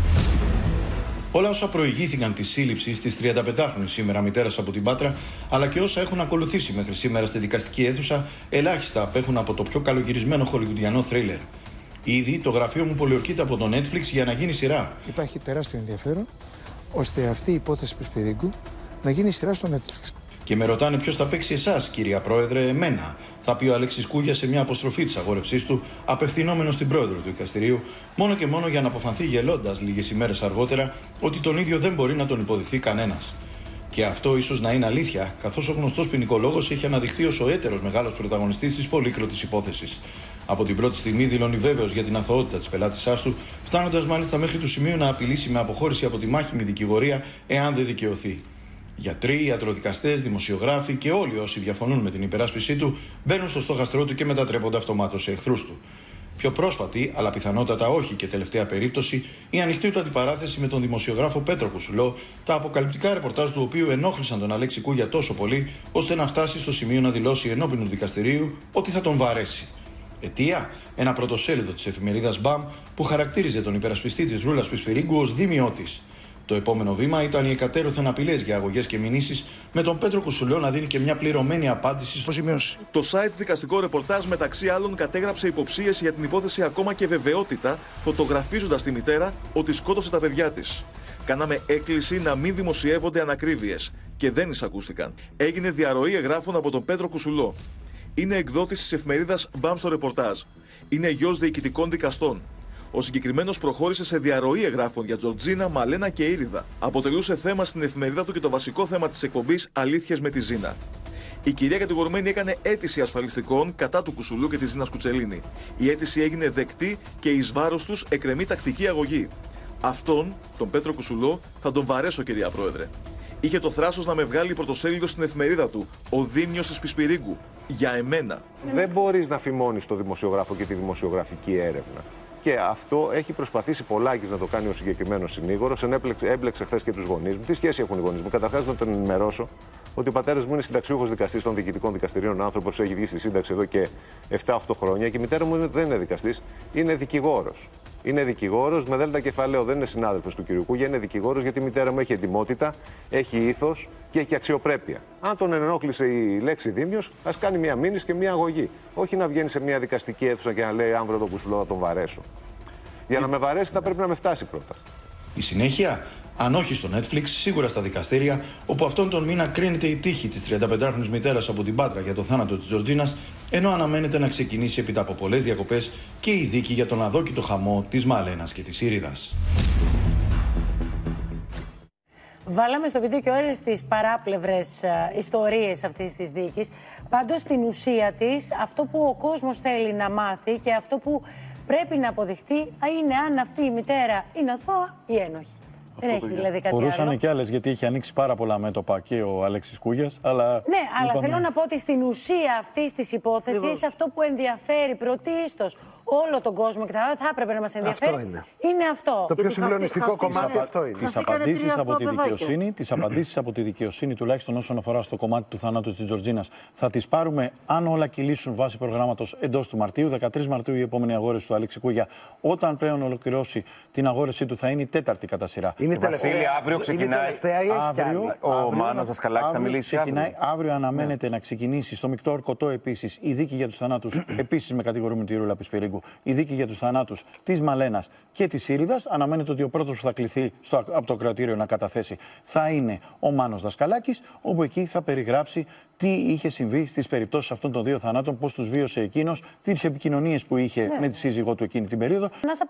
Όλα όσα προηγήθηκαν τη σύλληψη της 35χρονης σήμερα μητέρας από την Πάτρα, αλλά και όσα έχουν ακολουθήσει μέχρι σήμερα στη δικαστική αίθουσα, ελάχιστα απέχουν από το πιο καλογυρισμένο χολιγουντιανό θρίλερ. Ήδη το γραφείο μου πολιορκείται από το Netflix για να γίνει σειρά. Υπάρχει τεράστιο ενδιαφέρον ώστε αυτή η υπόθεση Πισπυρίγκου να γίνει σειρά στο Netflix. Και με ρωτάνε ποιος θα παίξει εσάς, κυρία Πρόεδρε, εμένα, θα πει ο Αλέξης Κούγιας σε μια αποστροφή της αγόρευσής του, απευθυνόμενος στην πρόεδρο του δικαστηρίου, μόνο και μόνο για να αποφανθεί γελώντας λίγες ημέρες αργότερα ότι τον ίδιο δεν μπορεί να τον υποδηθεί κανένας. Και αυτό ίσως να είναι αλήθεια, καθώς ο γνωστός ποινικολόγος έχει αναδειχθεί ως ο έτερος μεγάλος πρωταγωνιστής της πολύκροτης υπόθεσης. Από την πρώτη στιγμή δηλώνει βέβαιος για την αθωότητα της πελάτησάς του, φτάνοντας μάλιστα μέχρι του σημείου να απειλήσει με αποχώρηση από τη μάχημη δικηγορία εάν δεν δικαιωθεί. Γιατροί, ιατροδικαστές, δημοσιογράφοι και όλοι όσοι διαφωνούν με την υπεράσπιση του μπαίνουν στο στόχαστρό του και μετατρέπονται αυτομάτως σε εχθρούς του. Πιο πρόσφατη, αλλά πιθανότατα όχι και τελευταία περίπτωση, η ανοιχτή του αντιπαράθεση με τον δημοσιογράφο Πέτρο Κουσουλό, τα αποκαλυπτικά ρεπορτάζ του οποίου ενόχλησαν τον Αλέξη Κούγια τόσο πολύ, ώστε να φτάσει στο σημείο να δηλώσει ενώπιον του δικαστηρίου ότι θα τον βαρέσει. Αιτία, ένα πρωτοσέλιδο της εφημερίδας BAM που χαρακτήριζε τον υπερασπιστή της Ρούλας Πισπυρίγκου ως δίμιό της. Το επόμενο βήμα ήταν οι εκατέρωθεν απειλές για αγωγές και μηνύσεις, με τον Πέτρο Κουσουλό να δίνει και μια πληρωμένη απάντηση στο σημείωση. Το site δικαστικό ρεπορτάζ μεταξύ άλλων κατέγραψε υποψίες για την υπόθεση ακόμα και βεβαιότητα, φωτογραφίζοντας τη μητέρα ότι σκότωσε τα παιδιά της. Κάναμε έκκληση να μην δημοσιεύονται ανακρίβειες και δεν εισακούστηκαν. Έγινε διαρροή εγγράφων από τον Πέτρο Κουσουλό. Είναι εκδότης της εφημερίδας BAM στο ρεπορτάζ. Είναι γιος διοικητικών δικαστών. Ο συγκεκριμένος προχώρησε σε διαρροή εγγράφων για Τζορτζίνα, Μαλένα και Ήριδα. Αποτελούσε θέμα στην εφημερίδα του και το βασικό θέμα της εκπομπής Αλήθειες με τη Ζήνα. Η κυρία κατηγορουμένη έκανε αίτηση ασφαλιστικών κατά του Κουσουλού και της Ζήνας Κουτσελίνη. Η αίτηση έγινε δεκτή και εις βάρος τους εκκρεμεί τακτική αγωγή. Αυτόν, τον Πέτρο Κουσουλό, θα τον βαρέσω, κυρία Πρόεδρε. Είχε το θράσος να με βγάλει πρωτοσέλιδο στην εφημερίδα του. Ο Δήμιος της Πισπυρίγκου. Για εμένα. Δεν μπορείς να φημώνεις το δημοσιογράφο και τη δημοσιογραφική έρευνα. Και αυτό έχει προσπαθήσει Πολάκης να το κάνει ο συγκεκριμένος συνήγορος. Έμπλεξε χθες και τους γονείς μου. Τι σχέση έχουν οι γονείς μου? Καταρχάς, να τον ενημερώσω ότι ο πατέρας μου είναι συνταξιούχος δικαστής των διοικητικών δικαστηρίων. Άνθρωπος έχει βγει στη σύνταξη εδώ και 7-8 χρόνια. Και η μητέρα μου δεν είναι δικαστής, είναι δικηγόρος. Είναι δικηγόρος με δέλτα κεφαλαίο, δεν είναι συνάδελφος του κ. Κούγια, είναι δικηγόρος γιατί η μητέρα μου έχει εντιμότητα, έχει ήθος και έχει αξιοπρέπεια. Αν τον ενόχλησε η λέξη Δήμιος, ας κάνει μια μήνυση και μια αγωγή. Όχι να βγαίνει σε μια δικαστική αίθουσα και να λέει: αν βρω το κουσουλό, θα τον βαρέσω. Για να με βαρέσει, θα πρέπει να με φτάσει πρώτα. Η συνέχεια, αν όχι στο Netflix, σίγουρα στα δικαστήρια, όπου αυτόν τον μήνα κρίνεται η τύχη της 35χρονης μητέρας από την Πάτρα για το θάνατο της Τζορτζίνας, ενώ αναμένεται να ξεκινήσει έπειτα από πολλές διακοπές και η δίκη για τον αδόκητο χαμό της Μαλένας και της Ήριδας. Βάλαμε στο βίντεο και όλες τις παράπλευρες ιστορίες αυτής της δίκης. Πάντως, στην ουσία της, αυτό που ο κόσμος θέλει να μάθει και αυτό που πρέπει να αποδειχτεί είναι αν αυτή η μητέρα είναι αθώα ή ένοχη. Δεν έχει δηλαδή κάτι Μπορούσαν άλλο. και άλλες, γιατί έχει ανοίξει πάρα πολλά μέτωπα και ο Αλέξης Κούγιας. Αλλά ναι, αλλά θέλω να πω ότι στην ουσία αυτής της υπόθεσης αυτό που ενδιαφέρει πρωτίστως όλο τον κόσμο και θα έπρεπε να μας ενδιαφέρει είναι αυτό. Το πιο συγκλονιστικό κομμάτι αυτό είναι. Τις απαντήσεις από τη δικαιοσύνη, τουλάχιστον όσον αφορά στο κομμάτι του θανάτου της Τζορτζίνας, θα τις πάρουμε αν όλα κυλήσουν βάσει προγράμματος εντός του Μαρτίου. 13 Μαρτίου η επόμενη αγόρευση του Αλέξη Κούγια. Όταν πρέπει να ολοκληρώσει την αγόρευσή του, θα είναι η τέταρτη κατά σειρά. Βασίλη, αύριο ξεκινάει. Ο Μάνος Δασκαλάκης θα μιλήσει αύριο. Αναμένεται να ξεκινήσει στο Μεικτό Ορκωτό επίσης η δίκη για τους θανάτους, επίσης με κατηγορούμενη τη Ρούλα Πισπυρίγκου, η δίκη για τους θανάτους της Μαλένας και της Ήριδας. Αναμένεται ότι ο πρώτος που θα κληθεί από το κρατήριο να καταθέσει θα είναι ο Μάνος Δασκαλάκης, όπου εκεί θα περιγράψει τι είχε συμβεί στις περιπτώσεις αυτών των δύο θανάτων, πώς τους βίωσε εκείνος, τις επικοινωνίες που είχε με τη σύζυγό του εκείνη την περίοδο.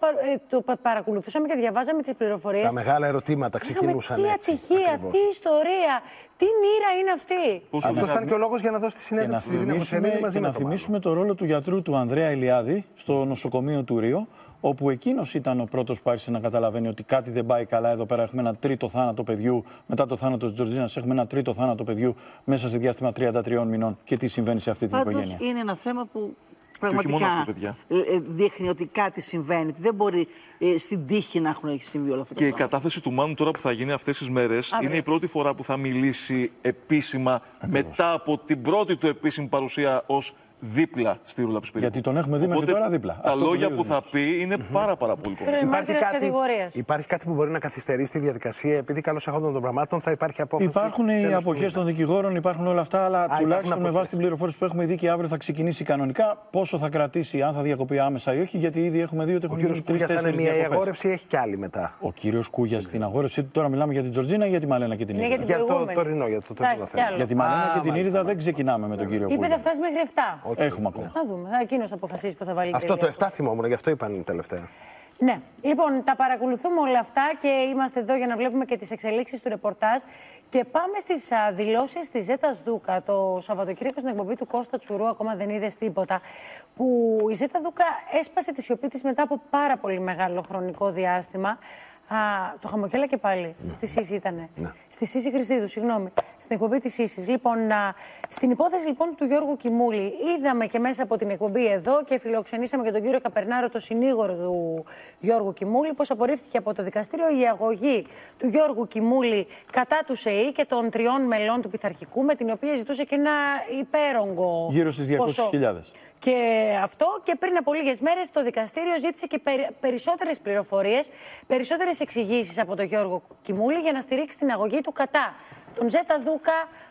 Το παρακολουθούσαμε και διαβάζαμε τις πληροφορίες. Τα μεγάλα ερωτήματα ξεκινούσαν. Τι ατυχία, τι ιστορία, τι μοίρα είναι αυτή. Αυτό ήταν και ο λόγος για να δώσει τη συνέντευξη στη Δήμο Κοσμήνη μαζί με να θυμίσουμε το ρόλο του γιατρού του Ανδρέα Ηλιάδη στο νοσοκομείο του Ρίο, όπου εκείνος ήταν ο πρώτος που άρχισε να καταλαβαίνει ότι κάτι δεν πάει καλά. Εδώ πέρα έχουμε ένα τρίτο θάνατο παιδιού. Μετά το θάνατο της Τζορτζίνας έχουμε ένα τρίτο θάνατο παιδιού μέσα σε διάστημα 33 μηνών. Και τι συμβαίνει σε αυτή την οικογένεια. Πάντως είναι ένα θέμα που πραγματικά δείχνει ότι κάτι συμβαίνει. Δεν μπορεί στην τύχη να έχουν συμβεί όλα αυτά. Και η κατάθεση του Μάνου τώρα που θα γίνει αυτές τις μέρες είναι η πρώτη φορά που θα μιλήσει επίσημα μετά από την πρώτη του επίσημη παρουσία ως δίπλα στη Ρούλα Πισπυρίγκου. Γιατί τον έχουμε δει μέχρι τώρα δίπλα. Τα λόγια που θα πει είναι πάρα πολύ κομμάτια. Υπάρχει κάτι που μπορεί να καθυστερήσει τη διαδικασία, επειδή καλώς έχοντας των πραγμάτων θα υπάρχει απόφαση. Υπάρχουν οι αποχές των δικηγόρων, υπάρχουν όλα αυτά, αλλά τουλάχιστον με βάση την πληροφόρηση που έχουμε δει και αύριο θα ξεκινήσει κανονικά. Πόσο θα κρατήσει, αν θα διακοπεί άμεσα ή όχι, γιατί ήδη έχουμε δει ότι έχουν γίνει 3-4 διακοπές. Ο κύριος Κούγιας είναι μία αγόρευση ή έχει κι άλλη μετά. Ο κύριος Κούγιας στην αγόρευσή του, τώρα μιλάμε για την Τζορτζίνα ή για τη Μαλένα και την Ήριδα. Για το τωρινό, για το τωρινό θέμα. Για τη Μαλένα και την Ήριδα δεν ξεκινάμε με τον κύριο Κούγια. Είπε θα φτάσει μέχρι 7. Έχουμε ακόμα. Θα δούμε. Εκείνος αποφασίσει που θα βάλει. Αυτό το 7 θυμόμουν, γι' αυτό είπαν τελευταία. Ναι. Λοιπόν, τα παρακολουθούμε όλα αυτά και είμαστε εδώ για να βλέπουμε και τις εξελίξεις του ρεπορτάζ. Και πάμε στις δηλώσεις της Ζέτας Δούκα το Σαββατοκύριακο στην εκπομπή του Κώστα Τσουρού. Ακόμα δεν είδες τίποτα. Που η Ζέτα Δούκα έσπασε τη σιωπή της μετά από πάρα πολύ μεγάλο χρονικό διάστημα. Το χαμογέλα και πάλι. Στη ΣΥΣ ήτανε. Ναι. Στη ΣΥΣ Χριστίδου, συγγνώμη. Στην εκπομπή της ΣΥΣ. Λοιπόν, στην υπόθεση λοιπόν του Γιώργου Κιμούλη, είδαμε και μέσα από την εκπομπή εδώ και φιλοξενήσαμε και τον κύριο Καπερνάρο, το συνήγορο του Γιώργου Κιμούλη, πως απορρίφθηκε από το δικαστήριο η αγωγή του Γιώργου Κιμούλη κατά του ΣΕΗ και των 3 μελών του πειθαρχικού, με την οποία ζητούσε και ένα υπέρογκο. Γύρω στις 200.000. Και αυτό, και πριν από λίγες μέρες το δικαστήριο ζήτησε και περισσότερες πληροφορίες, περισσότερες εξηγήσεις από τον Γιώργο Κιμούλη για να στηρίξει την αγωγή του κατά τον Ζέτα Δούκα,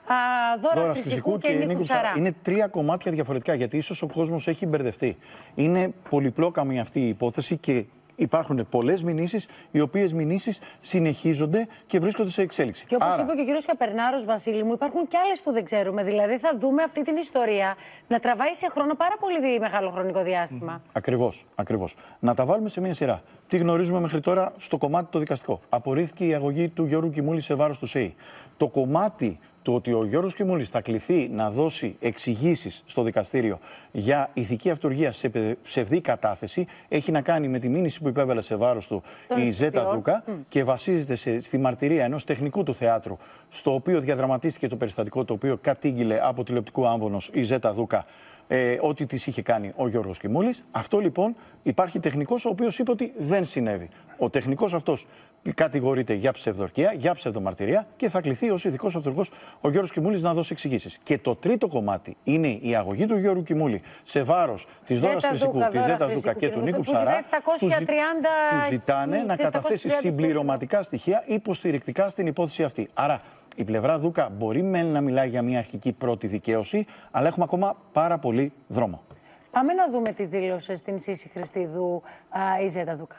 Δώρα Χρυσικού και Νίκου Ψαρά. Είναι 3 κομμάτια διαφορετικά, γιατί ίσως ο κόσμος έχει μπερδευτεί. Είναι πολυπλόκαμη αυτή η υπόθεση και υπάρχουν πολλές μηνύσεις, οι οποίες μηνύσεις συνεχίζονται και βρίσκονται σε εξέλιξη. Και όπως είπε και ο κύριος Καπερνάρος, Βασίλη μου, υπάρχουν και άλλες που δεν ξέρουμε. Δηλαδή, θα δούμε αυτή την ιστορία να τραβάει σε χρόνο πάρα πολύ μεγάλο χρονικό διάστημα. Ακριβώς. Να τα βάλουμε σε μια σειρά. Τι γνωρίζουμε μέχρι τώρα στο κομμάτι το δικαστικό? Απορρίφθηκε η αγωγή του Γιώργου Κιμούλη σε βάρος του ΣΕΗ. Το κομμάτι του ότι ο Γιώργος Κιμούλης θα κληθεί να δώσει εξηγήσεις στο δικαστήριο για ηθική αυτουργία σε ψευδή κατάθεση έχει να κάνει με τη μήνυση που υπέβαλε σε βάρος του η Ζέτα Δούκα και βασίζεται στη μαρτυρία ενός τεχνικού του θεάτρου, στο οποίο διαδραματίστηκε το περιστατικό το οποίο κατήγγειλε από τηλεοπτικού άμβονος η Ζέτα Δούκα. Ό,τι της είχε κάνει ο Γιώργος Κιμούλης. Αυτό λοιπόν υπάρχει τεχνικός ο οποίος είπε ότι δεν συνέβη. Ο τεχνικός αυτός κατηγορείται για ψευδορκία, για ψευδομαρτυρία και θα κληθεί ως ηθικός αυτουργός ο Γιώργος Κιμούλης να δώσει εξηγήσεις. Και το τρίτο κομμάτι είναι η αγωγή του Γιώργου Κιμούλη σε βάρος της Δώρας Χρυσικού, της Ζέτας Δούκα και του Νίκου Ψαρά. Του ζητάνε να καταθέσει συμπληρωματικά στοιχεία υποστηρικτικά στην υπόθεση αυτή. Άρα η πλευρά Δούκα μπορεί να μιλάει για μια αρχική πρώτη δικαίωση, αλλά έχουμε ακόμα πάρα πολύ δρόμο. Πάμε να δούμε τι δήλωσε στην Σύση Χριστίδου η Ζέτα Δούκα.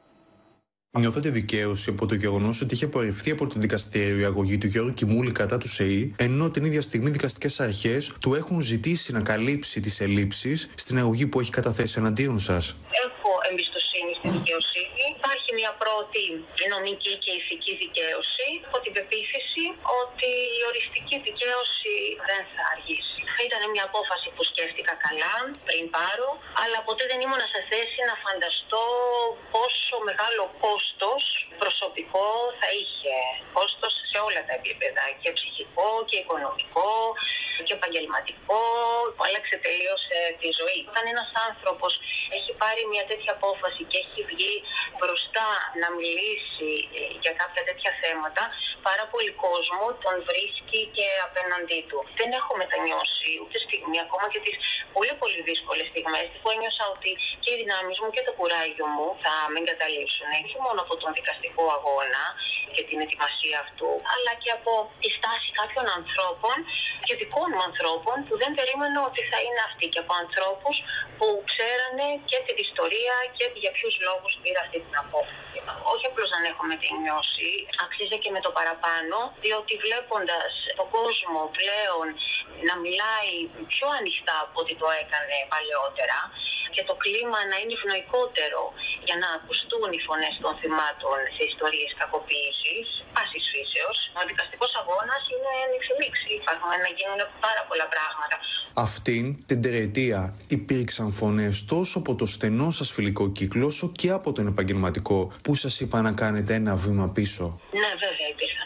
Νιώθετε δικαίωση από το γεγονός ότι είχε απορριφθεί από το δικαστήριο η αγωγή του Γιώργου Κιμούλη κατά του ΣΕΗ, ενώ την ίδια στιγμή δικαστικές αρχές του έχουν ζητήσει να καλύψει τις ελλείψεις στην αγωγή που έχει καταθέσει εναντίον σας? Έχω εμπιστοσύνη στη δικαιοσύνη. Υπάρχει μια πρώτη νομική και ηθική δικαίωση. Έχω την πεποίθηση ότι η οριστική δικαίωση δεν θα αργήσει. Ήταν μια απόφαση που σκέφτηκα καλά πριν πάρω, αλλά ποτέ δεν ήμουν σε θέση να φανταστώ πόσο μεγάλο κόστος προσωπικό θα είχε. Κόστος σε όλα τα επίπεδα, και ψυχικό και οικονομικό και επαγγελματικό, που άλλαξε τελείως τη ζωή. Όταν ένας άνθρωπος έχει πάρει μια τέτοια απόφαση και έχει βγει μπροστά να μιλήσει για κάποια τέτοια θέματα, πάρα πολύ κόσμο τον βρίσκει και απέναντί του. Δεν έχω μετανιώσει ούτε στιγμή, ακόμα και τις πολύ πολύ δύσκολες στιγμές που ένιωσα ότι και οι δυνάμεις μου και το κουράγιο μου θα με εγκαταλείψουν. Όχι μόνο από τον δικαστικό αγώνα και την ετοιμασία αυτού, αλλά και από τη στάση κάποιων ανθρώπων και δικών μου ανθρώπων που δεν περίμενα ότι θα είναι αυτοί, και από ανθρώπους που ξέρανε και την ιστορία και για ποιους λόγους πήρα αυτή την απόφαση. Όχι απλώς να έχω μετανιώσει, αξίζει και με το παραπάνω, διότι βλέποντας τον κόσμο πλέον να μιλάει πιο ανοιχτά από ό,τι το έκανε παλαιότερα και το κλίμα να είναι ευνοϊκότερο για να ακουστούν οι φωνές των θυμάτων σε ιστορίες κακοποίησης πάσης φύσεως, ο δικαστικός αγώνας είναι εξελίξη. Υπάρχουν να γίνουν πάρα πολλά πράγματα. Αυτήν την τριετία υπήρξαν φωνές τόσο από το στενό σας φιλικό κύκλο όσο και από τον επαγγελματικό που σας είπα να κάνετε ένα βήμα πίσω? Ναι, βέβαια υπήρχαν.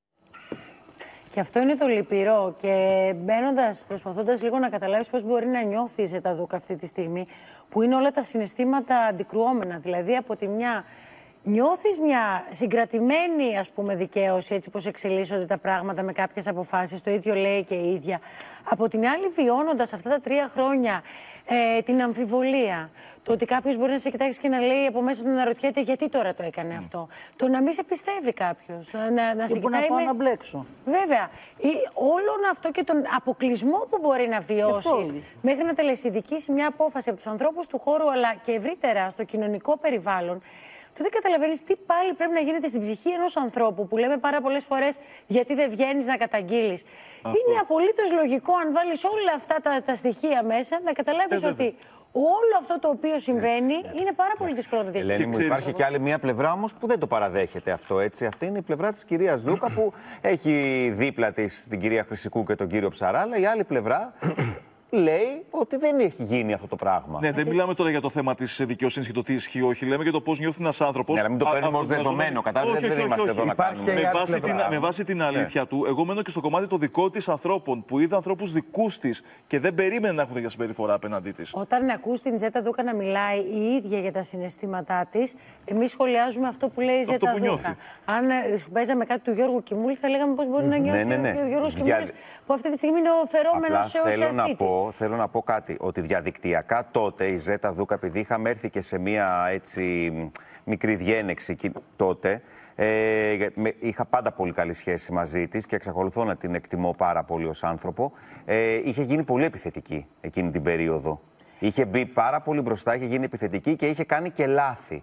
Και αυτό είναι το λυπηρό. Και μπαίνοντας, προσπαθώντας λίγο να καταλάβεις πώς μπορεί να νιώθει η Ζέτα Δούκα αυτή τη στιγμή, που είναι όλα τα συναισθήματα αντικρουόμενα. Δηλαδή, από τη μια νιώθεις μια συγκρατημένη, ας πούμε, δικαίωση, έτσι πως εξελίσσονται τα πράγματα με κάποιες αποφάσεις, το ίδιο λέει και η ίδια. Από την άλλη, βιώνοντας αυτά τα 3 χρόνια την αμφιβολία, το ότι κάποιος μπορεί να σε κοιτάξει και να λέει από μέσα του να ρωτιέται γιατί τώρα το έκανε αυτό. Το να μην σε πιστεύει κάποιος. Να σε κοιτάει. Να πάω να μπλέξω. Βέβαια. Όλο αυτό και τον αποκλεισμό που μπορεί να βιώσεις μέχρι να τελεσιδικήσει μια απόφαση από τους ανθρώπους του χώρου, αλλά και ευρύτερα στο κοινωνικό περιβάλλον. Τότε καταλαβαίνεις τι πάλι πρέπει να γίνεται στην ψυχή ενός ανθρώπου που λέμε πάρα πολλές φορές γιατί δεν βγαίνεις να καταγγείλεις. Είναι απολύτως λογικό, αν βάλεις όλα αυτά τα στοιχεία μέσα, να καταλάβεις ότι όλο αυτό το οποίο συμβαίνει είναι πάρα πολύ δύσκολο να το διαχειριστεί. Ελένη μου, υπάρχει και άλλη μια πλευρά όμως που δεν το παραδέχεται αυτό, έτσι. Αυτή είναι η πλευρά της κυρίας Δούκα που έχει δίπλα της την κυρία Χρυσικού και τον κύριο Ψαρά, αλλά η άλλη πλευρά λέει ότι δεν έχει γίνει αυτό το πράγμα. Ναι, δεν μιλάμε τώρα για το θέμα της δικαιοσύνης και το τι ισχύει, όχι. Λέμε για το πώς νιώθει ένας άνθρωπος. Ναι, αλλά μην το παίρνουμε ως δεδομένο. Κατάλαβε, δεν είμαστε εδώ να κάνουμε. Με βάση την αλήθεια του, εγώ μένω και στο κομμάτι το δικό της ανθρώπων, που είδε ανθρώπους δικούς της και δεν περίμενε να έχουν τέτοια συμπεριφορά απέναντί της. Όταν ακούς την Ζέτα Δούκα να μιλάει η ίδια για τα συναισθήματά της, εμείς σχολιάζουμε αυτό που λέει η Ζέτα Δούκα. Αν παίζαμε κάτι του Γιώργου Κιμούλη, θα λέγαμε πώς μπορεί να νιώθει ο Γιώργος Κιμούλης, που αυτή τη στιγμή είναι ο φερόμενος σε οσιαθήτης. Θέλω να πω κάτι, ότι διαδικτυακά τότε η Ζέτα Δούκα, επειδή είχαμε έρθει και σε μία έτσι μικρή διένεξη τότε, είχα πάντα πολύ καλή σχέση μαζί της και εξακολουθώ να την εκτιμώ πάρα πολύ ως άνθρωπο, είχε γίνει πολύ επιθετική εκείνη την περίοδο. Είχε μπει πάρα πολύ μπροστά, είχε γίνει επιθετική και είχε κάνει και λάθη.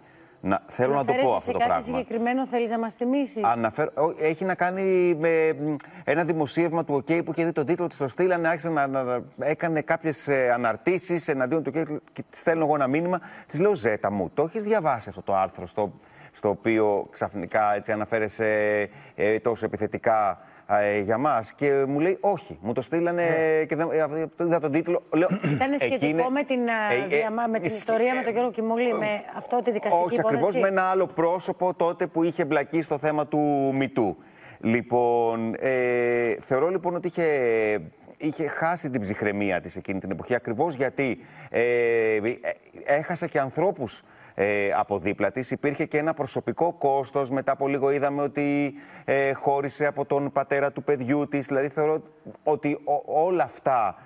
Θέλω να το πω αυτό το πράγμα. Κάτι συγκεκριμένο θέλεις να μας θυμίσεις? Έχει να κάνει με ένα δημοσίευμα του ΟΚ που είχε δει τον τίτλο της, το στείλανε, άρχισε να έκανε κάποιες αναρτήσεις εναντίον του ΟΚ και της στέλνω εγώ ένα μήνυμα. Της λέω, Ζέτα μου, το έχεις διαβάσει αυτό το άρθρο στο οποίο ξαφνικά έτσι αναφέρεσαι τόσο επιθετικά για μας? Και μου λέει όχι. Μου το στείλανε και είδα τον τίτλο. Ήταν σχετικό με την ιστορία με τον Γιώργο Κιμούλη, με αυτό τη δικαστική υπόθεση? Όχι, ακριβώς με ένα άλλο πρόσωπο τότε που είχε μπλακεί στο θέμα του Μητού. Λοιπόν, θεωρώ λοιπόν ότι είχε χάσει την ψυχραιμία της εκείνη την εποχή, ακριβώς γιατί έχασε και ανθρώπους από δίπλα της. Υπήρχε και ένα προσωπικό κόστος. Μετά από λίγο είδαμε ότι χώρισε από τον πατέρα του παιδιού της. Δηλαδή θεωρώ ότι όλα αυτά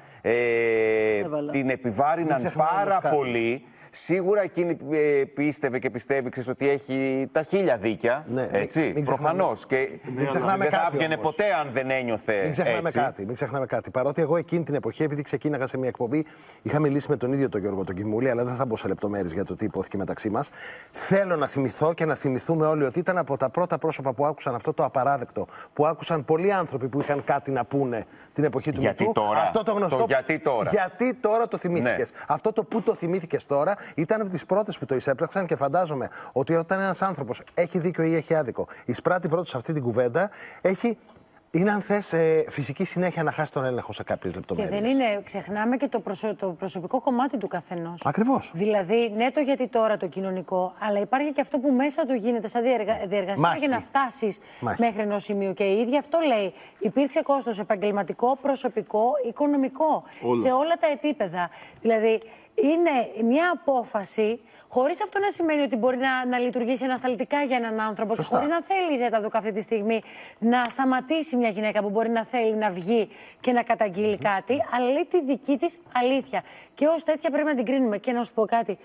την επιβάρυναν πάρα πολύ. Σίγουρα εκείνη πίστευε και πιστεύει ότι έχει τα 1000 δίκια. Ναι, έτσι, προφανώς. Και δεν θα έβγαινε ποτέ αν δεν ένιωθε. Μην ξεχνάμε κάτι. Παρότι εγώ εκείνη την εποχή, επειδή ξεκίναγα σε μια εκπομπή, είχα μιλήσει με τον ίδιο τον Γιώργο τον Κιμούλη, αλλά δεν θα μπω σε λεπτομέρειες για το τι υπόθηκε μεταξύ μας. Θέλω να θυμηθώ και να θυμηθούμε όλοι ότι ήταν από τα πρώτα πρόσωπα που άκουσαν αυτό το απαράδεκτο, που άκουσαν πολλοί άνθρωποι που είχαν κάτι να πούνε την εποχή του Μητού. Αυτό το γνωστό. Γιατί τώρα το θυμήθηκες. Ναι. Αυτό το που το θυμήθηκες τώρα ήταν από τις πρώτες που το εισέπραξαν και φαντάζομαι ότι όταν ένας άνθρωπος έχει δίκιο ή έχει άδικο, εισπράττει πρώτος αυτή την κουβέντα, είναι αν θες φυσική συνέχεια να χάσει τον έλεγχο σε κάποιες λεπτομέρειες. Και δεν είναι, ξεχνάμε και το προσωπικό κομμάτι του καθενός. Ακριβώς. Δηλαδή, ναι, το γιατί τώρα το κοινωνικό, αλλά υπάρχει και αυτό που μέσα του γίνεται σαν διεργασία για να φτάσεις μέχρι ενός σημείου. Και η ίδια αυτό λέει. Υπήρξε κόστος επαγγελματικό, προσωπικό, οικονομικό. Σε όλα τα επίπεδα. Δηλαδή, είναι μια απόφαση, χωρίς αυτό να σημαίνει ότι μπορεί να λειτουργήσει ανασταλτικά για έναν άνθρωπο. Και χωρίς να θέλει η Ζέτα Δούκα αυτή τη στιγμή να σταματήσει μια γυναίκα που μπορεί να θέλει να βγει και να καταγγείλει κάτι, αλλά λέει τη δική της αλήθεια. Και ως τέτοια πρέπει να την κρίνουμε. Και να σου πω κάτι.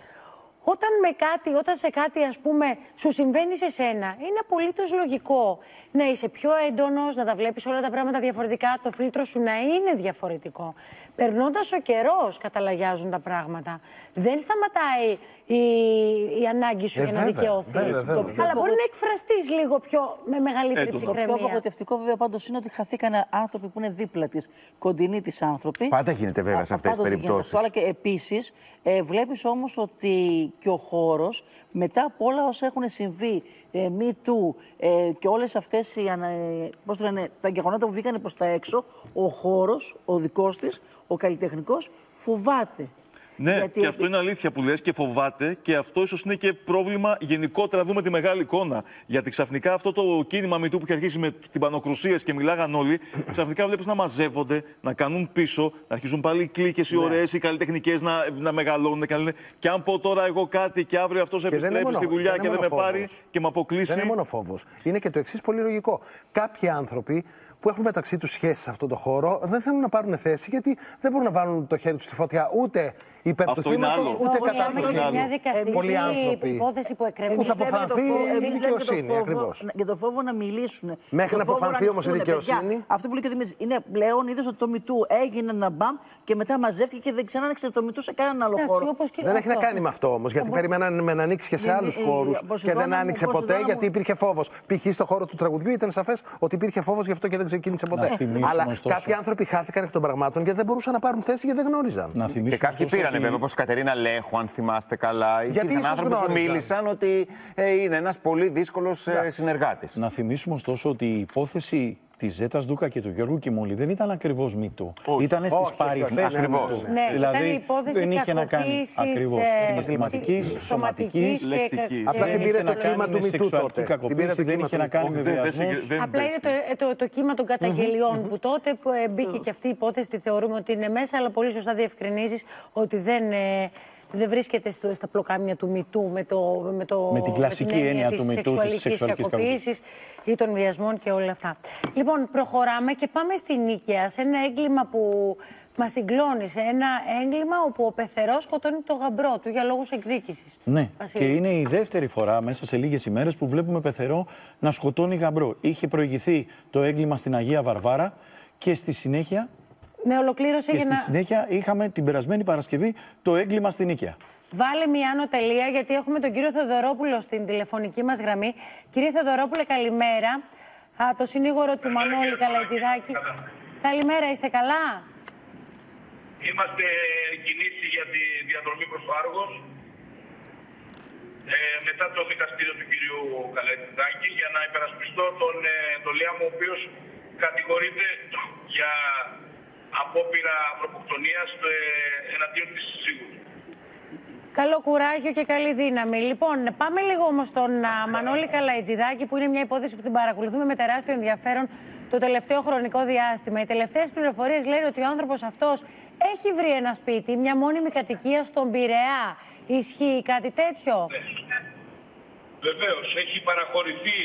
Όταν σε κάτι, ας πούμε, σου συμβαίνει σε σένα, είναι απολύτως λογικό να είσαι πιο έντονος, να τα βλέπεις όλα τα πράγματα διαφορετικά, το φίλτρο σου να είναι διαφορετικό. Περνώντας ο καιρός, καταλαγιάζουν τα πράγματα. Δεν σταματάει η ανάγκη σου για να δικαιωθείς. Αλλά μπορεί να εκφραστείς λίγο πιο με μεγαλύτερη ψυχραιμία. Το πιο απογοητευτικό βέβαια πάντως είναι ότι χαθήκαν άνθρωποι που είναι δίπλα της, κοντινοί της άνθρωποι. Πάντα γίνεται βέβαια σε αυτές τις περιπτώσεις. Αλλά και επίσης βλέπεις όμως ότι και ο χώρος, μετά από όλα όσα έχουν συμβεί, Me Too και όλες αυτές τα γεγονότα που βγήκαν προς τα έξω, ο χώρος, ο δικός της, ο καλλιτεχνικός, φοβάται. Ναι, γιατί και αυτό είναι αλήθεια που λες και φοβάται, και αυτό ίσως είναι και πρόβλημα γενικότερα. Δούμε τη μεγάλη εικόνα. Γιατί ξαφνικά αυτό το κίνημα Me Too που είχε αρχίσει με τυμπανοκρουσίες και μιλάγαν όλοι, ξαφνικά βλέπεις να μαζεύονται, να κάνουν πίσω, να αρχίζουν πάλι οι κλίκες, οι ωραίες, οι καλλιτεχνικές να μεγαλώνουν. Και αν πω τώρα εγώ κάτι και αύριο αυτός επιστρέψει στη δουλειά και δεν με πάρει και με αποκλείσει. Δεν είναι μόνο φόβος. Είναι και το εξής πολύ λογικό. Κάποιοι άνθρωποι που έχουν μεταξύ τους σχέσεις σε αυτόν τον χώρο δεν θέλουν να πάρουν θέση, γιατί δεν μπορούν να βάλουν το χέρι τους στη φωτιά ούτε υπέρ του θύματος, ούτε κατά του θύματος. Μια δικαστική υπόθεση που εκκρεμεί. Που θα αποφανθεί η δικαιοσύνη, ακριβώς. Για το φόβο να μιλήσουν. Μέχρι να αποφανθεί όμως η δικαιοσύνη. Αυτό που λέει και ο Δημήτρης, είναι πλέον είδες ότι το Me Too έγινε ένα μπαμ και μετά μαζεύτηκε και δεν ξανάνοιξε το Me Too σε κανέναν άλλο χώρο. Δεν έχει να κάνει με αυτό όμως, γιατί περιμέναν να ανοίξει και σε άλλους χώρους και δεν άνοιξε ποτέ γιατί υπήρχε φόβος. Π.χ. στο χώρο του τραγουδιού ήταν σαφές ότι υπήρχε φόβος, γι' αυτό και δεν ξεκίνησε ποτέ. Αλλά κάποιοι άνθρωποι χάθηκαν εκ των πραγμάτων γιατί δεν μπορούσαν να πάρουν θέση γιατί δεν γνώριζαν. Και κάποιοι πήραν βέβαια, όπως η Κατερίνα Λέχου, αν θυμάστε καλά. Υπήρχαν άνθρωποι που μίλησαν ότι είναι ένας πολύ δύσκολος συνεργάτης. Να θυμίσουμε ωστόσο ότι η υπόθεση της Ζέτας Δούκα και του Γιώργου Κιμούλη δεν ήταν ακριβώς Me Too. Ήταν στις παρυφές του Me Too. Δηλαδή δεν είχε να κάνει ακριβώς συναισθηματικής, σωματικής, λεκτικής. Απλά την πήρε το κύμα του Me Too τότε. Δεν είχε να κάνει με βιασμούς. Απλά είναι το κύμα των καταγγελιών που τότε μπήκε και αυτή η υπόθεση, τη θεωρούμε ότι είναι μέσα, αλλά πολύ σωστά διευκρινίζεις ότι δεν βρίσκεται στα πλοκάμια του Me Too με την κλασική έννοια του Me Too, της σεξουαλικής κακοποίησης ή των βιασμών και όλα αυτά. Λοιπόν, προχωράμε και πάμε στη Νίκαια, σε ένα έγκλημα που μας συγκλώνει, σε ένα έγκλημα όπου ο πεθερός σκοτώνει το γαμπρό του για λόγους εκδίκησης. Ναι, Βασίλη. Και είναι η δεύτερη φορά μέσα σε λίγες ημέρες που βλέπουμε πεθερό να σκοτώνει γαμπρό. Είχε προηγηθεί το έγκλημα στην Αγία Βαρβάρα και στη συνέχεια. Ναι, ολοκλήρωσε και στη συνέχεια είχαμε την περασμένη Παρασκευή το έγκλημα στην Νίκαια. Βάλε μια άνω τελεία, γιατί έχουμε τον κύριο Θεοδωρόπουλο στην τηλεφωνική μας γραμμή. Κύριε Θεοδωρόπουλε, καλημέρα. Το συνήγορο του Μανώλη Καλατζηδάκη. Καλημέρα, είστε καλά? Είμαστε κινήσει για τη διαδρομή προς το Άργος. Μετά το δικαστήριο του κυρίου Καλατζηδάκη, για να υπερασπιστώ τον Ντολιά μου, ο οποίος κατηγορείται για απόπειρα ανθρωποκτονίας εναντίον της σύζυγου. Καλό κουράγιο και καλή δύναμη. Λοιπόν, πάμε λίγο όμως στον Μανώλη Καλατζηδάκη, που είναι μια υπόθεση που την παρακολουθούμε με τεράστιο ενδιαφέρον το τελευταίο χρονικό διάστημα. Οι τελευταίες πληροφορίες λένε ότι ο άνθρωπος αυτός έχει βρει ένα σπίτι, μια μόνιμη κατοικία στον Πειραιά. Ισχύει κάτι τέτοιο? Βεβαίως, έχει παραχωρηθεί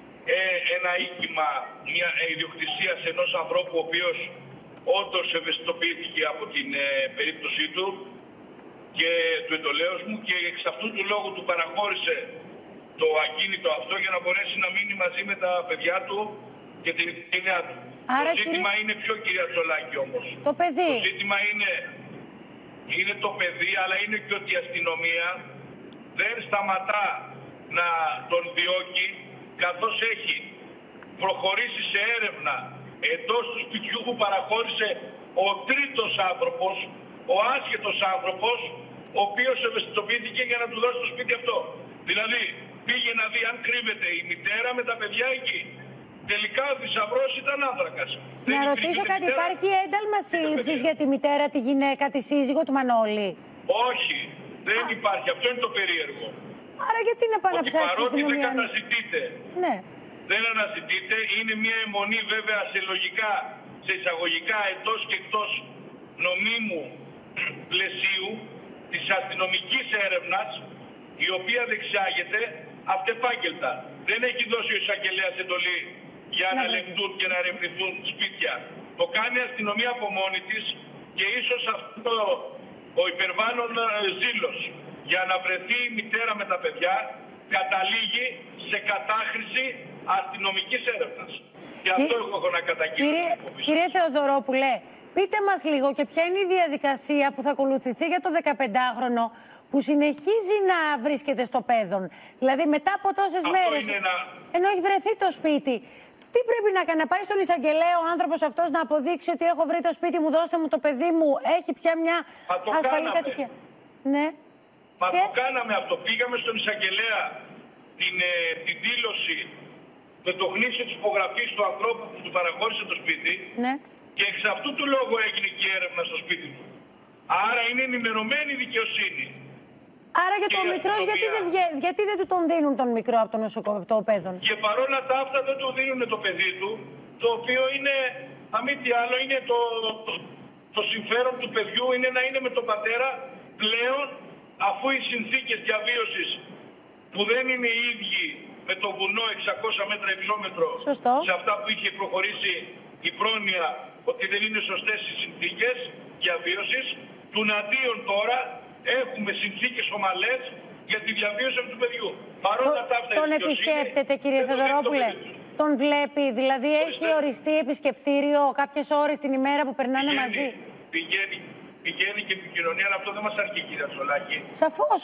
ένα οίκημα, μια ιδιοκτησία ενός ανθρώπου, ο οποίος όντως ευαισθητοποιήθηκε από την περίπτωσή του και του εντολέως μου, και εξ αυτού του λόγου του παραχώρησε το ακίνητο αυτό για να μπορέσει να μείνει μαζί με τα παιδιά του και την οικογένειά του. Άρα, το ζήτημα είναι ποιο, κυρία Τσολάκη, όμως? Το παιδί. Το ζήτημα είναι το παιδί, αλλά είναι και ότι η αστυνομία δεν σταματά να τον διώκει, καθώς έχει προχωρήσει σε έρευνα εντός του σπιτιού που παραχώρησε ο τρίτος άνθρωπος, ο άσχετος άνθρωπος, ο οποίος ευαισθητοποιήθηκε για να του δώσει το σπίτι αυτό. Δηλαδή, πήγε να δει αν κρύβεται η μητέρα με τα παιδιά εκεί. Τελικά ο θησαυρός ήταν άνθρακας. Να ρωτήσω κάτι, υπάρχει ένταλμα σύλληψης για τη μητέρα, τη γυναίκα, τη σύζυγο του Μανώλη? Όχι, δεν υπάρχει. Αυτό είναι το περίεργο. Άρα γιατί να πάει να ψάξει στην αστυνομία? δεν καταζητείτε. Ναι. Δεν αναζητείτε. Είναι μια αιμονή βέβαια σε εισαγωγικά εντός και εκτός νομίμου πλαισίου της αστυνομικής έρευνας, η οποία διεξάγεται αυτεπάγγελτα. Δεν έχει δώσει ο εισαγγελέας εντολή για να ελεγχθούν και να ερευνηθούν σπίτια. Το κάνει η αστυνομία από μόνη της, και ίσως αυτό ο υπερβάλλον ζήλος για να βρεθεί η μητέρα με τα παιδιά καταλήγει σε κατάχρηση αστυνομικής έρευνας. Και αυτό έχω να καταγγείλω. Κύριε Θεοδωρόπουλε, πείτε μας λίγο και ποια είναι η διαδικασία που θα ακολουθηθεί για το 15χρονο που συνεχίζει να βρίσκεται στο παιδόν. Δηλαδή μετά από τόσες μέρες, ενώ έχει βρεθεί το σπίτι, τι πρέπει να κάνει? Να πάει στον εισαγγελέα ο άνθρωπος αυτός να αποδείξει ότι έχω βρει το σπίτι μου, δώστε μου το παιδί μου, έχει πια μια ασφαλή κατοικία? Ναι. Μα το κάναμε αυτό. Πήγαμε στον εισαγγελέα την δήλωση με το γνήσιο της υπογραφής του ανθρώπου που του παραχώρησε το σπίτι. Ναι. Και εξ αυτού του λόγου έγινε και η έρευνα στο σπίτι του. Άρα είναι ενημερωμένη η δικαιοσύνη. Άρα για τον μικρό, γιατί δεν του τον δίνουν τον μικρό από το νοσοκομείο παιδόν? Και παρόλα τα αυτά δεν του δίνουν το παιδί του, το οποίο είναι, αν μη τι άλλο, είναι το συμφέρον του παιδιού είναι να είναι με τον πατέρα πλέον, αφού οι συνθήκες διαβίωσης που δεν είναι οι ίδιοι με το βουνό 600 μέτρα υψόμετρο, σε αυτά που είχε προχωρήσει η πρόνοια, ότι δεν είναι σωστές οι συνθήκες διαβίωσης, τουναντίον τώρα έχουμε συνθήκες ομαλές για τη διαβίωση του παιδιού. Παρόλα τα αυτά, τον επισκέπτεται, κύριε Θεοδωρόπουλε? Τον βλέπει, δηλαδή έχει οριστεί επισκεπτήριο κάποιες ώρες την ημέρα που περνάνε μαζί? Πηγαίνει και επικοινωνία, αλλά αυτό δεν μας αρκεί, κύριε Τσολάκη. Σαφώς.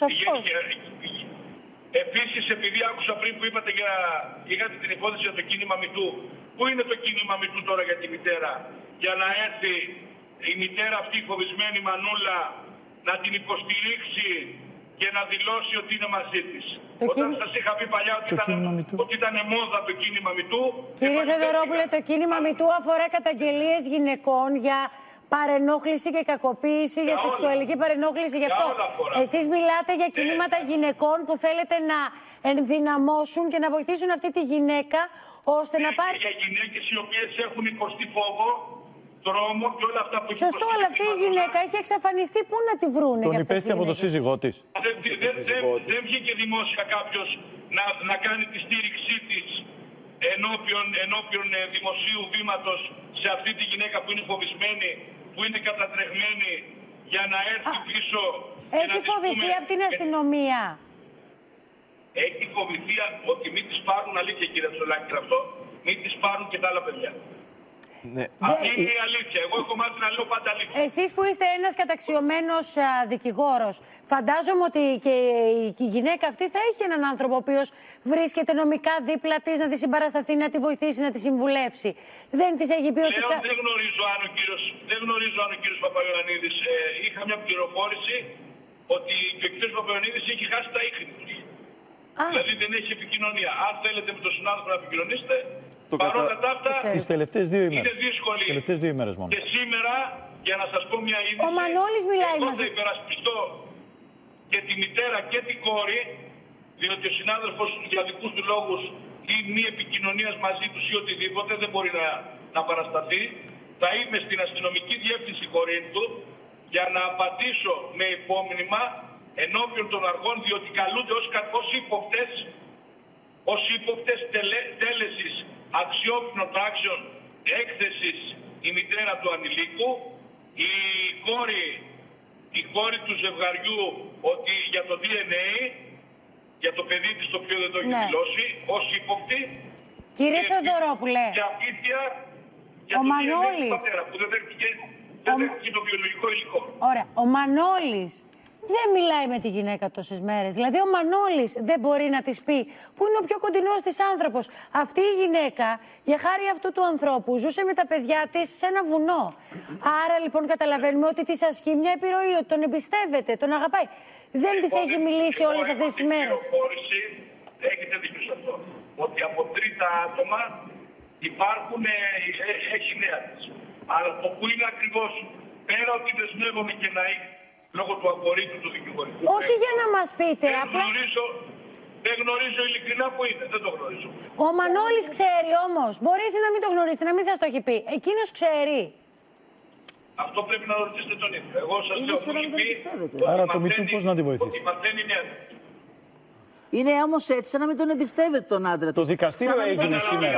Επίσης, επειδή άκουσα πριν που είπατε είχατε την υπόθεση για το κίνημα Μητού. Πού είναι το κίνημα Μητού τώρα για τη μητέρα? Για να έρθει η μητέρα αυτή, η φοβισμένη Μανούλα, να την υποστηρίξει και να δηλώσει ότι είναι μαζί της. Όταν σας είχα πει παλιά ότι ήταν μόδα το κίνημα Μητού. Κύριε Θεοδωρόπουλε, το κίνημα Μητού αφορά καταγγελίες γυναικών για παρενόχληση και κακοποίηση, για σεξουαλική παρενόχληση. Γι' αυτό εσείς μιλάτε για κινήματα γυναικών που θέλετε να ενδυναμώσουν και να βοηθήσουν αυτή τη γυναίκα ώστε να πάρει. Για γυναίκες οι οποίες έχουν υποστεί φόβο, τρόμο και όλα αυτά που έχει. Σωστό, αλλά αυτή η γυναίκα έχει εξαφανιστεί. Πού να τη βρούνε? Τον υπέστη από το σύζυγό της. Δεν βγήκε δημόσια κάποιος να κάνει τη στήριξή της ενώπιον δημοσίου βήματος σε αυτή τη γυναίκα που είναι φοβισμένη, που είναι κατατρεγμένη, για να έρθει πίσω. Έχει φοβηθεί από την αστυνομία. Έχει φοβηθεί ότι μην τις πάρουν, αλήθεια κύριε Τσολάκη, αυτό, μην τις πάρουν και τα άλλα παιδιά. Ναι. Αυτή είναι η αλήθεια. Εγώ έχω μάθει να λέω πάντα αλήθεια. Εσείς που είστε ένας καταξιωμένος δικηγόρος, φαντάζομαι ότι και η γυναίκα αυτή θα έχει έναν άνθρωπο ο οποίος βρίσκεται νομικά δίπλα της, να τη συμπαρασταθεί, να τη βοηθήσει, να τη συμβουλεύσει. Δεν της έχει πει ότι... Δεν γνωρίζω αν ο κύριος Παπαϊωαννίδης, είχα μια πληροφόρηση ότι και ο κύριος Παπαϊωαννίδης έχει χάσει τα ίχνη του. Δηλαδή δεν έχει επικοινωνία. Αν θέλετε με τον συνάδελφο να επικοινωνήσετε, παρόλα τα αυτά τις τελευταίες 2 ημέρες. είναι δύσκολη. Τις τελευταίες 2 ημέρες μόνο. Και σήμερα, για να σας πω μια είδηση, ο Μανώλης μιλάει εγώ μαζί. θα υπερασπιστώ και τη μητέρα και την κόρη, διότι ο συνάδελφος για δικούς του λόγους ή μη επικοινωνίας μαζί τους ή οτιδήποτε δεν μπορεί να παρασταθεί. Θα είμαι στην αστυνομική διεύθυνση Κορίνθου για να απαντήσω με υπόμνημα ενώπιον των αρχών, διότι καλούνται ως ύποπτες τέλεσης αξιόπινων πράξεων έκθεσης η μητέρα του ανηλίκου, η κόρη του ζευγαριού ότι για το DNA, για το παιδί της το οποίο δεν το έχει δηλώσει, ως ύποπτη. Κύριε Θεοδωρόπουλε, και αφήθεια για ο το Μανώλης, DNA του πατέρα που δεν δέχτηκε το βιολογικό υλικό. Ωραία, ο Μανώλης δεν μιλάει με τη γυναίκα τόσες μέρες. Δηλαδή ο Μανώλης δεν μπορεί να της πει που είναι ο πιο κοντινός της άνθρωπος. Αυτή η γυναίκα, για χάρη αυτού του ανθρώπου, ζούσε με τα παιδιά της σε ένα βουνό. Άρα λοιπόν καταλαβαίνουμε ότι της ασκεί μια επιρροή, ότι τον εμπιστεύεται, τον αγαπάει. Δεν της έχει μιλήσει όλες αυτές τις μέρες. Έχετε δίκιο σε αυτό. Ότι από τρίτα άτομα υπάρχουν, έχει νέα της. Αλλά το που είναι ακριβώς, πέρα ότι δεσμεύομαι και να είναι λόγω του απορρίτου του δικηγορικού. Όχι για να μας πείτε, δεν γνωρίζω ειλικρινά που είναι, δεν το γνωρίζω. Ο Μανώλης ξέρει όμως. Μπορεί εσείς να μην το γνωρίζετε, να μην σας το έχει πει. Εκείνος ξέρει. Αυτό πρέπει να ρωτήσετε τον ίδιο. Εγώ σας λέω που έχει πει. Άρα το μητού πώς να τη βοηθήσει. Είναι όμως έτσι, σαν να μην τον εμπιστεύεται τον άντρα της. Το δικαστήριο έγινε σήμερα.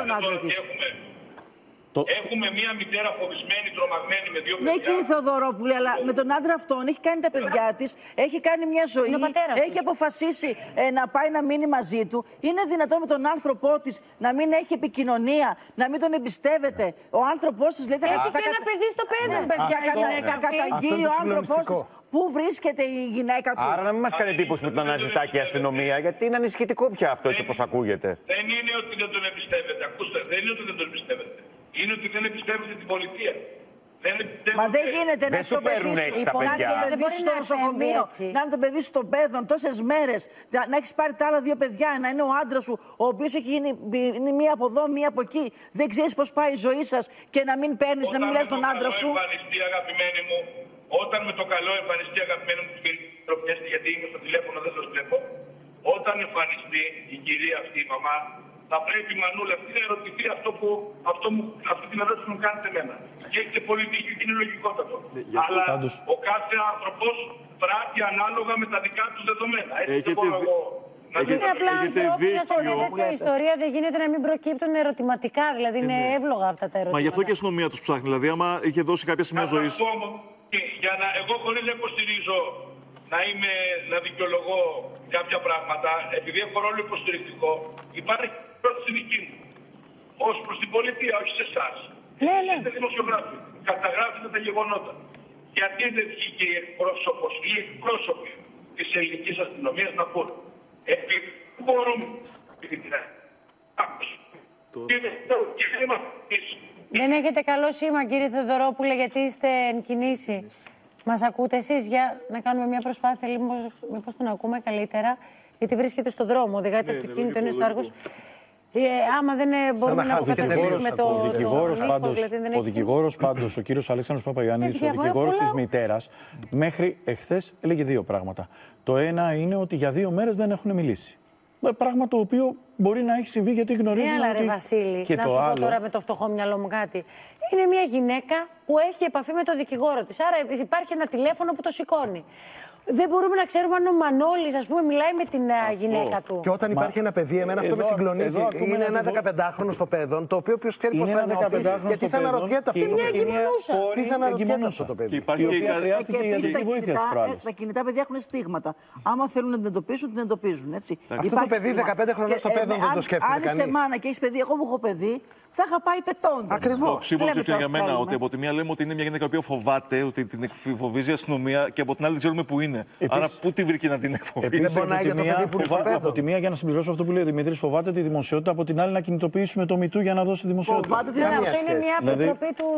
Έχουμε μία μητέρα φοβισμένη, τρομαγμένη με 2 παιδιά. Ναι, κύριε Θεοδωρόπουλε, αλλά με τον άντρα αυτόν έχει κάνει τα παιδιά της, έχει κάνει μια ζωή, έχει αποφασίσει να πάει να μείνει μαζί του. Είναι δυνατόν με τον άνθρωπό της να μην έχει επικοινωνία, να μην τον εμπιστεύεται. Ο άνθρωπός της λέει έχει και ένα παιδί στο πέδο, παιδιά. Καταγγείλει ο άνθρωπός της. Πού βρίσκεται η γυναίκα του. Άρα να μην μας κάνει εντύπωση που τον αναζητά και η αστυνομία, γιατί είναι ανησυχητικό πια αυτό έτσι όπως ακούγεται. Δεν είναι ότι δεν τον εμπιστεύεται. Ακούστε, δεν είναι ότι δεν τον εμπιστεύεται. Είναι ότι δεν εμπιστεύεται την πολιτεία. Μα δεν γίνεται να σου παίρνουν έτσι τα παιδιά. Να το παιδί στο νοσοκομείο, να είναι το παιδί στο παιδόν τόσες μέρες, να έχεις πάρει τα άλλα 2 παιδιά, να είναι ο άντρας σου, ο οποίος έχει γίνει μία από εδώ, μία από εκεί. Δεν ξέρεις πώς πάει η ζωή σας και να μην παίρνεις, να μην μιλάς τον άντρα σου. Όταν με το καλό εμφανιστεί, αγαπημένη μου, γιατί είμαι στο τηλέφωνο, δεν σας βλέπω. Όταν εμφανιστεί η κυρία αυτή, η μαμά, θα πρέπει η Μανούλα αυτή να ερωτηθεί αυτή την ερώτηση που μου κάνετε εμένα. Και έχετε πολύ δίκιο και είναι λογικότατο. Αλλά ο κάθε άνθρωπος πράττει ανάλογα με τα δικά του δεδομένα. Έτσι δεν μπορώ εγώ. Είναι απλά ανθρώπινα σε μια τέτοια ιστορία δεν γίνεται να μην προκύπτουν ερωτηματικά. Δηλαδή είναι εύλογα αυτά τα ερωτήματα. Μα γι' αυτό και η αστυνομία τους ψάχνει. Δηλαδή, άμα είχε δώσει κάποια σημεία ζωής. Εγώ χωρίς να υποστηρίζω να δικαιολογώ κάποια πράγματα, επειδή έχω ρόλο υποστηρικτικό, υπάρχει πρόταση δική μου. Ως προς την πολιτεία, όχι σε εσάς. Είστε δημοσιογράφοι. Καταγράφετε τα γεγονότα. Γιατί δεν βγήκε η εκπρόσωποι της ελληνικής αστυνομίας να πούν. Επειδή μπορούμε. Δεν έχετε καλό σήμα, κύριε Θεοδωρόπουλε, γιατί είστε εν κινήσει. Μας ακούτε εσείς για να κάνουμε μια προσπάθεια, μήπως τον ακούμε καλύτερα, γιατί βρίσκεται στον δρόμο, οδηγάτε αυτοκίνητο, είναι στο Άργος. Άμα δεν μπορούμε να αποκαταστήσουμε ο δικηγόρος πάντως, ο κύριος Αλέξανδρος Παπαϊωαννίδης, ο δικηγόρος της μητέρας, μέχρι εχθές έλεγε 2 πράγματα. Το ένα είναι ότι για 2 μέρες δεν έχουν μιλήσει. Πράγμα το οποίο μπορεί να έχει συμβεί γιατί γνωρίζουν ότι... Ρε Βασίλη, και να σου πω τώρα με το φτωχό μυαλό μου κάτι. Είναι μια γυναίκα που έχει επαφή με τον δικηγόρο της. Άρα υπάρχει ένα τηλέφωνο που το σηκώνει. δεν μπορούμε να ξέρουμε αν ο Μανώλης, ας πούμε, μιλάει με την γυναίκα του. Και όταν υπάρχει ένα παιδί, εμένα αυτό με συγκλονίζει. Είναι ένα 15χρονο στο παιδόν, το οποίο ποιος ξέρει πώς θα νιώθει. Γιατί θα αναρωτιέται αυτό το παιδί. Τι θα αναρωτιέται αυτό το παιδί. Τα κινητά παιδιά έχουν στίγματα. Άμα θέλουν να την εντοπίσουν, την εντοπίζουν. Αυτό το παιδί 15 χρονών στο παιδόν δεν το σκέφτεται κανείς. Αν είσαι μάνα και έχει παιδί, εγώ μου έχω παιδί, θα είχα πάει πετώντας. Ακριβώς. Το σύμβολο είναι για μένα ότι από τη μία λέμε ότι είναι μια γυναίκα που φοβάται, ότι την φοβίζει η αστυνομία και από την άλλη δεν ξέρουμε πού είναι. Άρα πού τη βρήκε να την εκφοβήσει. Δεν πονάει για το παιδί που είναι από τη μία, για να συμπληρώσω αυτό που λέει ο Δημήτρης, φοβάται τη δημοσιότητα. Από την άλλη, να κινητοποιήσουμε το MeToo για να δώσει δημοσιότητα. Φοβάται αυτό είναι μια αποτροπή του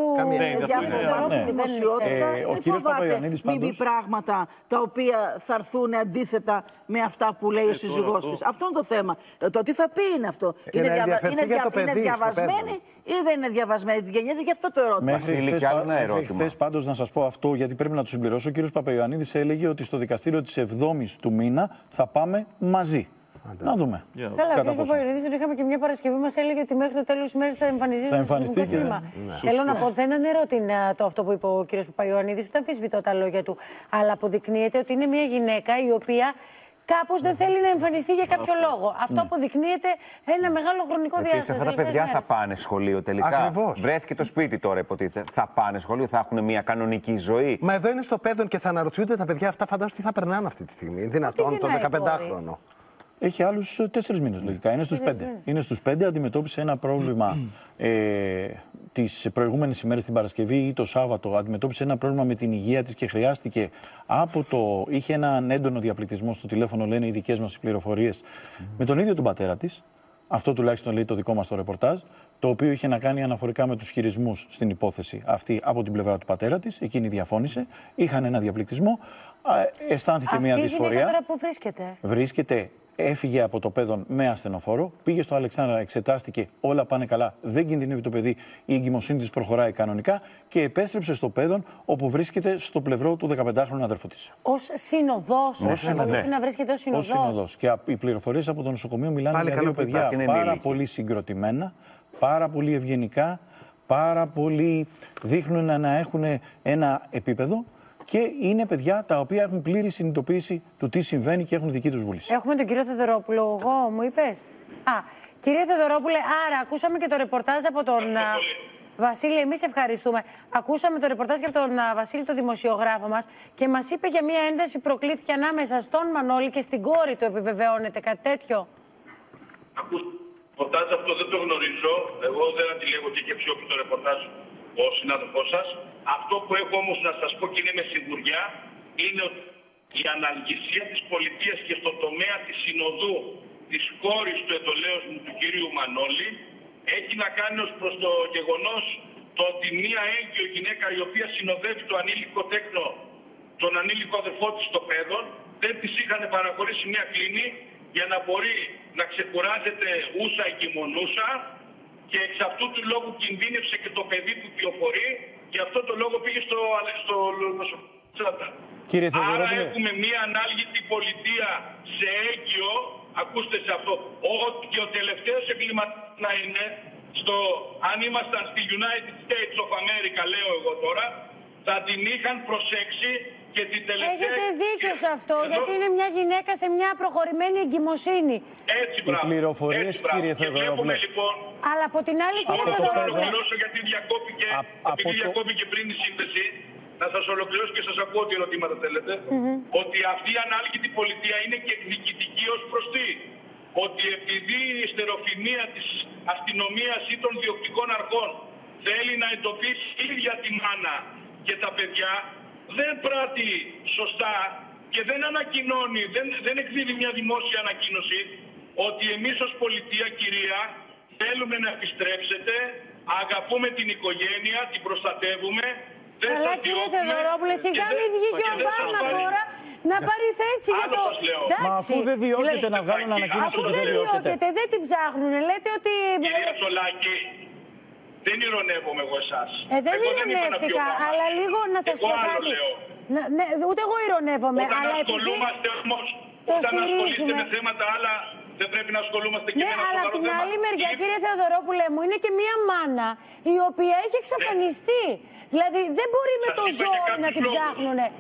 δημοσιότητα. Ο κύριος Παπαϊωαννίδης πάντως. Πράγματα τα οποία θα έρθουν αντίθετα με αυτά που λέει ο σύζυγός της. Αυτό είναι το θέμα. Το τι θα πει είναι αυτό. Είναι διαβασμένη ή δεν είναι διαβασμένη. Την γεννιέται και αυτό το ερώτημα. Μέχρι χθες πάντως να σας πω αυτό, γιατί πρέπει να το συμπληρώσω. Ο κύριος Παπαϊωαννίδης έλεγε ότι στο δικαστήριο της 7ης του μήνα θα πάμε μαζί. Να δούμε. Καλά, ο κ. Παπαϊωαννίδης, τον είχαμε και μια Παρασκευή, μας έλεγε ότι μέχρι το τέλος της ημέρας θα εμφανιστεί στο αστυνομικό τμήμα. Θέλω να πω, δεν είναι ερώτημα το αυτό που είπε ο κ. Παπαϊωαννίδης, ούτε αμφισβητώ τα λόγια του. Αλλά αποδεικνύεται ότι είναι μια γυναίκα η οποία κάπως δεν θέλει να εμφανιστεί για κάποιο λόγο. Αυτό αποδεικνύεται ένα μεγάλο χρονικό διάστημα. Αυτά τα παιδιά θα πάνε σχολείο τελικά. Ακριβώς. Βρέθηκε το σπίτι τώρα, υποτίθεται. Θα πάνε σχολείο, θα έχουν μια κανονική ζωή. Μα εδώ είναι στο παιδόν και θα αναρωτιούνται τα παιδιά αυτά, φαντάζομαι τι θα περνάνε αυτή τη στιγμή. Είναι δυνατόν το 15χρονο. Έχει άλλους 4 μήνες λογικά. Είναι στους 5. Είναι στους 5. Αντιμετώπισε ένα πρόβλημα τις προηγούμενες ημέρες την Παρασκευή ή το Σάββατο. Αντιμετώπισε ένα πρόβλημα με την υγεία της και χρειάστηκε είχε έναν έντονο διαπληκτισμό στο τηλέφωνο, λένε οι δικές μας πληροφορίες, με τον ίδιο τον πατέρα της. Αυτό τουλάχιστον λέει το δικό μας το ρεπορτάζ. Το οποίο είχε να κάνει αναφορικά με τους χειρισμούς στην υπόθεση αυτή από την πλευρά του πατέρα της. Εκείνη διαφώνησε. Είχαν ένα διαπληκτισμό. Αισθάνθηκε μια δυσφορία. Αυτή η γυναίκα τώρα που βρίσκεται. Έφυγε από το παιδόν με ασθενοφόρο, πήγε στο Αλεξάνδρα, εξετάστηκε, όλα πάνε καλά, δεν κινδυνεύει το παιδί, η εγκυμοσύνη της προχωράει κανονικά και επέστρεψε στο παιδόν όπου βρίσκεται στο πλευρό του 15χρονου αδερφού της. Ως συνοδός, να βρίσκεται ως συνοδός. Ως συνοδός. Και οι πληροφορίες από το νοσοκομείο μιλάνε για δύο παιδιά πάρα πολύ συγκροτημένα, πάρα πολύ ευγενικά, πάρα πολύ δείχνουν να έχουν ένα επίπεδο. Και είναι παιδιά τα οποία έχουν πλήρη συνειδητοποίηση του τι συμβαίνει και έχουν δική τους βούληση. Έχουμε τον κύριο Θεοδωρόπουλο, μου είπες. Κύριε Θεοδωρόπουλε, άρα ακούσαμε και το ρεπορτάζ από τον Βασίλη. Εμείς ευχαριστούμε. Ακούσαμε το ρεπορτάζ από τον Βασίλη, τον δημοσιογράφο μας, και μας είπε για μια ένταση που προκλήθηκε ανάμεσα στον Μανώλη και στην κόρη του. Επιβεβαιώνεται κάτι τέτοιο? Ρεπορτάζ αυτό δεν το γνωρίζω. Εγώ δεν αντιλέγω και αξιόπιτο ρεπορτάζ ο συνάδελφός σας. Αυτό που έχω όμως να σας πω και είναι με σιγουριά είναι ότι η αναλγησία της πολιτείας και στον τομέα της συνοδού της κόρης του εντολέως μου του κυρίου Μανώλη έχει να κάνει ως προς το γεγονός το ότι μία έγκυο γυναίκα η οποία συνοδεύει το ανήλικο τέκνο, τον ανήλικο αδερφό της στο παιδόν, δεν της είχαν παραχωρήσει μία κλίνη για να μπορεί να ξεκουράζεται ούσα εγκυμονούσα και εξ αυτού του λόγου κινδύνευσε και το παιδί που κυοφορεί. Γι' αυτό το λόγο πήγε στο νοσοκομείο. Άρα έχουμε μία ανάλγητη πολιτεία σε έγκυο, ακούστε σε αυτό, και ο τελευταίος εγκληματίας να είναι, αν ήμασταν στη United States of America, λέω εγώ τώρα, θα την είχαν προσέξει και την τελευταία... Έχετε δίκιο σε αυτό, γιατί είναι μια γυναίκα σε μια προχωρημένη εγκυμοσύνη. Έτσι, μπράβο. Οι πληροφορίες, κύριε Θεοδωρόπουλε. Λοιπόν, αλλά από την άλλη, κύριε Θεοδωρόπουλε. Γιατί διακόπηκε πριν η σύνδεση, να σας ολοκληρώσω και σας ακούω τι ερωτήματα θέλετε, ότι αυτή η ανάλγητη πολιτεία είναι και εκδικητική ως προς τι. Ότι επειδή η στεροφημία της αστυνομίας ή των διοκτικών αρχών θέλει να εντοπίσει ίδια τη μάνα και τα παιδιά, δεν πράττει σωστά και δεν ανακοινώνει, δεν εκδίδει μια δημόσια ανακοίνωση ότι εμείς ως πολιτεία, κυρία, θέλουμε να επιστρέψετε, αγαπούμε την οικογένεια, την προστατεύουμε. Αλλά κύριε Θεοδωρόπουλε, σιγά μην βγήκε ο Ομπάμα τώρα να πάρει θέση για το... Μα αφού δεν διώκεται να βγάλουν ανακοίνωση ότι δεν διώκεται. Δεν την ψάχνουν, λέτε ότι... Κύριε Τσολάκη, δεν ειρωνεύομαι εγώ εσάς. Δεν ειρωνεύτηκα, αλλά λίγο να σας πω κάτι. Ούτε εγώ ειρωνεύομαι, αλλά επειδή το στηρίζουμε... με θέματα άλλα, δεν πρέπει να ασχολούμαστε και με ένα σοβαρό θέμα. Αλλά από την άλλη μεριά, κύριε Θεοδωρόπουλε μου, είναι και μία μάνα η οποία έχει εξαφανιστεί. Δηλαδή δεν μπορεί με το ζόρι να την ψάχνουνε.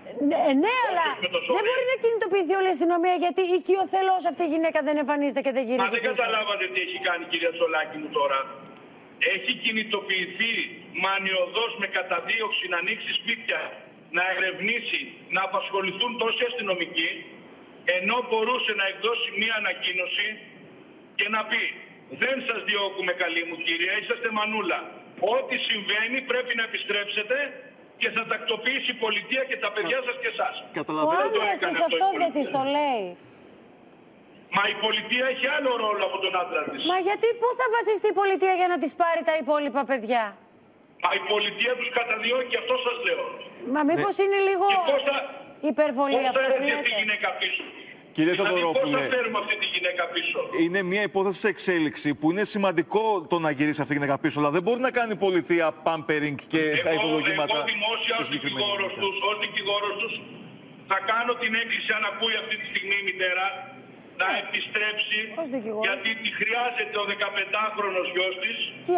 Ναι, αλλά δεν μπορεί να κινητοποιηθεί όλη η αστυνομία γιατί οικειοθελώς αυτή η γυναίκα δεν εμφανίζεται και δεν γυρίζει. Μα δεν καταλάβατε τι έχει κάνει, κυρία Τσολάκη μου τώρα. Έχει κινητοποιηθεί μανιωδώς με καταδίωξη να ανοίξει σπίτια, να ερευνήσει, να απασχοληθούν τόσοι αστυνομικοί, ενώ μπορούσε να εκδώσει μία ανακοίνωση και να πει «Δεν σας διώκουμε, καλή μου κυρία, είσαστε μανούλα. Ό,τι συμβαίνει πρέπει να επιστρέψετε και θα τακτοποιήσει η πολιτεία και τα παιδιά σας και εσάς». Ο άντρας της αυτό δεν της το λέει. Μα η πολιτεία έχει άλλο ρόλο από τον άντρα της. Μα γιατί πού θα βασιστεί η πολιτεία για να της πάρει τα υπόλοιπα παιδιά? Μα η πολιτεία τους καταδιώκει, αυτό σας λέω. Μα μήπως είναι λίγο υπερβολή αυτό που λέτε? Αυτή τη γυναίκα πίσω. Κύριε Θεοδωρόπουλε, πώς θα φέρουμε αυτή τη γυναίκα πίσω? Είναι μια υπόθεση σε εξέλιξη που είναι σημαντικό το να γυρίσει αυτή τη γυναίκα πίσω, αλλά δεν μπορεί να κάνει η πολιτεία pampering και χαϊδολογήματα. Εγώ δημόσια ως δικηγόρος τους θα κάνω την έκκληση, αν ακούει αυτή τη στιγμή η μητέρα, να επιστρέψει, γιατί τη χρειάζεται ο 15χρονος γιος της,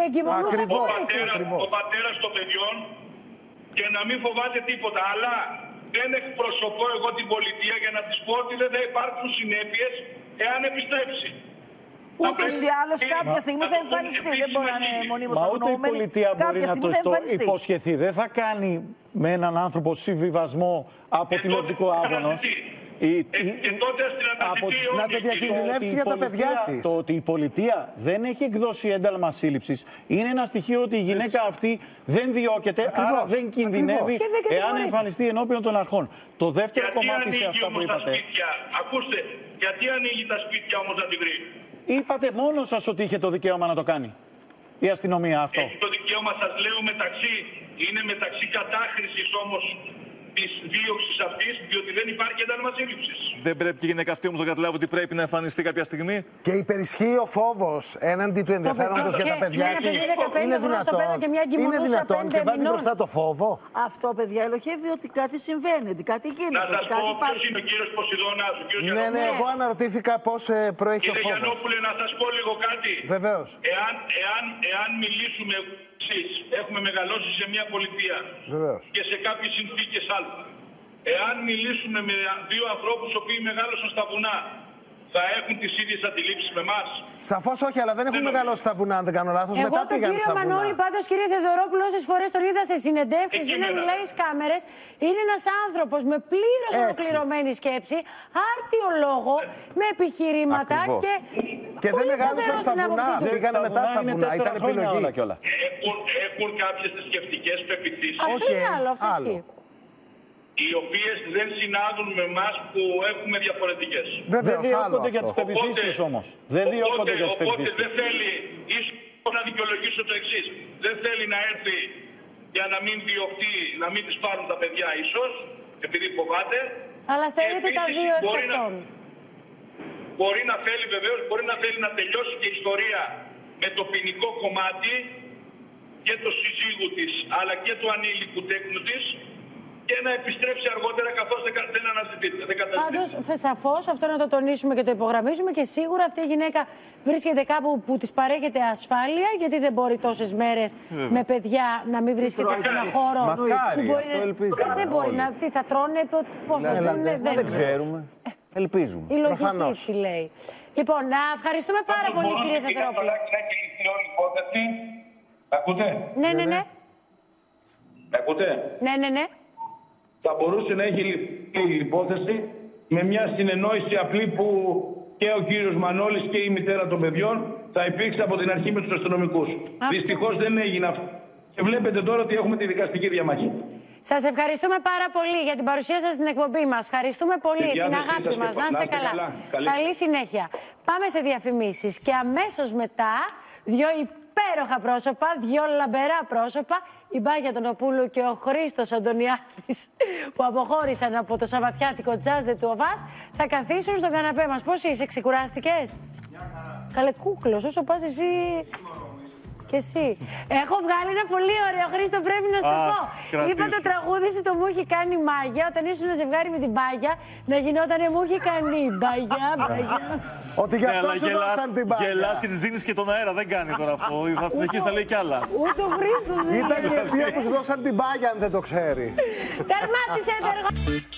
ο πατέρας των παιδιών, και να μην φοβάται τίποτα. Αλλά δεν εκπροσωπώ εγώ την πολιτεία για να της πω ότι δεν θα υπάρξουν συνέπειες εάν επιστρέψει. Ούτως ή άλλως κάποια στιγμή θα εμφανιστεί. Δεν μπορεί να είναι μονίμως αγνοούμενη. Μα ούτε η πολιτεία μπορεί να το υποσχεθεί. Δεν θα κάνει με έναν άνθρωπο συμβιβασμό από τηλεοπτικό άδωνος. Να το διακινδυνεύσει για τα παιδιά της. Το ότι η πολιτεία δεν έχει εκδώσει ένταλμα σύλληψης είναι ένα στοιχείο ότι η γυναίκα αυτή δεν διώκεται, άρα δεν κινδυνεύει εάν εμφανιστεί ενώπιον των αρχών. Το δεύτερο κομμάτι σε αυτά που είπατε. Ακούστε, γιατί ανοίγει τα σπίτια όμως να την βρει? Είπατε μόνο σας ότι είχε το δικαίωμα να το κάνει η αστυνομία αυτό. Έχει το δικαίωμα, σας λέω, είναι μεταξύ κατάχρησης όμως της δίωξης αυτής, διότι δεν υπάρχει ένταλμα σύλληψης. Δεν πρέπει και η γυναίκα αυτή όμως να καταλάβει ότι πρέπει να εμφανιστεί κάποια στιγμή. Και υπερισχύει ο φόβος έναντι του ενδιαφέροντος για τα παιδιά της. Είναι δυνατόν. Είναι δυνατόν και βάζει μπροστά το φόβο. Αυτό, παιδιά, ελοχεύει ότι κάτι συμβαίνει, ότι κάτι γίνεται. Να σας πω ποιος είναι ο κύριος Ποσειδώνας, ο κύριος Γιαννόπουλος. Ναι, εγώ αναρωτήθηκα πώς προέχει ο φόβος. Κύριε Γιαννόπουλε, να σας πω λίγο κάτι. Βεβαίως. Εάν μιλήσουμε, έχουμε μεγαλώσει σε μια πολιτεία και σε κάποιες συνθήκες άλλο. Εάν μιλήσουμε με δύο ανθρώπους οι οποίοι μεγάλωσαν στα βουνά, θα έχουν τις ίδιες αντιλήψεις με εμάς? Σαφώς όχι, αλλά δεν έχουν μεγαλώσει στα βουνά, αν δεν κάνω λάθος. Εγώ μετά τον κύριο Μανώλη, πάντως, κύριε Θεοδωρόπουλο, όσες φορές τον είδα σε συνεντεύξεις ή να μιλάει στις κάμερες, είναι ένας άνθρωπος με πλήρως ολοκληρωμένη σκέψη, άρτιο λόγο, με επιχειρήματα και δεν μεγάλωσαν στα βουνά. Πήγανε μετά στα βουνά. Ήταν επιλογή. Έχουν κάποιες θρησκευτικές πεποιθήσεις. Αυτό είναι άλλο, αυτό ισχύει. Οι οποίες δεν συνάδουν με εμάς που έχουμε διαφορετικές. Δεν διώκονται για τις πεποιθήσεις τους όμως. Δεν διώκονται για τις πεποιθήσεις τους. Δεν θέλει, ίσως να δικαιολογήσω το εξής. Δεν θέλει να έρθει για να μην διωχτεί, να μην τις πάρουν τα παιδιά ίσως, επειδή φοβάται. Αλλά στερείται τα δύο εξ αυτών. Μπορεί να θέλει βεβαίως, μπορεί να θέλει να τελειώσει και η ιστορία με το ποινικό κομμάτι και το συζύγου της, αλλά και του ανήλικου τέκνου της, και να επιστρέψει αργότερα καθώς δεν αναζητείται. Πάντως, σαφώς αυτό να το τονίσουμε και το υπογραμμίσουμε, και σίγουρα αυτή η γυναίκα βρίσκεται κάπου που της παρέχεται ασφάλεια, γιατί δεν μπορεί τόσες μέρες με παιδιά να μην βρίσκεται σε ένα χώρο. Μακάρι, που μπορεί αυτό ελπίζουμε. Δεν μπορεί να. Τι θα τρώνε, πώς θα ζουν, δεν ξέρουμε. Ελπίζουμε. Η λογική τι λέει. Λοιπόν, να ευχαριστούμε πάρα πολύ, κύριε Θεοδωρόπουλο. Ακούτε? Ναι. Ακούτε? Ναι. Θα μπορούσε να έχει η υπόθεση με μια συνεννόηση απλή που και ο κύριος Μανώλης και η μητέρα των παιδιών θα υπήρξε από την αρχή με τους αστυνομικούς. Δυστυχώς δεν έγινε αυτό. Και βλέπετε τώρα ότι έχουμε τη δικαστική διαμάχη. Σας ευχαριστούμε πάρα πολύ για την παρουσία σας στην εκπομπή μας. Ευχαριστούμε πολύ την αγάπη μας. Να είστε καλά. Καλή συνέχεια. Πάμε σε διαφημίσεις και αμέσως μετά δύο υπέροχα πρόσωπα, δύο λαμπερά πρόσωπα, η Μπάγια Τονοπούλου και ο Χρήστος Αντωνιάδης, που αποχώρησαν από το σαββατιάτικο τζάζ του ΟΒΑΣ, θα καθίσουν στον καναπέ μας. Πώς είσαι, ξεκουράστηκες? Μια χαρά. Καλέ κούκλος, όσο πας εσύ... Και εσύ. Έχω βγάλει ένα πολύ ωραίο, Χρήστο, πρέπει να σου το πω. Είπα το τραγούδι σου το Μου έχει κάνει μάγια. Όταν ήσουν ζευγάρι με την Πάγια, να γινότανε Μου έχει κάνει μπάγια. Ότι γι' αυτό σου δώσαν την Πάγια. Γελάς και της δίνεις και τον αέρα, δεν κάνει τώρα αυτό. Θα τη συνεχίσει να λέει κι άλλα. Ούτε ο Χρήστος δεν ήταν η αιτία που σου δώσαν την Πάγια, αν δεν το ξέρει. Τερμάτισε το έργο.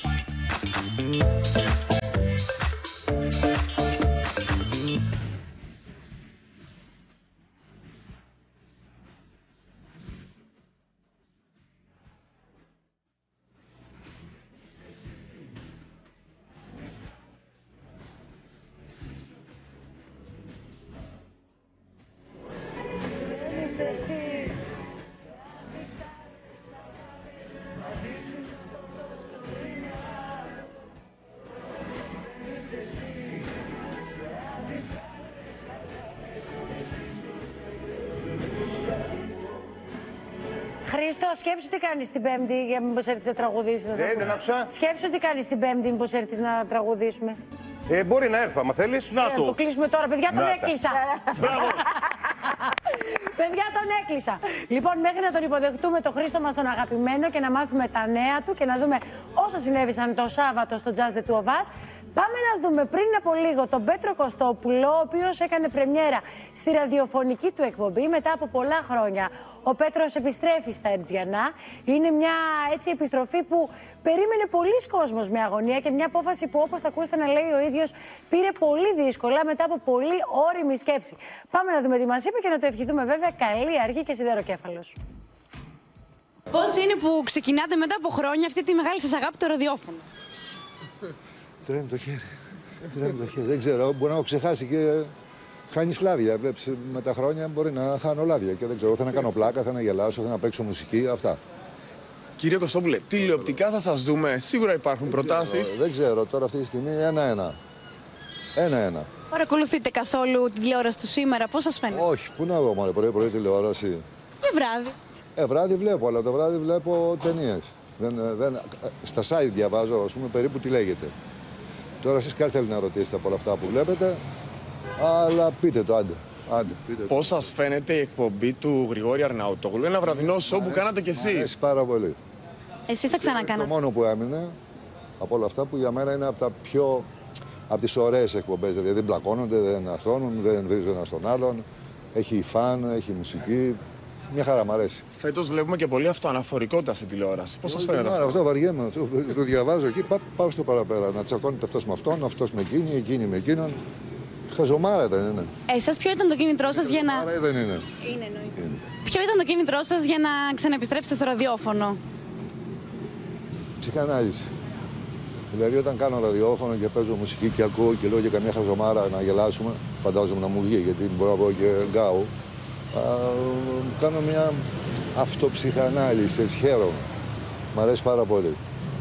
Χρήστο, σκέψου τι κάνεις την Πέμπτη για μήπως έρθεις να τραγουδήσεις. Δεν άκουσα. Σκέψου τι κάνεις την Πέμπτη μήπως έρθεις να τραγουδήσουμε. Μπορεί να έρθω, άμα θέλεις. Να το. Το κλείσουμε τώρα, παιδιά, τον έκλεισα. Μπράβο. Παιδιά, τον έκλεισα. Λοιπόν, μέχρι να τον υποδεχτούμε το Χρήστο μας τον αγαπημένο και να μάθουμε τα νέα του και να δούμε όσα συνέβησαν το Σάββατο στο Jazz de Tuovas. Πάμε να δούμε πριν από λίγο τον Πέτρο Κωστόπουλο, ο οποίος έκανε πρεμιέρα στη ραδιοφωνική του εκπομπή μετά από πολλά χρόνια. Ο Πέτρος επιστρέφει στα Ερτζιανά. Είναι μια έτσι επιστροφή που περίμενε πολλοί κόσμος με αγωνία και μια απόφαση που, όπως θα ακούσετε να λέει ο ίδιος, πήρε πολύ δύσκολα μετά από πολύ ώριμη σκέψη. Πάμε να δούμε τι μας είπε και να το ευχηθούμε βέβαια καλή αργή και σιδεροκέφαλος. Πώς είναι που ξεκινάτε μετά από χρόνια αυτή τη μεγάλη σας αγάπη το ραδιόφωνο? Τρέμει το χέρι. Τρέμει το χέρι. Δεν ξέρω, μπορεί να έχω ξεχάσει και χάνει λάδια. Βλέπεις, με τα χρόνια μπορεί να χάνω λάδια και δεν ξέρω. Θέλω να κάνω πλάκα, θέλω να γελάσω, θέλω να παίξω μουσική, αυτά. Κύριε Κωστόπουλε, τηλεοπτικά θα σας δούμε. Σίγουρα υπάρχουν προτάσεις. Δεν ξέρω, τώρα αυτή τη στιγμή ένα-ένα. Ένα-ένα. Παρακολουθείτε καθόλου τη τηλεόραση του σήμερα, πώς σας φαίνεται? Όχι, πού να δω, μάλλον πρωί-πρωί τηλεόραση. Και βράδυ. Βράδυ βλέπω, αλλά το βράδυ βλέπω ταινίες. Στα site διαβάζω, ας πούμε, περίπου τι λέγεται. Τώρα εσείς κάτι θέλετε να ρωτήσετε από όλα αυτά που βλέπετε, αλλά πείτε το, άντε. Πώς σας φαίνεται η εκπομπή του Γρηγόρη Αρναούτογλου, ένα βραδινό σοου που κάνατε κι εσείς? Αρέσει πάρα πολύ. Εσείς θα ξανακάνατε? Το μόνο που έμεινε από όλα αυτά που για μένα είναι από τις ωραίες εκπομπές. Δηλαδή δεν πλακώνονται, δεν αρθώνουν, δεν βρίζουν ένα στον άλλον. Έχει φαν, έχει μουσική. Μια χαρά, μ' αρέσει. Φέτος βλέπουμε και πολύ αυτοαναφορικότητα στην τηλεόραση. Πώς σας φαίνεται αυτό? Αυτό βαριέμαι. Το διαβάζω εκεί, πάω στο παραπέρα. Να τσακώνεται αυτός με αυτόν, αυτός με εκείνη, εκείνη με εκείνον. Χαζομάρα δεν είναι? Εσάς ποιο ήταν το κίνητρό σας για να... δεν είναι. Είναι, εννοείται. Ποιο ήταν το κίνητρό σας για να ξαναεπιστρέψετε στο ραδιόφωνο? Ψυχανάλυση. Δηλαδή όταν κάνω ραδιόφωνο και παίζω μουσική και ακούω και λέω για καμιά χαζομάρα να γελάσουμε, φαντάζομαι να μου βγει γιατί μπορώ να πω και γκάου. Κάνω μια αυτοψυχανάλυση, έτσι χαίρομαι. Μ' αρέσει πάρα πολύ.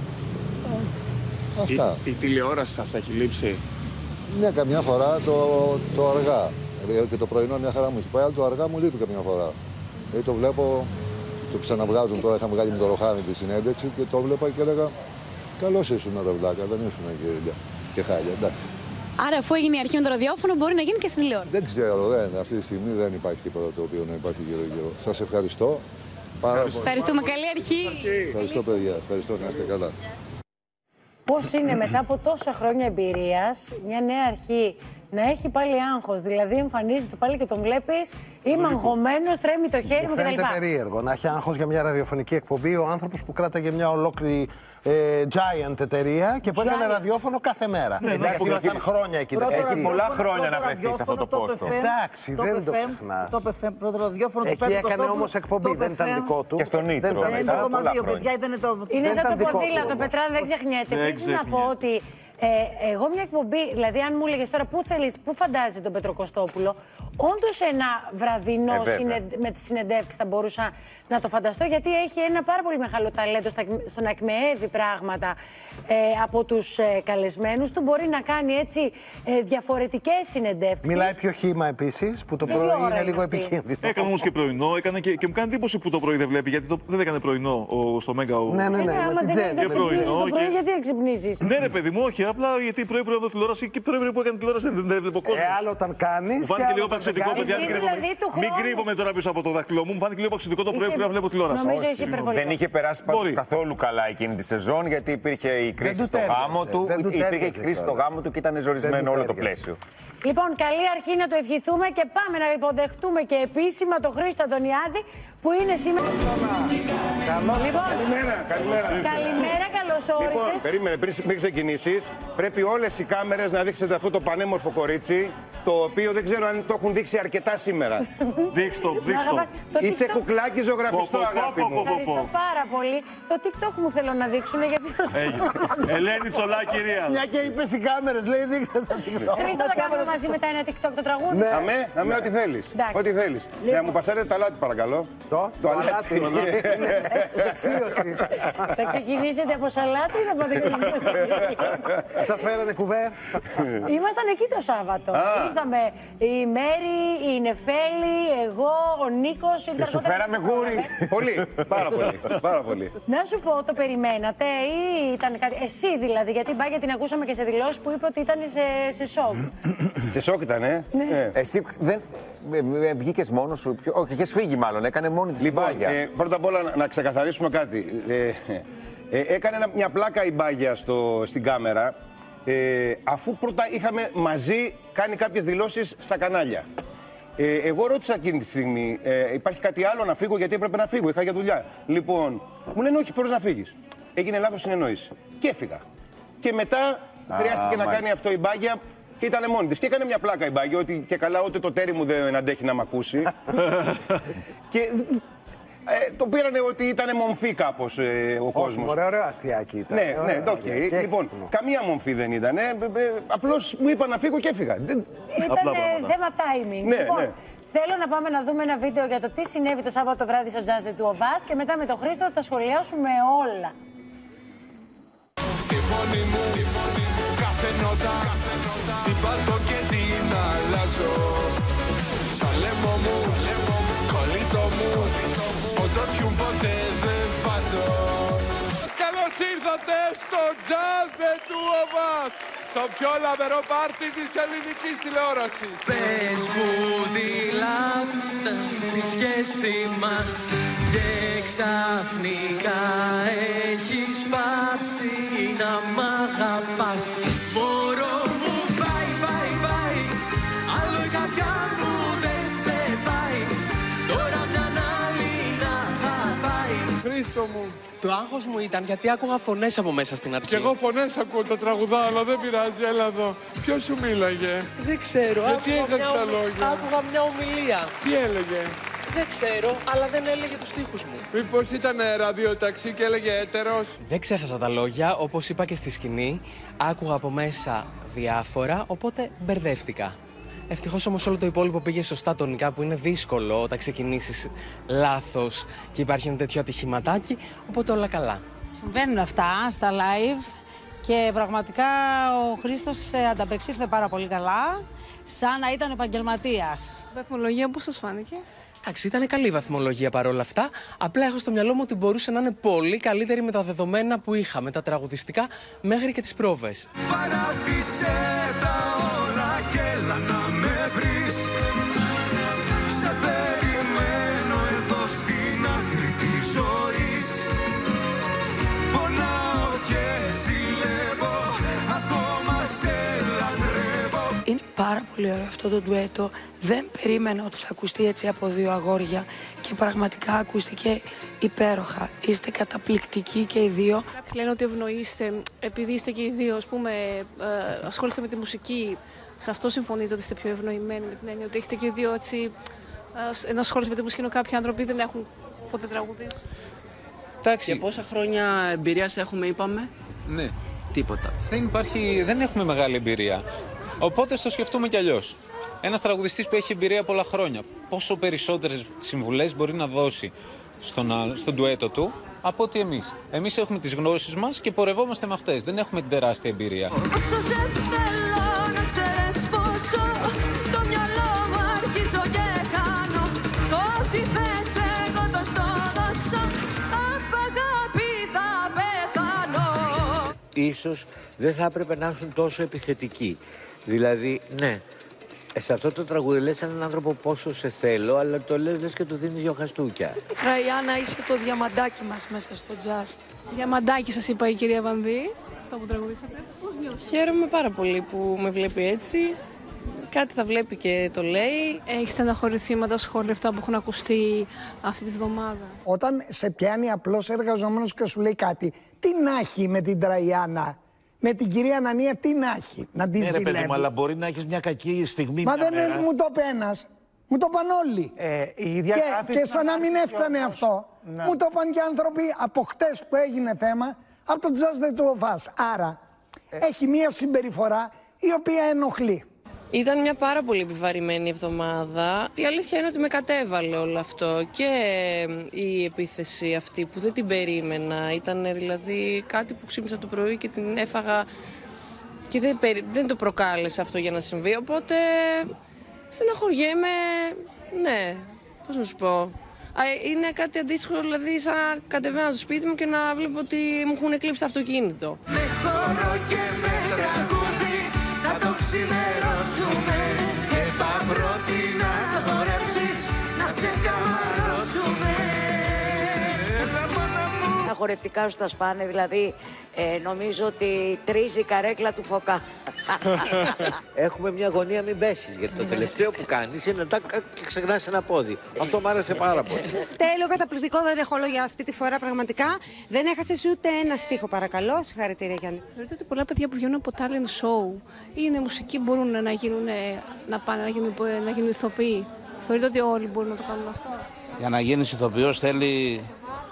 Αυτά. Η τηλεόραση σας έχει λείψει? Ναι, καμιά φορά το αργά. Και το πρωινό μια χαρά μου έχει πάει, αλλά το αργά μου λείπει καμιά φορά. Δηλαδή το βλέπω, το ξαναβγάζουν τώρα, είχαμε βγάλει με το Ροχάμι τη συνέντευξη και το βλέπα και έλεγα καλώς ήσουν ρε βλάκα, δεν ήσουν και χάλια, εντάξει. Άρα, αφού έγινε η αρχή με το ραδιόφωνο, μπορεί να γίνει και στην τηλεόραση? Δεν ξέρω, αυτή τη στιγμή δεν υπάρχει τίποτα το οποίο να υπάρχει γύρω-γύρω. Σας ευχαριστώ. Ευχαριστούμε, καλή αρχή. Ευχαριστώ, παιδιά. Ευχαριστώ, να είστε καλά. Πώς είναι μετά από τόσα χρόνια εμπειρίας μια νέα αρχή να έχει πάλι άγχος? Δηλαδή, εμφανίζεται πάλι και τον βλέπεις, είμαι αγχωμένος, τρέμει το χέρι μου κτλ. Φαίνεται περίεργο να έχει άγχος για μια ραδιοφωνική εκπομπή ο άνθρωπος που κράταγε μια ολόκληρη giant εταιρεία και που έκανε ραδιόφωνο κάθε μέρα. Εντάξει, ήμασταν χρόνια εκεί. Έχει πολλά χρόνια να βρεθεί σε αυτό το πόστο. Εντάξει, δεν το ξεχνάς. Το ραδιόφωνο του Εκεί έκανε όμως εκπομπή, δεν ήταν δικό του. Και στον Νίτρο. Είναι σαν το ποδήλατο, Πετρά, δεν ξεχνιέται. Επίσης να πω ότι εγώ μια εκπομπή, δηλαδή αν μου έλεγες τώρα πού φαντάζεσαι τον Πέτρο Κωστόπουλο, όντως ένα βραδινό με τις συνεντεύξεις θα μπορούσα να το φανταστώ, γιατί έχει ένα πάρα πολύ μεγάλο ταλέντο στο να εκμεεύει πράγματα από τους καλεσμένους του. Μπορεί να κάνει έτσι διαφορετικές συνεντεύξεις. Μιλάει πιο χύμα επίσης, που το πρωί είναι λίγο επικίνδυνο. Έκανε όμως και πρωινό, και μου κάνει εντύπωση που το πρωί δεν βλέπει, γιατί δεν έκανε πρωινό στο Μέγκα. Ναι, άμα δεν έχεις να ξυπνήσεις το πρωί, γιατί δεν ξυπνήσεις? Ναι, ρε παιδί μου, όχι. Απλά γιατί πρωί να δω τηλεόραση και πρωί που έκανε τηλεόραση δεν έβλεπε ο κόσμος. Άλλο όταν κάνεις. Μου φάνηκε λίγο παξιδικό, παιδιά. Μην κρύβομαι τώρα πίσω από το δάχτυλό μου. Μου φάνηκε λίγο παξιδικό το πρωί που να βλέπω τηλεόραση. Δεν είχε περάσει πάντως καθόλου καλά εκείνη τη σεζόν, γιατί υπήρχε η κρίση στο γάμο του. Υπήρχε η κρίση στο γάμο του και ήταν ζορισμένο όλο το πλαίσιο. Λοιπόν, καλή αρχή να το ευχηθούμε και πάμε να υποδεχτούμε και επίσημα τον Χρήστο Αντωνιάδη που είναι σήμερα. Καλημέρα, καλώς όρισες. Λοιπόν, περίμενε, πριν ξεκινήσεις, πρέπει όλες οι κάμερες να δείξετε αυτό το πανέμορφο κορίτσι, το οποίο δεν ξέρω αν το έχουν δείξει αρκετά σήμερα. Δείξτε το. Είσαι κουκλάκι ζωγραφιστό, αγάπη μου. Ευχαριστώ πάρα πολύ. Το TikTok μου θέλω να δείξουν γιατί το Ελένη Τσολά, κυρία. Μια και είπες οι κάμερες, λέει δείξτε το TikTok. Χρήστο, θα κάνουμε μαζί μετά ένα TikTok το τραγούδι. Αμέ, ό,τι θέλεις. Ό,τι θέλεις. Να μου πασάρετε τα αλάτι, παρακαλώ. Το αλάτι. Δεξίωσης. Θα ξεκινήσετε από σαλάτι ή θα πάτε και σας φέρανε κουβέρ. Ήμασταν εκεί το Σάββατο. Ήρθαμε η Μέρη, η Νεφέλη, εγώ, ο Νίκος. Και σου φέραμε γούρι. Πολύ, πάρα πολύ. Να σου πω, το περιμένατε ή ήταν κάτι. Εσύ δηλαδή, γιατί Μπάγια την ακούσαμε και σε δηλώσεις που είπε ότι ήταν σε σοκ. Σε σοκ ήταν, Εσύ δεν. Βγήκες μόνος σου, όχι, είχες φύγει μάλλον, έκανε μόνη της η Μπάγια. Πρώτα απ' όλα να ξεκαθαρίσουμε κάτι. Έκανε μια πλάκα η Μπάγια στην κάμερα, αφού πρώτα είχαμε μαζί κάνει κάποιες δηλώσεις στα κανάλια. Εγώ ρώτησα εκείνη τη στιγμή, υπάρχει κάτι άλλο να φύγω, γιατί έπρεπε να φύγω, είχα για δουλειά. Λοιπόν, μου λένε όχι, μπορείς να φύγεις. Έγινε λάθος συνεννόηση. Και έφυγα. Και μετά χρειάστηκε να κάνει αυτό η Μπάγια. Και ήταν μόνη της. Και έκανε μια πλάκα η Μπάγια, ότι και καλά ούτε το τέρι μου δεν αντέχει να μ' ακούσει. Και το πήρανε ότι ήταν μομφή κάπως ο κόσμος. Ωραίο αστιάκι ήταν. Ναι, okay. Λοιπόν, καμία μομφή δεν ήταν. Απλώς μου είπα να φύγω και έφυγα. Ήταν θέμα timing. Λοιπόν, θέλω να πάμε να δούμε ένα βίντεο για το τι συνέβη το Σάββατο βράδυ στο Just the Two of Us και μετά με τον Χρήστο θα τα σχολιάσουμε όλα. Στη φωνή μου, κάθε νότα, την πάρω και την αλλάζω. Στα λαιμό μου, κολλήτο μου, οτότιου ποτέ δεν βάζω. Καλώς ήρθατε στο Just the Two of Us, το πιο λαμπερό πάρτι της ελληνικής τηλεόρασης. Πες μου τι λάθος στη σχέση μας και ξαφνικά έχεις πάψει να μ' αγαπάς. Μπορώ μου πάει, άλλο η καρδιά μου δεν σε πάει, τώρα μιαν άλλη να πάει. Χρήστο μου. Το άγχος μου ήταν γιατί άκουγα φωνές από μέσα στην αρχή. Κι εγώ φωνές ακούω, το τραγουδάω, αλλά δεν πειράζει, έλα εδώ. Ποιος σου μίλαγε? Δεν ξέρω. Γιατί έκανες τα λόγια? Άκουγα μια ομιλία. Τι έλεγε? Δεν ξέρω, αλλά δεν έλεγε τους στίχους μου. Μήπως ήταν ραδιοταξί και έλεγε έτερος? Δεν ξέχασα τα λόγια, όπως είπα και στη σκηνή. Άκουγα από μέσα διάφορα, οπότε μπερδεύτηκα. Ευτυχώς όμως όλο το υπόλοιπο πήγε σωστά τονικά, που είναι δύσκολο όταν ξεκινήσεις λάθος και υπάρχει ένα τέτοιο ατυχηματάκι, οπότε όλα καλά. Συμβαίνουν αυτά στα live και πραγματικά ο Χρήστος ανταπεξήλθε πάρα πολύ καλά, σαν να ήταν επαγγελματίας. Η βαθμολογία πώς σας φάνηκε? Εντάξει, ήταν καλή η βαθμολογία παρόλα αυτά. Απλά έχω στο μυαλό μου ότι μπορούσε να είναι πολύ καλύτερη με τα δεδομένα που είχα, με τα τραγουδιστικά μέχρι και τις πρόβες. Παράτησε τα όλα και έλα να με βρεις. Σε περιμένω εδώ στην άκρη της ζωής. Πονάω και ζηλεύω, ακόμα σε λατρεύω. Είναι πάρα πολύ ωραίο αυτό το ντουέτο. Δεν περίμενα ότι θα ακουστεί έτσι από δύο αγόρια και πραγματικά ακούστηκε υπέροχα. Είστε καταπληκτικοί και οι δύο. Κάποιοι λένε ότι ευνοείστε επειδή είστε και οι δύο, ας πούμε, ασχολείστε με τη μουσική. Σε αυτό συμφωνείτε ότι είστε πιο ευνοημένοι, με την έννοια ότι έχετε και οι δύο έτσι, ενώ ασχολείστε με τη μουσική, ενώ κάποιοι άνθρωποι δεν έχουν ποτέ τραγουδίσει? Εντάξει. Για πόσα χρόνια εμπειρίας έχουμε, είπαμε? Ναι. Τίποτα. Δεν έχουμε μεγάλη εμπειρία. Οπότε το σκεφτούμε κι αλλιώς. Ένας τραγουδιστής που έχει εμπειρία πολλά χρόνια, πόσο περισσότερες συμβουλές μπορεί να δώσει στον ντουέτο του από ότι εμείς. Εμείς έχουμε τις γνώσεις μας και πορευόμαστε με αυτές. Δεν έχουμε την τεράστια εμπειρία. Ίσως δεν θα έπρεπε να ήσουν τόσο επιθετικοί. Δηλαδή, ναι, Σε αυτό το τραγούδι λες έναν άνθρωπο πόσο σε θέλω, αλλά το λες και του δίνεις δυο χαστούκια. Ραϊάννα, είσαι το διαμαντάκι μας μέσα στο Just. Διαμαντάκι σας είπα η κυρία Βανδύ, αυτό που τραγουδήσατε. Πώς νιώθετε? Χαίρομαι πάρα πολύ που με βλέπει έτσι. Κάτι θα βλέπει και το λέει. Έχει στεναχωρηθεί με τα σχόλια αυτά που έχουν ακουστεί αυτή τη βδομάδα? Όταν σε πιάνει απλός εργαζόμενος και σου λέει κάτι, τι να έχει με την Τραϊάννα, με την κυρία Ανανία, τι να έχει, να τη ζηλεύει. Ναι, ρε παιδί μου, αλλά μπορεί να έχεις μια κακή στιγμή. Μα δεν είναι, μου το είπε ένας. Μου το είπαν όλοι. Και σαν να μην έφτανε αυτό, μου το είπαν και άνθρωποι από χτες που έγινε θέμα, από το Just the Two of Us. Άρα, έχει μια συμπεριφορά η οποία ενοχλεί. Ήταν μια πάρα πολύ επιβαρημένη εβδομάδα. Η αλήθεια είναι ότι με κατέβαλε όλο αυτό και η επίθεση αυτή που δεν την περίμενα. Ήταν δηλαδή κάτι που ξύπνησα το πρωί και την έφαγα και δεν το προκάλεσε αυτό για να συμβεί. Οπότε στεναχωριέμαι, ναι, πώς να σου πω. Είναι κάτι αντίστοιχο, δηλαδή σαν να κατεβαίνω το σπίτι μου και να βλέπω ότι μου έχουν εκλείψει το αυτοκίνητο. Με χώρο και με τραγούδι θα το ξημερώσουμε και παπρώτη να χορέψεις, να σε καμαρώσουμε. Τα χορευτικά σου τα σπάνε, δηλαδή νομίζω ότι τρίζει η καρέκλα του Φωκά. Έχουμε μια γωνία μην πέσεις, γιατί το τελευταίο που κάνεις είναι να και ξεχνάς ένα πόδι. Αυτό μου άρεσε πάρα πολύ. Τέλειο, καταπληκτικό, δεν έχω λόγια αυτή τη φορά πραγματικά. Δεν έχασες ούτε ένα στίχο, παρακαλώ. Συγχαρητήρια, Γιάννη. Θεωρείτε ότι πολλά παιδιά που βγαίνουν από talent show ή είναι μουσικοί μπορούν να γίνουν, να πάνε να γίνουν ηθοποιοί? Θεωρείτε ότι όλοι μπορούν να το κάνουν αυτό? Για να γίνεις ηθοποιός θέλει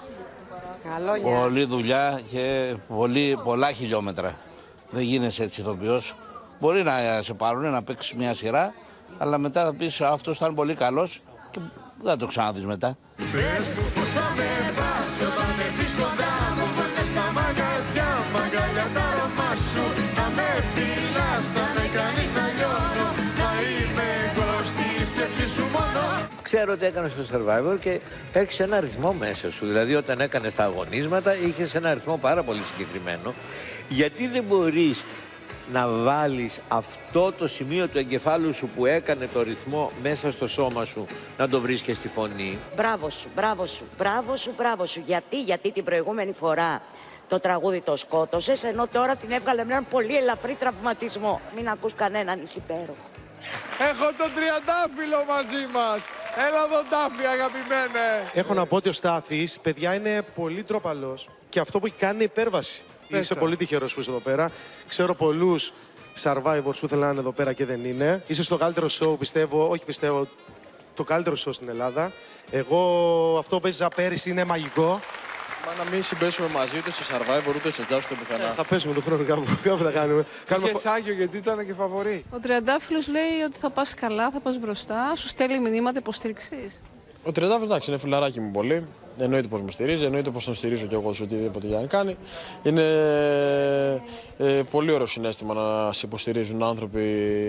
πολλή δουλειά και πολλά χιλιόμετρα. Δεν γίνεσαι έτσι ηθοποιός. Μπορεί να σε πάρουν να παίξεις μια σειρά, αλλά μετά θα πεις αυτός ήταν πολύ καλός και δεν θα το ξαναδείς μετά. Πες μου που θα με πας όταν έρθεις κοντά μου, βόλτες στα μαγαζιά, μαγκαλιά τα αρώμα σου. Θα με φιλάς, θα με κάνεις να λιώνω, θα είμαι εγώ στη σκέψη σου μόνο. Ξέρω ότι έκανες το Survivor και έχεις ένα αριθμό μέσα σου. Δηλαδή όταν έκανες τα αγωνίσματα είχες ένα αριθμό πάρα πολύ συγκεκριμένο. Γιατί δεν μπορείς να βάλεις αυτό το σημείο του εγκεφάλου σου που έκανε το ρυθμό μέσα στο σώμα σου, να το βρεις και στη φωνή? Μπράβο σου, μπράβο σου, μπράβο σου, μπράβο σου. Γιατί την προηγούμενη φορά το τραγούδι το σκότωσες, ενώ τώρα την έβγαλε με έναν πολύ ελαφρύ τραυματισμό. Μην ακούς κανέναν, είσαι υπέροχο. Έχω τον Τριαντάφυλλο μαζί μας. Έλα εδώ, Τάφη, αγαπημένε. Έχω να πω ότι ο Στάθης, παιδιά, είναι πολύ ντροπαλός και αυτό που έχει κάνει είναι υπέρβαση. Είσαι πολύ τυχερός που είσαι εδώ πέρα. Ξέρω πολλούς survivors που θέλουν να είναι εδώ πέρα και δεν είναι. Είσαι στο καλύτερο show, πιστεύω, το καλύτερο show στην Ελλάδα. Εγώ αυτό που παίζα πέρυσι είναι μαγικό. Μα να μην συμπέσουμε μαζί ούτε σε survivor ούτε σε jazz ούτε πουθενά. Θα πέσουμε τον χρόνο κάπου θα κάνουμε. Είχες άγιο γιατί ήταν και φαβορί. Ο Τριαντάφυλλος λέει ότι θα πας καλά, θα πας μπροστά, σου στέλνει μηνύματα υποστήριξης. Ο Τριαντάφυλλος, εντάξει, είναι φιλαράκι μου πολύ. Εννοείται πως με στηρίζει, εννοείται πως τον στηρίζω κι εγώ σε οτιδήποτε για να κάνει. Είναι πολύ ωραίο συναίσθημα να σε υποστηρίζουν άνθρωποι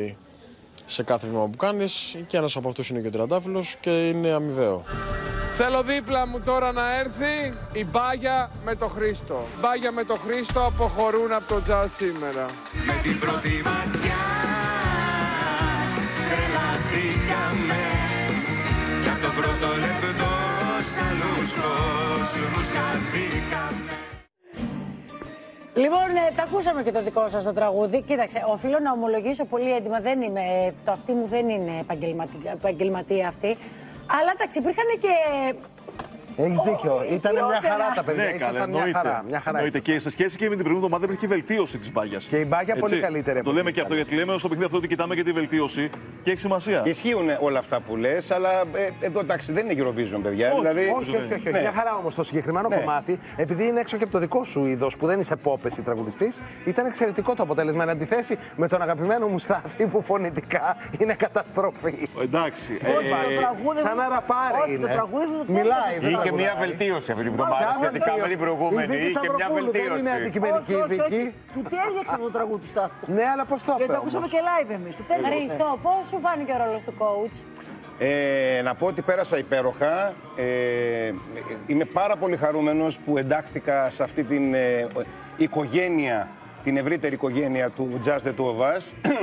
σε κάθε βήμα που κάνεις και ένας από αυτούς είναι και ο Τριαντάφυλλος και είναι αμοιβαίο. Θέλω δίπλα μου τώρα να έρθει η Μπάγια με το Χρήστο. Μπάγια με το Χρήστο αποχωρούν από το jazz σήμερα. Με την πρώτη ματιά τρελαθήκαμε κι από το πρώτο λεπτό σ' άλλους κόσμους χαθήκαμε. Λοιπόν, τα ακούσαμε και το δικό σας το τραγούδι. Κοίταξε, οφείλω να ομολογήσω πολύ έντιμα. Δεν είμαι, το αυτή μου δεν είναι επαγγελματία αυτή. Αλλά εντάξει, υπήρχαν και. Έχεις δίκιο. Ήταν μια χαρά τα παιδιά. Ναι, Ήσασταν μια χαρά. Μια χαρά και σε σχέση και με την προηγούμενη εβδομάδα υπήρχε και βελτίωση της Μπάγιας. Και η Μπάγια πολύ καλύτερη. Το λέμε και αυτό, γιατί λέμε στο παιχνίδι αυτό ότι κοιτάμε και τη βελτίωση και έχει σημασία. Ισχύουν όλα αυτά που λες, αλλά εδώ εντάξει δεν είναι Eurovision, παιδιά. Όχι, δηλαδή... όχι. Μια χαρά όμως το συγκεκριμένο κομμάτι, επειδή είναι έξω και από το δικό σου είδος που δεν είσαι πόπες ή τραγουδιστής, ήταν εξαιρετικό το αποτέλεσμα. Εν αντιθέσει με τον αγαπημένο μου Στάθη που φωνητικά είναι καταστροφή. Εντάξει. Σαν να ραπάρει είναι. Μιλάει. Είχε μια βελτίωση αυτή την εβδομάδα σχετικά με την προηγούμενη. Είχε μια βελτίωση. Δεν είναι αντικειμενική δική. Του τέριαξε αυτό το τραγούδι του Στάθη. Ναι, αλλά πώς το Και το ακούσαμε και live εμείς. Χριστό, πώς σου φάνηκε ο ρόλος του coach? Να πω ότι πέρασα υπέροχα. Είμαι πάρα πολύ χαρούμενος που εντάχθηκα σε αυτή την οικογένεια, την ευρύτερη οικογένεια του Just the Two of Us.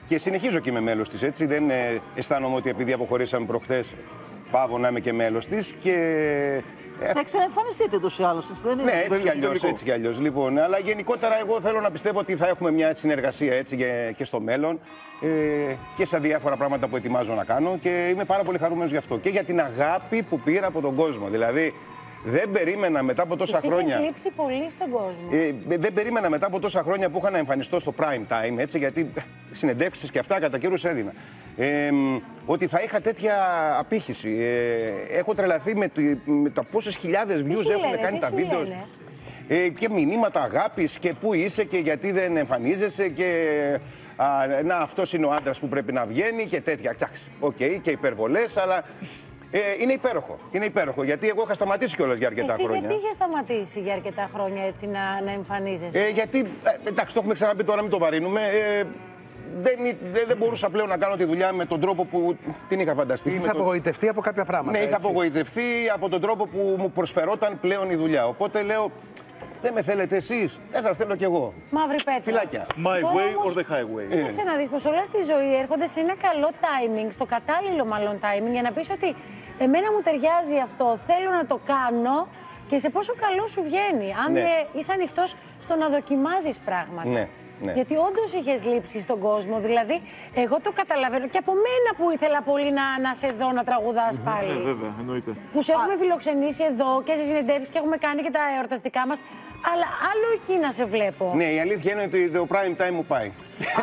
Και συνεχίζω και είμαι μέλος της, έτσι. Δεν αισθάνομαι ότι επειδή αποχωρήσαμε προχθές, πάω να είμαι και μέλος της. Θα εξανεμφανιστείτε ούτως ή άλλως, δεν είναι? Ναι, έτσι κι αλλιώς. Λοιπόν, αλλά γενικότερα εγώ θέλω να πιστεύω ότι θα έχουμε μια συνεργασία έτσι και στο μέλλον και σε διάφορα πράγματα που ετοιμάζω να κάνω και είμαι πάρα πολύ χαρούμενος γι' αυτό. Και για την αγάπη που πήρα από τον κόσμο. Δηλαδή, δεν περίμενα μετά από τόσα χρόνια. Είχες λείψει πολύ στον κόσμο. Δεν περίμενα μετά από τόσα χρόνια που είχα να εμφανιστώ στο prime time, έτσι, γιατί συνεντεύξεις και αυτά κατά καιρούς έδινα. Ότι θα είχα τέτοια απήχηση. Έχω τρελαθεί με τα πόσες χιλιάδες views έχουν κάνει τα βίντεο. Και μηνύματα αγάπης και πού είσαι και γιατί δεν εμφανίζεσαι και να αυτός είναι ο άντρας που πρέπει να βγαίνει και τέτοια. Εντάξει, και υπερβολές, αλλά είναι υπέροχο. Είναι υπέροχο γιατί εγώ είχα σταματήσει κιόλας για αρκετά χρόνια. Γιατί είχε σταματήσει για αρκετά χρόνια έτσι να εμφανίζεσαι? Γιατί, εντάξει, το έχουμε ξαναπεί τώρα, μην το βαρύνουμε. Δεν μπορούσα πλέον να κάνω τη δουλειά με τον τρόπο που την είχα φανταστεί. Είχες απογοητευτεί από κάποια πράγματα. Ναι, έτσι. είχα απογοητευτεί από τον τρόπο που μου προσφερόταν πλέον η δουλειά. Οπότε λέω, δεν με θέλετε εσείς, δεν σας θέλω κι εγώ. Μαύρη πέτρα. Φυλάκια. My way or the highway. Κοίταξε να δεις πως όλα στη ζωή έρχονται σε ένα καλό timing, στο κατάλληλο μάλλον timing, για να πεις ότι εμένα μου ταιριάζει αυτό, θέλω να το κάνω και σε πόσο καλό σου βγαίνει. Αν είσαι ανοιχτός στο να δοκιμάζεις πράγματα. Ναι. Ναι. Γιατί όντως είχες λείψει στον κόσμο. Δηλαδή, εγώ το καταλαβαίνω και από μένα που ήθελα πολύ να σε δω να τραγουδάς πάλι. Βέβαια, εννοείται. Που σε έχουμε φιλοξενήσει εδώ και σε συνεντεύξεις και έχουμε κάνει και τα εορταστικά μας. Αλλά άλλο εκεί να σε βλέπω. Ναι, η αλήθεια είναι ότι το prime time μου πάει.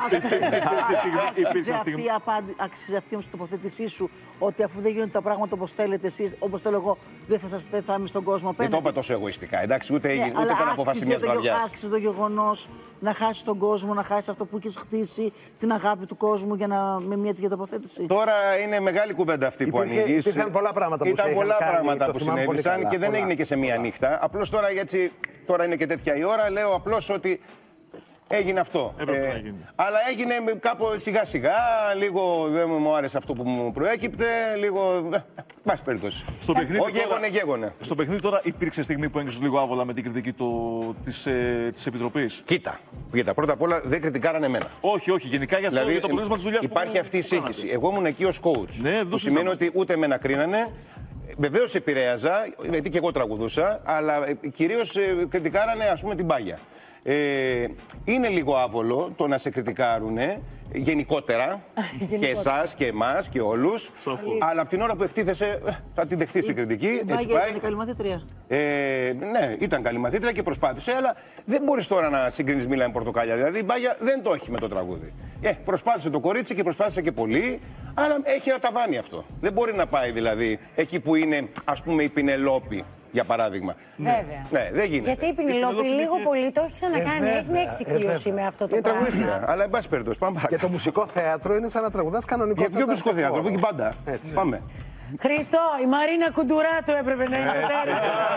Άξιζε αυτή η τοποθέτησή σου ότι αφού δεν γίνονται τα πράγματα όπως θέλετε εσείς, όπως θέλω εγώ, δεν θα είμαι στον κόσμο απέναντι. Δεν το είπα τόσο εγωιστικά, εντάξει, ούτε ήταν απόφαση μιας βραδιάς. Άξιζε το γεγονός να χάσεις τον κόσμο, να χάσεις αυτό που έχεις χτίσει, την αγάπη του κόσμου με μια τέτοια τοποθέτηση. Τώρα είναι μεγάλη κουβέντα αυτή που ανοίγεις. Υπήρχαν πολλά πράγματα που ήταν πολλά πράγματα που συνέβησαν και δεν έγινε και σε μία νύχτα. Απλώς τώρα έτσι. Τώρα είναι και τέτοια η ώρα, λέω απλώς ότι έγινε αυτό. Αλλά έγινε κάπως σιγά σιγά, λίγο δεν μου άρεσε αυτό που μου προέκυπτε, λίγο. Πάση περιπτώσει. Όχι, γέγονε. Στο παιχνίδι τώρα υπήρξε στιγμή που έγκρισες λίγο άβολα με την κριτική της Επιτροπής? Κοίτα, πρώτα απ' όλα δεν κριτικάρανε εμένα. Όχι, γενικά για αυτό δηλαδή, για το αποτέλεσμα της δουλειάς. Υπάρχει αυτή η σύγχυση. Εγώ ήμουν εκεί ως coach. Ναι, που σημαίνει ότι ούτε εμένα κρίνανε. Βεβαίως επηρέαζα, γιατί και εγώ τραγουδούσα, αλλά κυρίως κριτικάρανε, ας πούμε, την πάγια. Είναι λίγο άβολο το να σε κριτικάρουνε γενικότερα και εσάς και εμάς και όλους. Αλλά από την ώρα που εκτίθεσαι θα την δεχτείς την κριτική. Η Μπάγια ήταν καλή μαθήτρια. Ναι, ήταν καλή μαθήτρια και προσπάθησε, αλλά δεν μπορείς τώρα να συγκρίνεις μήλα με πορτοκάλια. Δηλαδή η Μπάγια δεν το έχει με το τραγούδι. Προσπάθησε το κορίτσι και προσπάθησε και πολύ, αλλά έχει ένα ταβάνι αυτό. Δεν μπορεί να πάει δηλαδή εκεί που είναι, ας πούμε, η Πινελόπη. Για παράδειγμα. Βέβαια. Ναι, δεν γίνεται. Γιατί η Πινελόπη λίγο πολύ το έχει ξανακάνει. Έχει μια εξοικείωση με αυτό το πράγμα. Αλλά εν πάση περιπτώσει, πάμε παρακάτω. Και το μουσικό θέατρο είναι σαν να τραγουδάς κανονικό. Για ποιο μουσικό θέατρο, αφού έχει πάντα. Έτσι. Πάμε. Χριστό, η Μαρίνα Κουντουράτου έπρεπε να είναι τέρμα.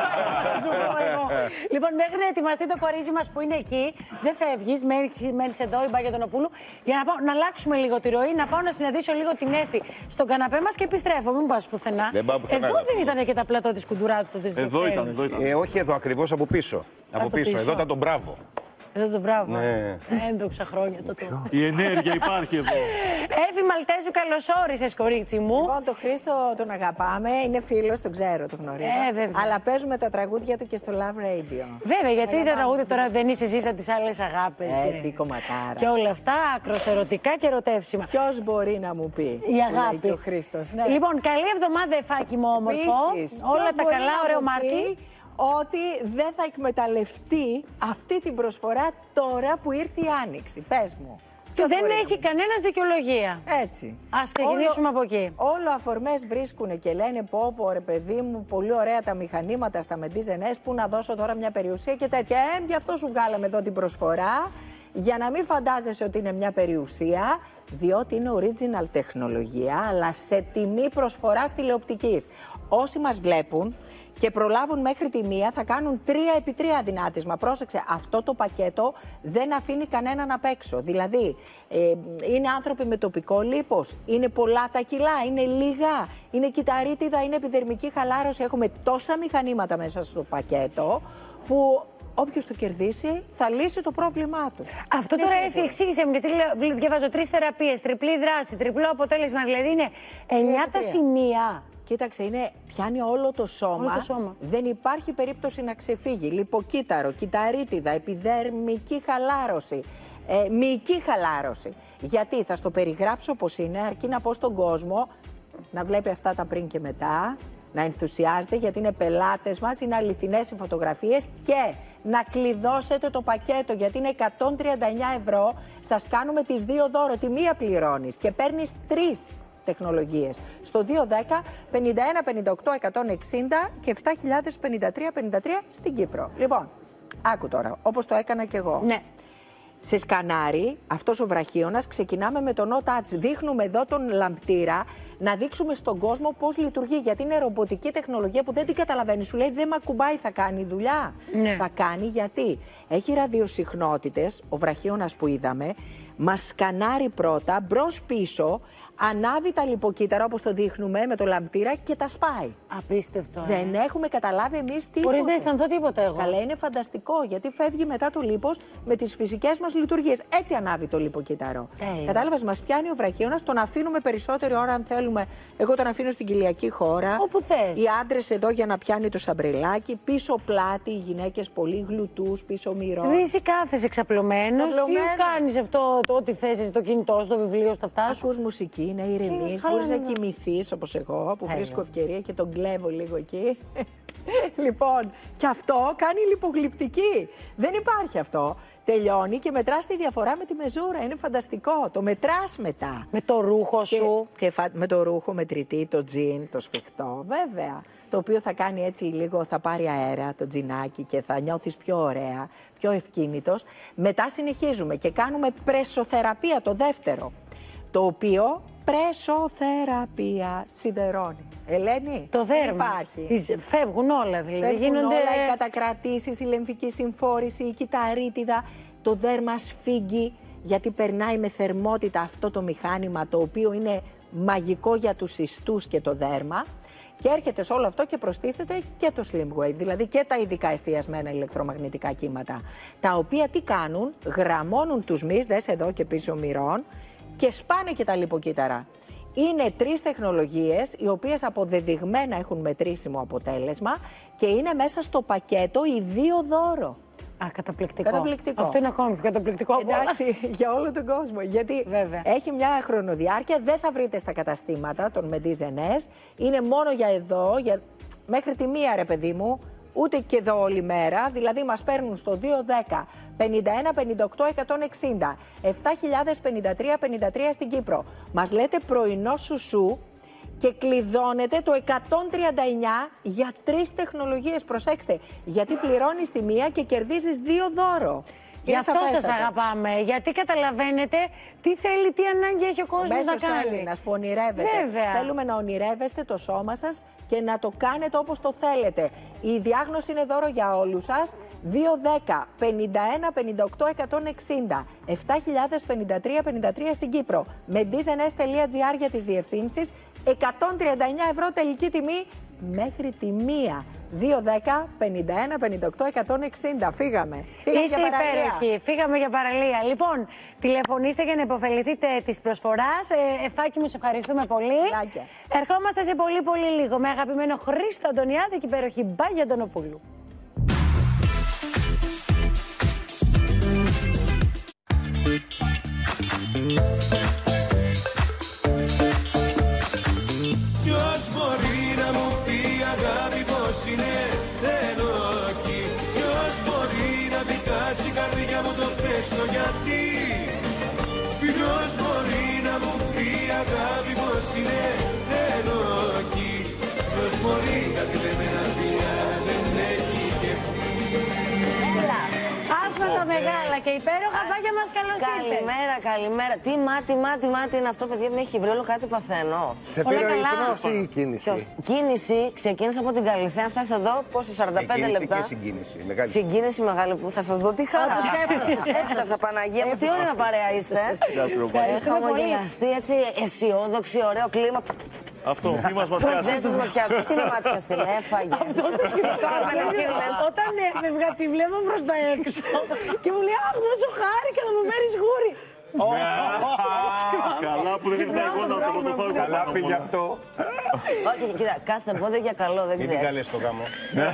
Λοιπόν, μέχρι να ετοιμαστεί το κορίτσι μας που είναι εκεί, δεν φεύγεις, μένεις εδώ, η Μπάγια Τονοπούλου, για να αλλάξουμε λίγο τη ροή, να πάω να συναντήσω λίγο την Έφη στον καναπέ μας και επιστρέφω. Μην πας πουθενά. Εδώ δεν ήταν και τα πλατό της Κουντουράτου. Εδώ ήταν. Όχι εδώ ακριβώς, από πίσω. Εδώ ήταν το Μπράβο. Εδώ το μπράβο. Έντοξα χρόνια τότε. Η ενέργεια υπάρχει εδώ. Έφη Μαλτέζου, καλώς όρισες, κορίτσι μου. Λοιπόν, τον Χρήστο τον αγαπάμε, είναι φίλος, τον ξέρω, τον γνωρίζω. Αλλά παίζουμε τα τραγούδια του και στο Love Radio. Βέβαια, γιατί τα τραγούδια τώρα δεν είσαι εσύ σαν τις άλλες αγάπες. Τι κομματάρα. Και όλα αυτά, ακροσερωτικά και ερωτεύσιμα. Ποιος μπορεί να μου πει. Η αγάπη. Και ο Χρήστος. Ναι. Λοιπόν, καλή εβδομάδα, Εφάκη μου, όμορφο. Όλα τα καλά, ωραίο Μάρτι. Ότι δεν θα εκμεταλλευτεί αυτή την προσφορά τώρα που ήρθε η Άνοιξη. Πες μου. Δεν έχει κανένας δικαιολογία. Έτσι. Ας ξεκινήσουμε από εκεί. Όλο αφορμές βρίσκουν και λένε πω ρε παιδί μου, πολύ ωραία τα μηχανήματα στα μεντίζενες, που να δώσω τώρα μια περιουσία και τέτοια. Γι' αυτό σου βγάλαμε εδώ την προσφορά, για να μην φαντάζεσαι ότι είναι μια περιουσία, διότι είναι original τεχνολογία, αλλά σε τιμή προσφοράς τηλεοπτικής. Όσοι μας βλέπουν και προλάβουν μέχρι τη 1 θα κάνουν 3x3 δυνάτισμα. Πρόσεξε, αυτό το πακέτο δεν αφήνει κανέναν απ' έξω. Δηλαδή, είναι άνθρωποι με τοπικό λίπος, είναι πολλά τα κιλά, είναι λίγα, είναι κυταρίτιδα, είναι επιδερμική χαλάρωση. Έχουμε τόσα μηχανήματα μέσα στο πακέτο που όποιος το κερδίσει θα λύσει το πρόβλημά του. Αυτό τώρα εξήγησε μου, γιατί διαβάζω 3 θεραπείες, τριπλή δράση, τριπλό αποτέλεσμα, δηλαδή είναι 9 τα σημεία. Κοίταξε, πιάνει όλο το σώμα. Δεν υπάρχει περίπτωση να ξεφύγει. Λιποκύτταρο, κυταρίτιδα, επιδερμική χαλάρωση, μυϊκή χαλάρωση. Γιατί θα στο περιγράψω όπως είναι, αρκεί να πω στον κόσμο να βλέπει αυτά τα πριν και μετά, να ενθουσιάζεται γιατί είναι πελάτες μας, είναι αληθινές οι φωτογραφίες και να κλειδώσετε το πακέτο γιατί είναι 139 ευρώ. Σας κάνουμε τις 2 δώρο, τη μία πληρώνεις και παίρνεις 3 τεχνολογίες. Στο 210 51 58 160 και 7053 στην Κύπρο. Λοιπόν, άκου τώρα, όπως το έκανα κι εγώ. Ναι. Σε σκανάρι, αυτός ο βραχίωνας, ξεκινάμε με το No Touch. Δείχνουμε εδώ τον λαμπτήρα, να δείξουμε στον κόσμο πώς λειτουργεί. Γιατί είναι ρομποτική τεχνολογία που δεν την καταλαβαίνει. Σου λέει δεν με ακουμπάει, θα κάνει δουλειά. Ναι. Θα κάνει γιατί έχει ραδιοσυχνότητες, ο βραχίωνας που είδαμε, μας σκανάρει πρώτα, μπρος-πίσω, ανάβει τα λιποκύτταρα όπως το δείχνουμε με το λαμπτήρα και τα σπάει. Απίστευτο. Δεν έχουμε καταλάβει εμείς τίποτα. Χωρίς να αισθανθώ τίποτα εγώ. Καλά, είναι φανταστικό γιατί φεύγει μετά το λίπος με τις φυσικές μας λειτουργίες. Έτσι ανάβει το λιποκύτταρο. Κατάλαβες, μας πιάνει ο βραχίωνας, τον αφήνουμε περισσότερη ώρα αν θέλουμε. Εγώ τον αφήνω στην κοιλιακή χώρα. Όπου θες. Οι άντρες εδώ για να πιάνει το σαμπρελάκι. Πίσω πλάτη, οι γυναίκες πολύ γλουτούς, πίσω μυρό. Δηλαδή εσύ κάθεσαι ξαπλωμένος ή κάνεις αυτό ό,τι θες, το κινητό, στο βιβλίο, στα αυτά σου. Ακούς μουσική, να ηρεμείς, μπορείς να κοιμηθείς όπως εγώ που βρίσκω ευκαιρία και τον κλέβω λίγο εκεί. Λοιπόν, και αυτό κάνει λιπογλυπτική. Δεν υπάρχει αυτό. Τελειώνει και μετράς τη διαφορά με τη μεζούρα. Είναι φανταστικό. Το μετράς μετά. Με το ρούχο σου. Με το ρούχο μετρητή, το τζιν, το σφιχτό, βέβαια. Το οποίο θα κάνει έτσι λίγο, θα πάρει αέρα το τζινάκι και θα νιώθεις πιο ωραία, πιο ευκίνητος. Μετά συνεχίζουμε και κάνουμε πρεσοθεραπεία, το δεύτερο. Το οποίο πρεσοθεραπεία σιδερώνει. Ελένη, το δέρμα. Υπάρχει. Φεύγουν όλα δηλαδή. Φεύγουν όλα, οι κατακρατήσεις, η λεμφική συμφόρηση, η κυταρίτιδα, το δέρμα σφίγγει, γιατί περνάει με θερμότητα αυτό το μηχάνημα, το οποίο είναι μαγικό για τους ιστούς και το δέρμα. Και έρχεται σε όλο αυτό και προστίθεται και το Slim Wave, δηλαδή και τα ειδικά εστιασμένα ηλεκτρομαγνητικά κύματα, τα οποία τι κάνουν, γραμμώνουν τους μυς, δες εδώ και πίσω μυρών, και σπάνε και τα λιποκύτταρα. Είναι 3 τεχνολογίες οι οποίες αποδεδειγμένα έχουν μετρήσιμο αποτέλεσμα και είναι μέσα στο πακέτο οι 2 δώρο. Α, καταπληκτικό. Καταπληκτικό. Αυτό είναι ακόμη πιο καταπληκτικό. Εντάξει, για όλο τον κόσμο. Γιατί έχει μια χρονοδιάρκεια, δεν θα βρείτε στα καταστήματα των Medizennes. Είναι μόνο για εδώ, μέχρι τη 1 ρε παιδί μου. Ούτε και εδώ όλη μέρα, δηλαδή μας παίρνουν στο 210 51 58 160 7053 στην Κύπρο. Μας λέτε πρωινό σουσού και κλειδώνετε το 139 για 3 τεχνολογίες. Προσέξτε, γιατί πληρώνεις τη μία και κερδίζεις 2 δώρο. Γι' αυτό σας αγαπάμε, γιατί καταλαβαίνετε τι θέλει, τι ανάγκη έχει ο κόσμος να κάνει. Έλληνας που ονειρεύεται. Βέβαια. Θέλουμε να ονειρεύεστε το σώμα σας και να το κάνετε όπως το θέλετε. Η διάγνωση είναι δώρο για όλους σας. 210 51 58 160 7053 στην Κύπρο. Medizennes.gr για τις διευθύνσεις. 139 ευρώ τελική τιμή μέχρι τη 1. 210 51 58 160. Φύγαμε. Είσαι υπέροχη. Φύγαμε για παραλία. Λοιπόν, τηλεφωνήστε για να υποφεληθείτε της προσφοράς. Εφάκη μου, σε ευχαριστούμε πολύ. Ερχόμαστε σε πολύ λίγο με αγαπημένο Χρήστο Αντωνιάδη και υπέροχη Μπάγια Αντωνοπούλου. Ποιος μπορεί να μου πει αγάπη πως είναι, δεν όχι. Ποιος μπορεί να δικάσει η καρδιά μου το θες το γιατί. Ποιος μπορεί να μου πει αγάπη πως είναι, δεν όχι. Ποιος μπορεί κάτι λέμε να φιλιά δεν έχει κεφτεί. Άσμα τα μεγάλα και υπέροχα Μπάγια μας, καλώς ήρθες. Καλημέρα. Τι μάτι είναι αυτό, παιδιά, με έχει βρει, όλο κάτι παθαίνω. Σε πήρε ο ύπνος ή η κίνηση? Κίνηση, ξεκίνησα από την Καλυθέα, φτάσα εδώ, πόσο, 45 λεπτά. Και συγκίνηση. Μεγάλη συγκίνηση μεγάλη που θα σας δω τι χαρά. Έφτασα, Παναγία μου, τι ωραία παρέα είστε. Έχω χαμογελαστεί, έτσι αισιόδοξη, ωραίο κλίμα. Αυτό, μη μας ματιάσει. Δεν σας ματιάζω. Τι με μάτιασε, με έφαγες. Όταν έφευγα, τη βλέπω προς τα έξω και μου λέει «Αχ, πόσο χάρηκα να μου φέρεις γούρι». Καλά που δεν ήρθα εγώ να το πρωτοθώ. Καλά πήγε αυτό. Όχι, κοίτα, κάθε πόδι για καλό, δεν ξέρεις. Τι καλές στο γάμο.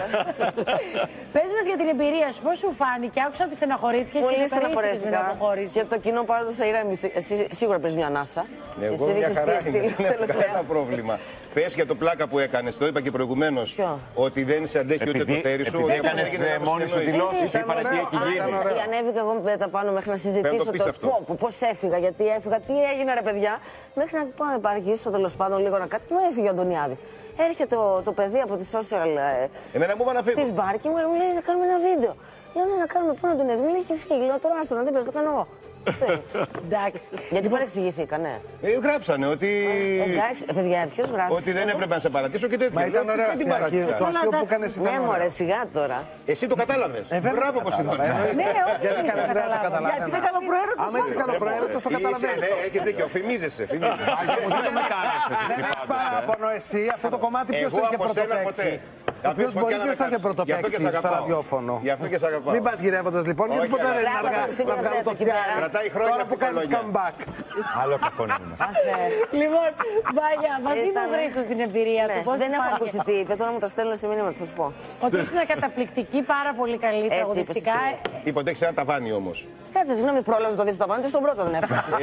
Πες μας για την εμπειρία σου, πώς σου φάνηκε, άκουσα ότι στεναχωρήθηκες και σε περίστηκες με την αποχώρηση. Για το κοινό παράδοσα ήρεμη, εσύ σίγουρα παίρνεις μια ανάσα. Εγώ μια χαρά είναι, δεν έχω κανένα πρόβλημα. Πες για το πλάκα που έκανες, το είπα και προηγουμένως, ότι δεν σε αντέχει ούτε το τέρι σου. Επειδή έκανες μόνη σου δηλώσεις, είπανε τι έχει γίνει. Ανέβηκα εγώ μετά πάνω μέχρι να συζητήσω το πώς έφυγα, γιατί έφυγα, τι έγινε ρε παιδιά, μέχρι να πάω να υπαρχίσω τέλος πάντων λίγο να κάτι. Μου έφυγε ο Αντωνιάδης. Έρχεται το παιδί από τη social της Μπάρκη μου λέει να κάνουμε ένα βίντεο. Λέω ναι, να κάνουμε πού να τον μου λέει έχει φύγει. Λέω τώρα άστο να δεν πες, το κάνω εγώ. Εντάξει. Γιατί παρεξηγηθήκανε. Γράψανε ότι. Εντάξει, παιδιά, ποιος γράφει. Ότι δεν έπρεπε να σε παρατήσω και τέτοια. Μα ήταν ωραία. Το αστείο που έκανες ήταν. Ναι, μωρέ, σιγά τώρα. Εσύ το κατάλαβες. Μπράβο, Ποσειδώνη. Ναι, όχι, γιατί δεν καταλάβω. Γιατί είναι καλοπροαίρετος. Άμα είσαι καλοπροαίρετος, το καταλαβαίνεις. Έχεις δίκιο, φημίζεσαι. Δεν έχεις παράπονο εσύ, αυτό το κομμάτι ποιος το είχε πρωτοπαίξει. Ποιος μπορεί ποιος θα είχε πρωτοπαίξει στο ραδιόφωνο. Γι' αυτό και σ' αγαπάω. Μην πας γυρεύοντας λοιπόν, γιατί ποτέ δεν είναι αργά να βγάλω το φτιάχνω. Κρατάει χρόνια τώρα που κάνεις comeback. Άλλο κακό να μας. Λοιπόν, Μπάγια, μαζί μου Χρήστος την εμπειρία του. Δεν έχω ακούσει τι είπε, τώρα μου τα στέλνω σε μήνυμα, θα σου πω. Ότι ήσουν καταπληκτική, πάρα πολύ καλή τραγουδιστικά. Υποτέξει ένα ταβάνι όμως. Κάτσε, συγγνώμη, πρόλαβε το δει στο ταβάνι, στον πρώτο δεν έφτασε.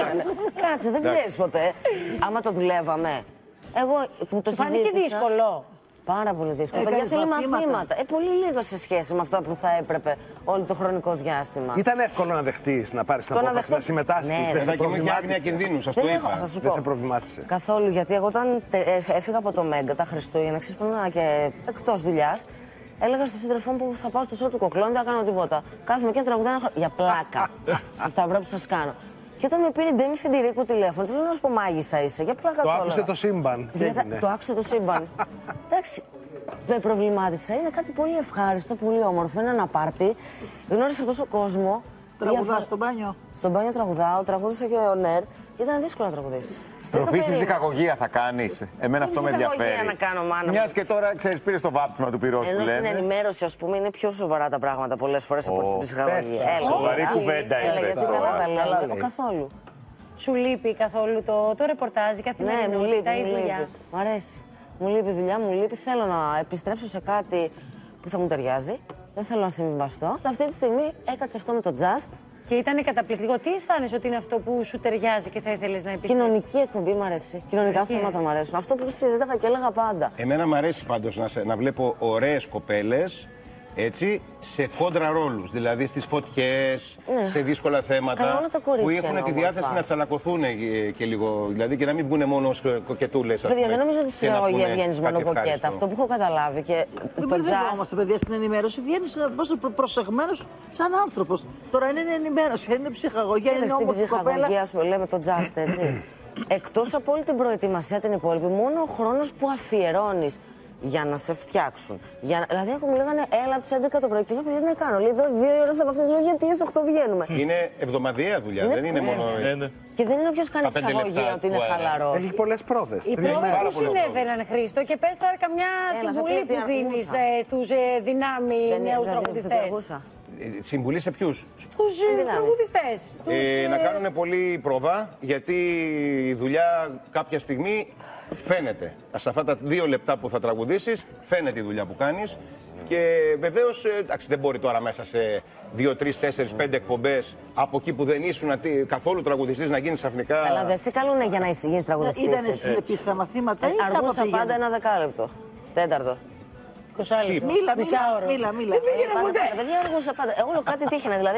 Κάτσε, δεν ξέρει ποτέ. Άμα το δουλεύαμε. Εγώ που το συζήτησα. Φάνηκε δύσκολο. Πάρα πολύ δύσκολο. Παιδιά θέλει μαθήματα. Πολύ λίγο σε σχέση με αυτό που θα έπρεπε όλο το χρονικό διάστημα. Ήταν εύκολο να δεχτείς, να πάρεις την απόφαση, να συμμετάσχεις. Ναι, δεν και μου είχε άγνοια κινδύνου, σας το είπα. Δεν σε προβλημάτισε. Καθόλου, γιατί εγώ όταν έφυγα από το Μέγκα τα Χριστούγεννα, ξύπνα και εκτός δουλειάς, έλεγα στον σύντροφό μου που θα πάω στο σώμα του Κοκλών, δεν θα κάνω τίποτα. Κάθομαι και τραγουδάω για πλάκα. Στο σταυρό που σας κάνω. Και όταν με πήρε η Ντέμι Φιντηρίκου τηλέφωνο, λέω να σου πω μάγισσα είσαι. Για πλάκα το άκουσε το σύμπαν. Το άκουσε το σύμπαν. Εντάξει, με προβλημάτισα. Είναι κάτι πολύ ευχάριστο, πολύ όμορφο. Είναι ένα πάρτι. Γνώρισα τόσο κόσμο. Τραγουδάω στο μπάνιο. Στο μπάνιο τραγουδάω, τραγούδισα και ο Νέρ. Ήταν δύσκολο να τραγουδήσεις. Στροφή στη ψυχαγωγία θα κάνεις. Εμένα αυτό με ενδιαφέρει. Να κάνω, μάνα. Μιας και τώρα ξέρεις, πήρε το βάπτισμα του πυρός που λένε. Ενώ στην ενημέρωση, ας πούμε, είναι πιο σοβαρά τα πράγματα πολλές φορές από την ψυχαγωγία. Σοβαρή κουβέντα είναι. Γιατί δεν τα λέω καθόλου. Σου λείπει καθόλου το ρεπορτάζ, η καθημερινότητα, η δουλειά? Μ' αρέσει. Μου λείπει η δουλειά, μου λείπει. Θέλω να επιστρέψω σε κάτι που θα μου ταιριάζει. Δεν θέλω να συμβιβαστώ. Αλλά αυτή τη στιγμή έκατσε αυτό με το Just. Και ήταν καταπληκτικό. Τι αισθάνεσαι ότι είναι αυτό που σου ταιριάζει και θα ήθελες να επιστρέψεις? Κοινωνική εκπομπή μου αρέσει. Κοινωνικά θέματα μου αρέσουν. Αυτό που συζήταγα και έλεγα πάντα. Εμένα μου αρέσει πάντως να βλέπω ωραίες κοπέλες. Έτσι, σε κόντρα ρόλους, δηλαδή στις φωτιές, σε δύσκολα θέματα. Που έχουν τη διάθεση να τσαλακωθούν και λίγο, δηλαδή και να μην βγουν μόνο ως κοκετούλες. Παιδιά, δεν νομίζω ότι στην ψυχαγωγία βγαίνεις μόνο κοκέτα. Αυτό που έχω καταλάβει και δεν μπερδευόμαστε, παιδιά, στην ενημέρωση βγαίνεις προσεγμένος σαν άνθρωπος. Τώρα είναι ενημέρωση, είναι ψυχαγωγία, είναι όμως η κοπέλα. Στην ψυχαγωγία, λέμε το Just, έτσι. Εκτός από όλη την προετοιμασία την υπόλοιπη, μόνο ο χρόνος που αφιερώνεις για να σε φτιάξουν. Δηλαδή, ακόμα μου λέγανε, έλα από τις 11 το πρωί και λέω, δεν να κάνω. Λέει, εδώ 2 ώρες από αυτές, λέω, γιατί στις 8 βγαίνουμε. Είναι εβδομαδιαία δουλειά, δεν είναι μόνο. Και δεν είναι όποιος κάνει ψυχαγωγία ότι είναι χαλαρό. Έχει πολλές πρόβες. Οι πρόβες που συνέβαιναν, Χρήστο, και πες τώρα καμιά συμβουλή που δίνεις στους δυνάμει νέους τραγουδιστές. Συμβουλή σε ποιους? Στους τραγουδιστές. Να κάνουν πολύ πρόβα, γιατί η δουλειά κάποια στιγμή φαίνεται. Σε αυτά τα 2 λεπτά που θα τραγουδήσεις, φαίνεται η δουλειά που κάνεις. Και βεβαίως, δεν μπορεί τώρα μέσα σε 2, 3, 4, 5 εκπομπές από εκεί που δεν ήσουν καθόλου τραγουδιστής να γίνει ξαφνικά. Αλλά δεν σε καλούν για να γίνεις τραγουδιστής. Ήταν συνεπής στα μαθήματα ή αργούσα πάντα 1 δεκάλεπτο. Τέταρτο. 20 λεπτό. Μίλα. Δεν πήγαινα ποτέ. Παιδιά, αργούσα πάντα. Εγώ κάτι τύχαινα, δηλαδή.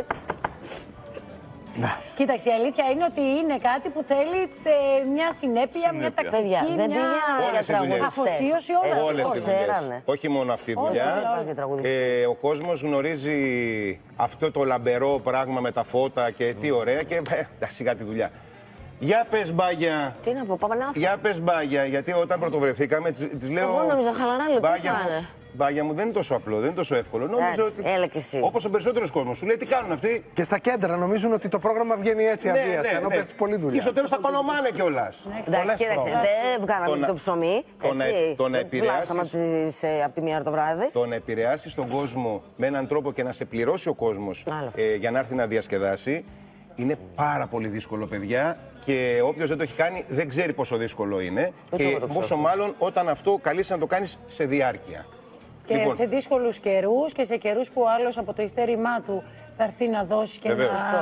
Κοίταξε, η αλήθεια είναι ότι είναι κάτι που θέλει μια συνέπεια, μια τακτική, δεν πήγαιναν για τραγουδιστές. Αφοσίωση, όλα. Όχι μόνο αυτή η δουλειά. Ο κόσμος γνωρίζει αυτό το λαμπερό πράγμα με τα φώτα και τι ωραία και σιγά τη δουλειά. Για πες, Μπάγια. Τι να πω, πάμε να Για πες, Μπάγια, γιατί όταν πρωτοβρεθήκαμε, της λέω. Εγώ νόμιζα χαλαρά, λέω, τι θα είναι. Μπάγια μου, δεν είναι τόσο απλό, δεν είναι τόσο εύκολο. Νόμιζα ότι. Όπως ο περισσότερος κόσμος σου λέει, τι κάνουν αυτοί. Και στα κέντρα νομίζουν ότι το πρόγραμμα βγαίνει έτσι αβίαστα. Ναι, ενώ πέφτει πολλή δουλειά. Και στο τέλος τα κονομάνε κιόλας. Εντάξει, κοίταξε, δεν βγάλαμε το ψωμί. Το να πλάσαμε από τη μία το βράδυ. Το να επηρεάσει τον κόσμο με έναν τρόπο και να σε πληρώσει ο κόσμος για να έρθει να διασκεδάσει. Είναι πάρα πολύ δύσκολο, παιδιά, και όποιος δεν το έχει κάνει δεν ξέρει πόσο δύσκολο είναι. Και πόσο μάλλον όταν αυτό καλείσαι να το κάνεις σε διάρκεια. Και λοιπόν, σε δύσκολους καιρούς και σε καιρούς που ο άλλος από το ειστέρημά του θα έρθει να δώσει και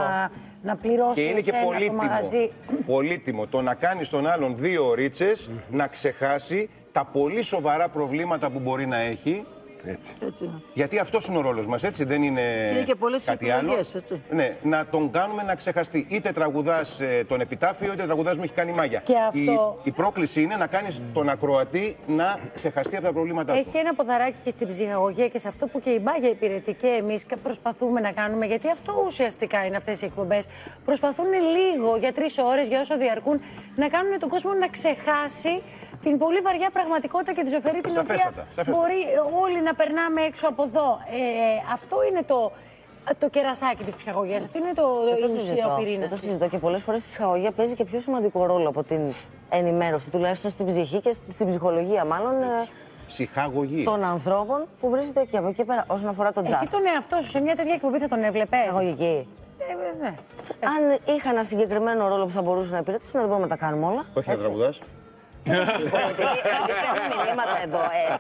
να πληρώσει. Και είναι και πολύτιμο. Πολύτιμο το να κάνεις τον άλλον 2 ωρίτσες, να ξεχάσει τα πολύ σοβαρά προβλήματα που μπορεί να έχει. Έτσι. Γιατί αυτός είναι ο ρόλος μας, έτσι, δεν είναι και πολλές κάτι άλλο. Έτσι. Ναι, να τον κάνουμε να ξεχαστεί. Είτε τραγουδάς τον επιτάφιο, είτε τραγουδάς μου έχει κάνει μάγια. Και αυτό... η πρόκληση είναι να κάνεις τον ακροατή να ξεχαστεί από τα προβλήματά του. Έχει ένα ποδαράκι και στην ψυχαγωγία και σε αυτό που και η Μπάγια υπηρετεί και εμείς προσπαθούμε να κάνουμε, γιατί αυτό ουσιαστικά είναι αυτές οι εκπομπές. Προσπαθούν λίγο για 3 ώρες, για όσο διαρκούν, να κάνουν τον κόσμο να ξεχάσει την πολύ βαριά πραγματικότητα και τη ζωφερή την οποία μπορεί όλοι να περνάμε έξω από εδώ. Αυτό είναι το κερασάκι της ψυχαγωγίας. Αυτό είναι η ουσία, ο πυρήνας. Το συζητώ και πολλές φορές η ψυχαγωγία παίζει και πιο σημαντικό ρόλο από την ενημέρωση, τουλάχιστον στην ψυχή και στην ψυχολογία, μάλλον. Ψυχαγωγή. Των ανθρώπων που βρίσκονται εκεί από εκεί πέρα, όσον αφορά τον τζάζ. Εσύ τον εαυτό σου σε μια τέτοια εκπομπή θα τον έβλεπες? Ψυχαγωγική. Ναι. Αν είχα ένα συγκεκριμένο ρόλο που θα μπορούσε να υπηρετήσουν, δεν μπορούμε να τα κάνουμε όλα. Όχι να τραγουδάς. Γιατί παίρνουν μηνύματα εδώ.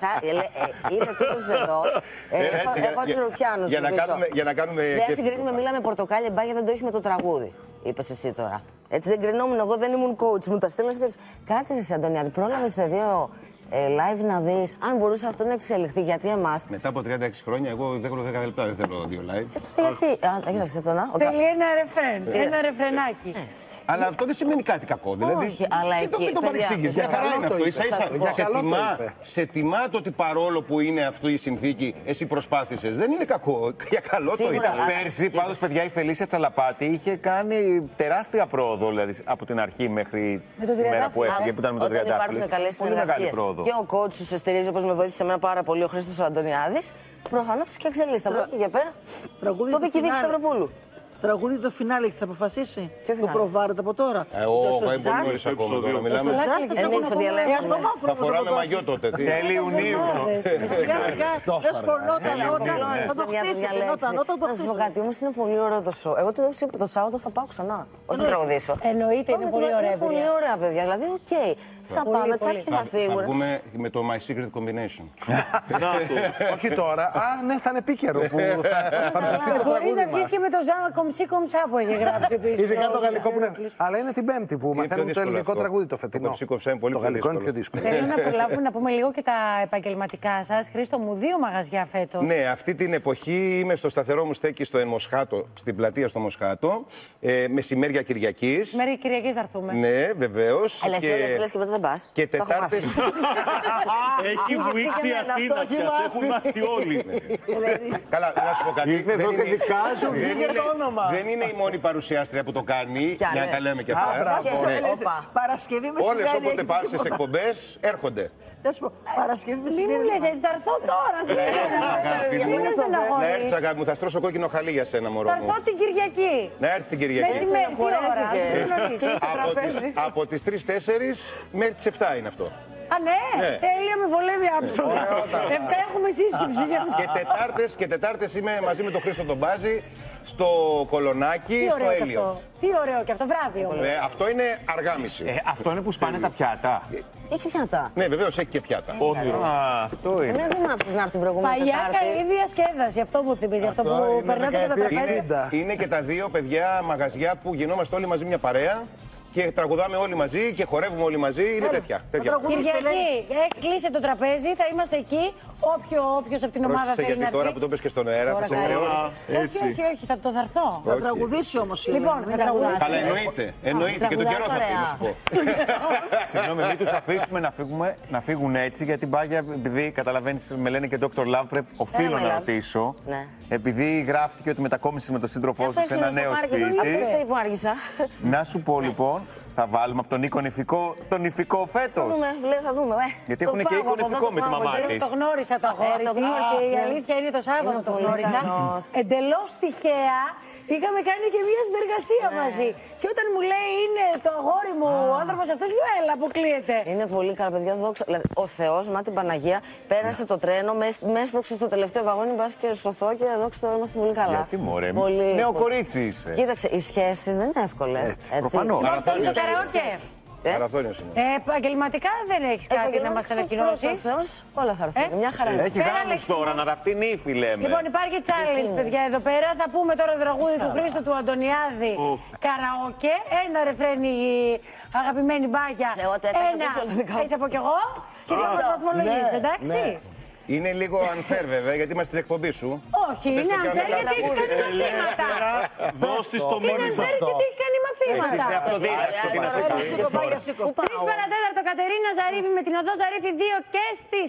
Είναι τούτος εδώ. Έχω τους Ρουφιάνους. Για να κάνουμε. Δεν συγκρίνουμε, μιλάμε πορτοκάλια, Μπάγια δεν το έχει με το τραγούδι. Είπες εσύ τώρα. Έτσι δεν κρινόμουν, εγώ δεν ήμουν coach. Μου τα στέλνες και κάτσε εσύ, Αντωνιάδη, πρόλαβες σε 2 live να δεις αν μπορούσε αυτό να εξελιχθεί. Γιατί εμάς. Μετά από 36 χρόνια, εγώ δεν έχω 10 λεπτά, δεν θέλω 2 live. Τότε γιατί. Κοίταξε το να. Θέλει ένα ρεφρέν, ένα ρεφρενάκι. Αλλά αυτό δεν σημαίνει κάτι κακό. Δηλαδή, όχι, αλλά εκεί. Το παρεξήγεις. Για χαρά είναι αυτό. Σε τιμά το ότι παρόλο που είναι αυτή η συνθήκη, εσύ προσπάθησες. Δεν είναι κακό. Για καλό το ήταν. Πέρσι, πάντως, παιδιά, η Φελίσια Τσαλαπάτη είχε κάνει τεράστια πρόοδο δηλαδή, από την αρχή μέχρι τη μέρα που έφυγε, που ήταν με το Τριαντάφυλλο. Υπάρχουν καλές συνεργασίες. Και ο coach του σε στηρίζει, όπως με βοήθησε εμένα πάρα πολύ ο Χρήστος Αντωνιάδης. Προφανώς και εξελίσσεται από εκεί για πέρα. Το είπε και η Βίκη Σταυροπούλου. Τραγούδι το φινάλε θα αποφασίσει. Το προβάρετε από τώρα. Όχι, πολύ νωρίς ακόμα τώρα. Μιλάμε. Εμείς το διαλέξουμε. Θα φοράμε μαγιό τότε. Τέλη Ιουνίου. Σιγά σιγά. Δεν σπορνόταν όταν. Θα το χτίσετε. Να σου πω κάτι, όμως είναι πολύ ωραίο το show. Εγώ το Σάββατο θα πάω ξανά. Όχι να τραγουδήσω. Εννοείται, είναι πολύ ωραία. Είναι πολύ ωραία, παιδιά. Δηλαδή, οκ. Θα πάμε, κάποιοι θα φύγουν. Θα βγούμε με το My Secret Combination. Όχι τώρα. Ναι, θα είναι επίκαιρο που θα παρουσιαστεί το τραγούδι μας. Μπορείς να βγεις και με το Ζάμα Κομψή Κομψά που έχει γράψει επίσης. Ειδικά το γαλλικό που είναι. Αλλά είναι την Πέμπτη που μαθαίνουμε το ελληνικό τραγούδι το φετινό. Το Κομψή Κομψά είναι πολύ πιο δύσκολο. Θέλω να προλάβουμε να πούμε λίγο και τα επαγγελματικά σας. Χρήστο μου, 2 μαγαζιά φέτος. Ναι, αυτή την εποχή είμαι στο σταθερό μου στέκι στο Μοσχάτο, στην πλατεία στο Μοσχάτο. Μεσημέρια Κυριακής. Μεσημέρια Κυριακής θα έρθουμε. Ναι, βεβαίως. Αλλά εσύ έτσι λες και μετά δεν πας. Και Τετάρτες. Έχει βουήξει η Αθήνα σας, έχουν μάθει όλοι. Καλά, να σου πω κάτι. όνομα. Δεν είναι η μόνη παρουσιάστρια που το κάνει, για να τα λέμε και αυτά. Παρασκευή με όλες όποτε πας στις εκπομπές έρχονται. Παρασκευή με Μην μου λες έτσι, θα έρθω τώρα. Να έρθεις αγάπη μου, θα στρώσω κόκκινο χαλί για σένα μωρό μου. Θα έρθω την Κυριακή. Να έρθεις την Κυριακή. Μεσημέρι, τι ώρα. Από τις 3-4 μέχρι τις 7 είναι αυτό. Α, ναι, τέλεια, με βολεύει άψογα. 7 έχουμε σύσκεψη γι' αυτό. Και Τετάρτες είμαι μαζί με τον Χρήστο τον Μπάζη στο Κολονάκι, στο Έλιο. Τι ωραίο και αυτό, βράδυ όμως. Αυτό είναι αργάμιση. Αυτό είναι που σπάνε τα πιάτα. Έχει πιάτα. Ναι, βεβαίως έχει και πιάτα. Αυτό είναι. Δεν μ' άφησες να έρθει την προηγούμενη Τετάρτη. Παλιά καλή διασκέδαση, αυτό που θυμίζει, αυτό που περνάτε και τα τραπέζια. Είναι και τα 2 παιδιά μαγαζιά που γινόμαστε όλοι μαζί μια παρέα. Και τραγουδάμε όλοι μαζί και χορεύουμε όλοι μαζί. Είναι τέτοια. Κυριακή, κλείσε το τραπέζι, θα είμαστε εκεί. Όποιος από την ομάδα θέλει να έρθει. Τώρα που το πες και στον αέρα, θα σε χρεώσει. Όχι, θα το δαρθώ. Θα τραγουδήσει όμως. Λοιπόν, θα τραγουδήσει. Αλλά εννοείται. Και τον καιρό θα πει, να σου πω. Συγγνώμη, μην τους αφήσουμε να φύγουν έτσι, γιατί Μπάγια, επειδή καταλαβαίνεις, με λένε και Dr. Love, οφείλω να ρωτήσω. Επειδή γράφτηκε ότι μετακόμισες με τον σύντροφό σου σε ένα νέο σπίτι. Αυτό που άργησα. Να σου πω λοιπόν Θα βάλουμε από τον Νίκο τον ηφικό φέτος. Θα δούμε. Γιατί έχουν και ηφικό με τη μαμά της. Το γνώρισα το αγόρι της και η αλήθεια είναι το Σάββατο το γνώρισα. Εντελώς τυχαία είχαμε κάνει και μια συνεργασία μαζί. Και όταν μου λέει είναι το αγόρι μου, ο άνθρωπος αυτός, λέω έλα, αποκλείεται. Είναι πολύ καλά, παιδιά. Δόξα. Ο Θεός, μα την Παναγία, πέρασε το τρένο, με έσπρωξε στο τελευταίο βαγόνι, μπας και σωθώ και δόξα, είμαστε πολύ καλά. Γιατί μωρέ, νέο κορίτσι είσαι. Κοίταξε, οι σχέσεις δεν είναι εύκολες. Προφανώς. Στο καραόκε. Επαγγελματικά δεν έχεις κάτι να μας ανακοινώσεις? Όλα θα έρθουν. Μια χαρά. Έχει γάμους τώρα, να ραφτεί νύφη λέμε. Λοιπόν, υπάρχει challenge, παιδιά, εδώ πέρα. Θα πούμε τώρα το τραγούδι του Χρήστο του Αντωνιάδη. Καραόκε. Ένα ρεφρέν η αγαπημένη Μπάγια. Ένα. Θα πω κι εγώ. Και θα μας βαθμολογήσεις, εντάξει. Είναι λίγο unfair βέβαια, γιατί είμαστε στην εκπομπή σου. Όχι, είναι unfair γιατί έχει κάνει μαθήματα. Δώσ' της το μόνοι σας. Είναι unfair γιατί έχει κάνει μαθήματα. Εσύ σε αυτοδίδαξο τι να σε κάνει. 3 παρατέταρτο Κατερίνα Ζαρίφη με την οδό Ζαρίφη 2 και στις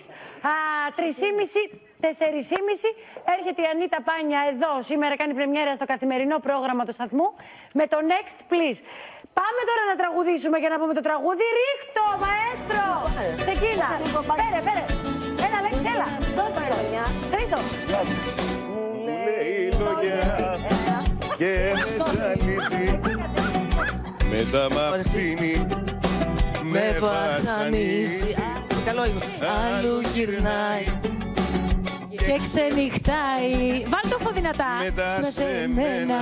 4.30 έρχεται η Ανίτα Πάνια εδώ. Σήμερα κάνει πρεμιέρα στο καθημερινό πρόγραμμα του σταθμού με το Next Please. Πάμε τώρα να τραγουδήσουμε και να πούμε το τραγούδι. Ρίχτω, μαέστρο! Ξεκίνα. Πέρε. Έλα, Λέξη, έλα. Δώστε το. Χρήστο. Μου λέει λόγια και ψαλίζει. Μετά μ' αφήνει, με βασανίζει. Αλλού γυρνάει και ξενυχτάει. Βάλ' το φωδυνατά. Μετά σε μένα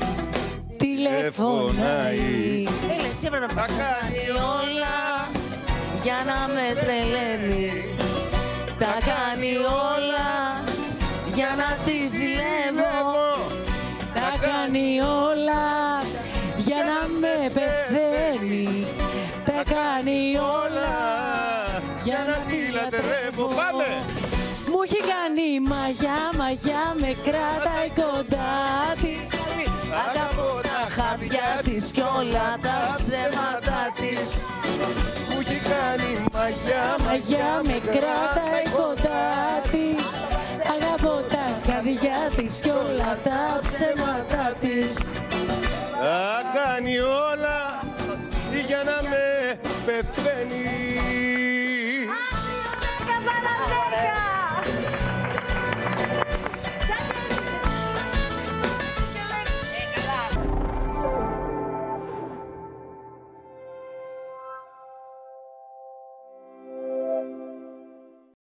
τηλεφωνάει. Τα κάνει όλα για να με τρελαίνει. Τα κάνει όλα για να τη ζηλεύω. Τα κάνει όλα για να με πεθαίνει. Τα κάνει όλα για να τη λατρεύω. Πάμε! Μου έχει κάνει μαγιά, με κρατάει κοντά της. Αγαπώ τα χαδιά της κι όλα τα ψέματα της. Μου έχει κάνει μαγιά, με κρατάει κοντά της. Αγαπώ τα χαδιά της κι όλα τα ψέματα της. Τα κάνει όλα για να με πεθαίνει.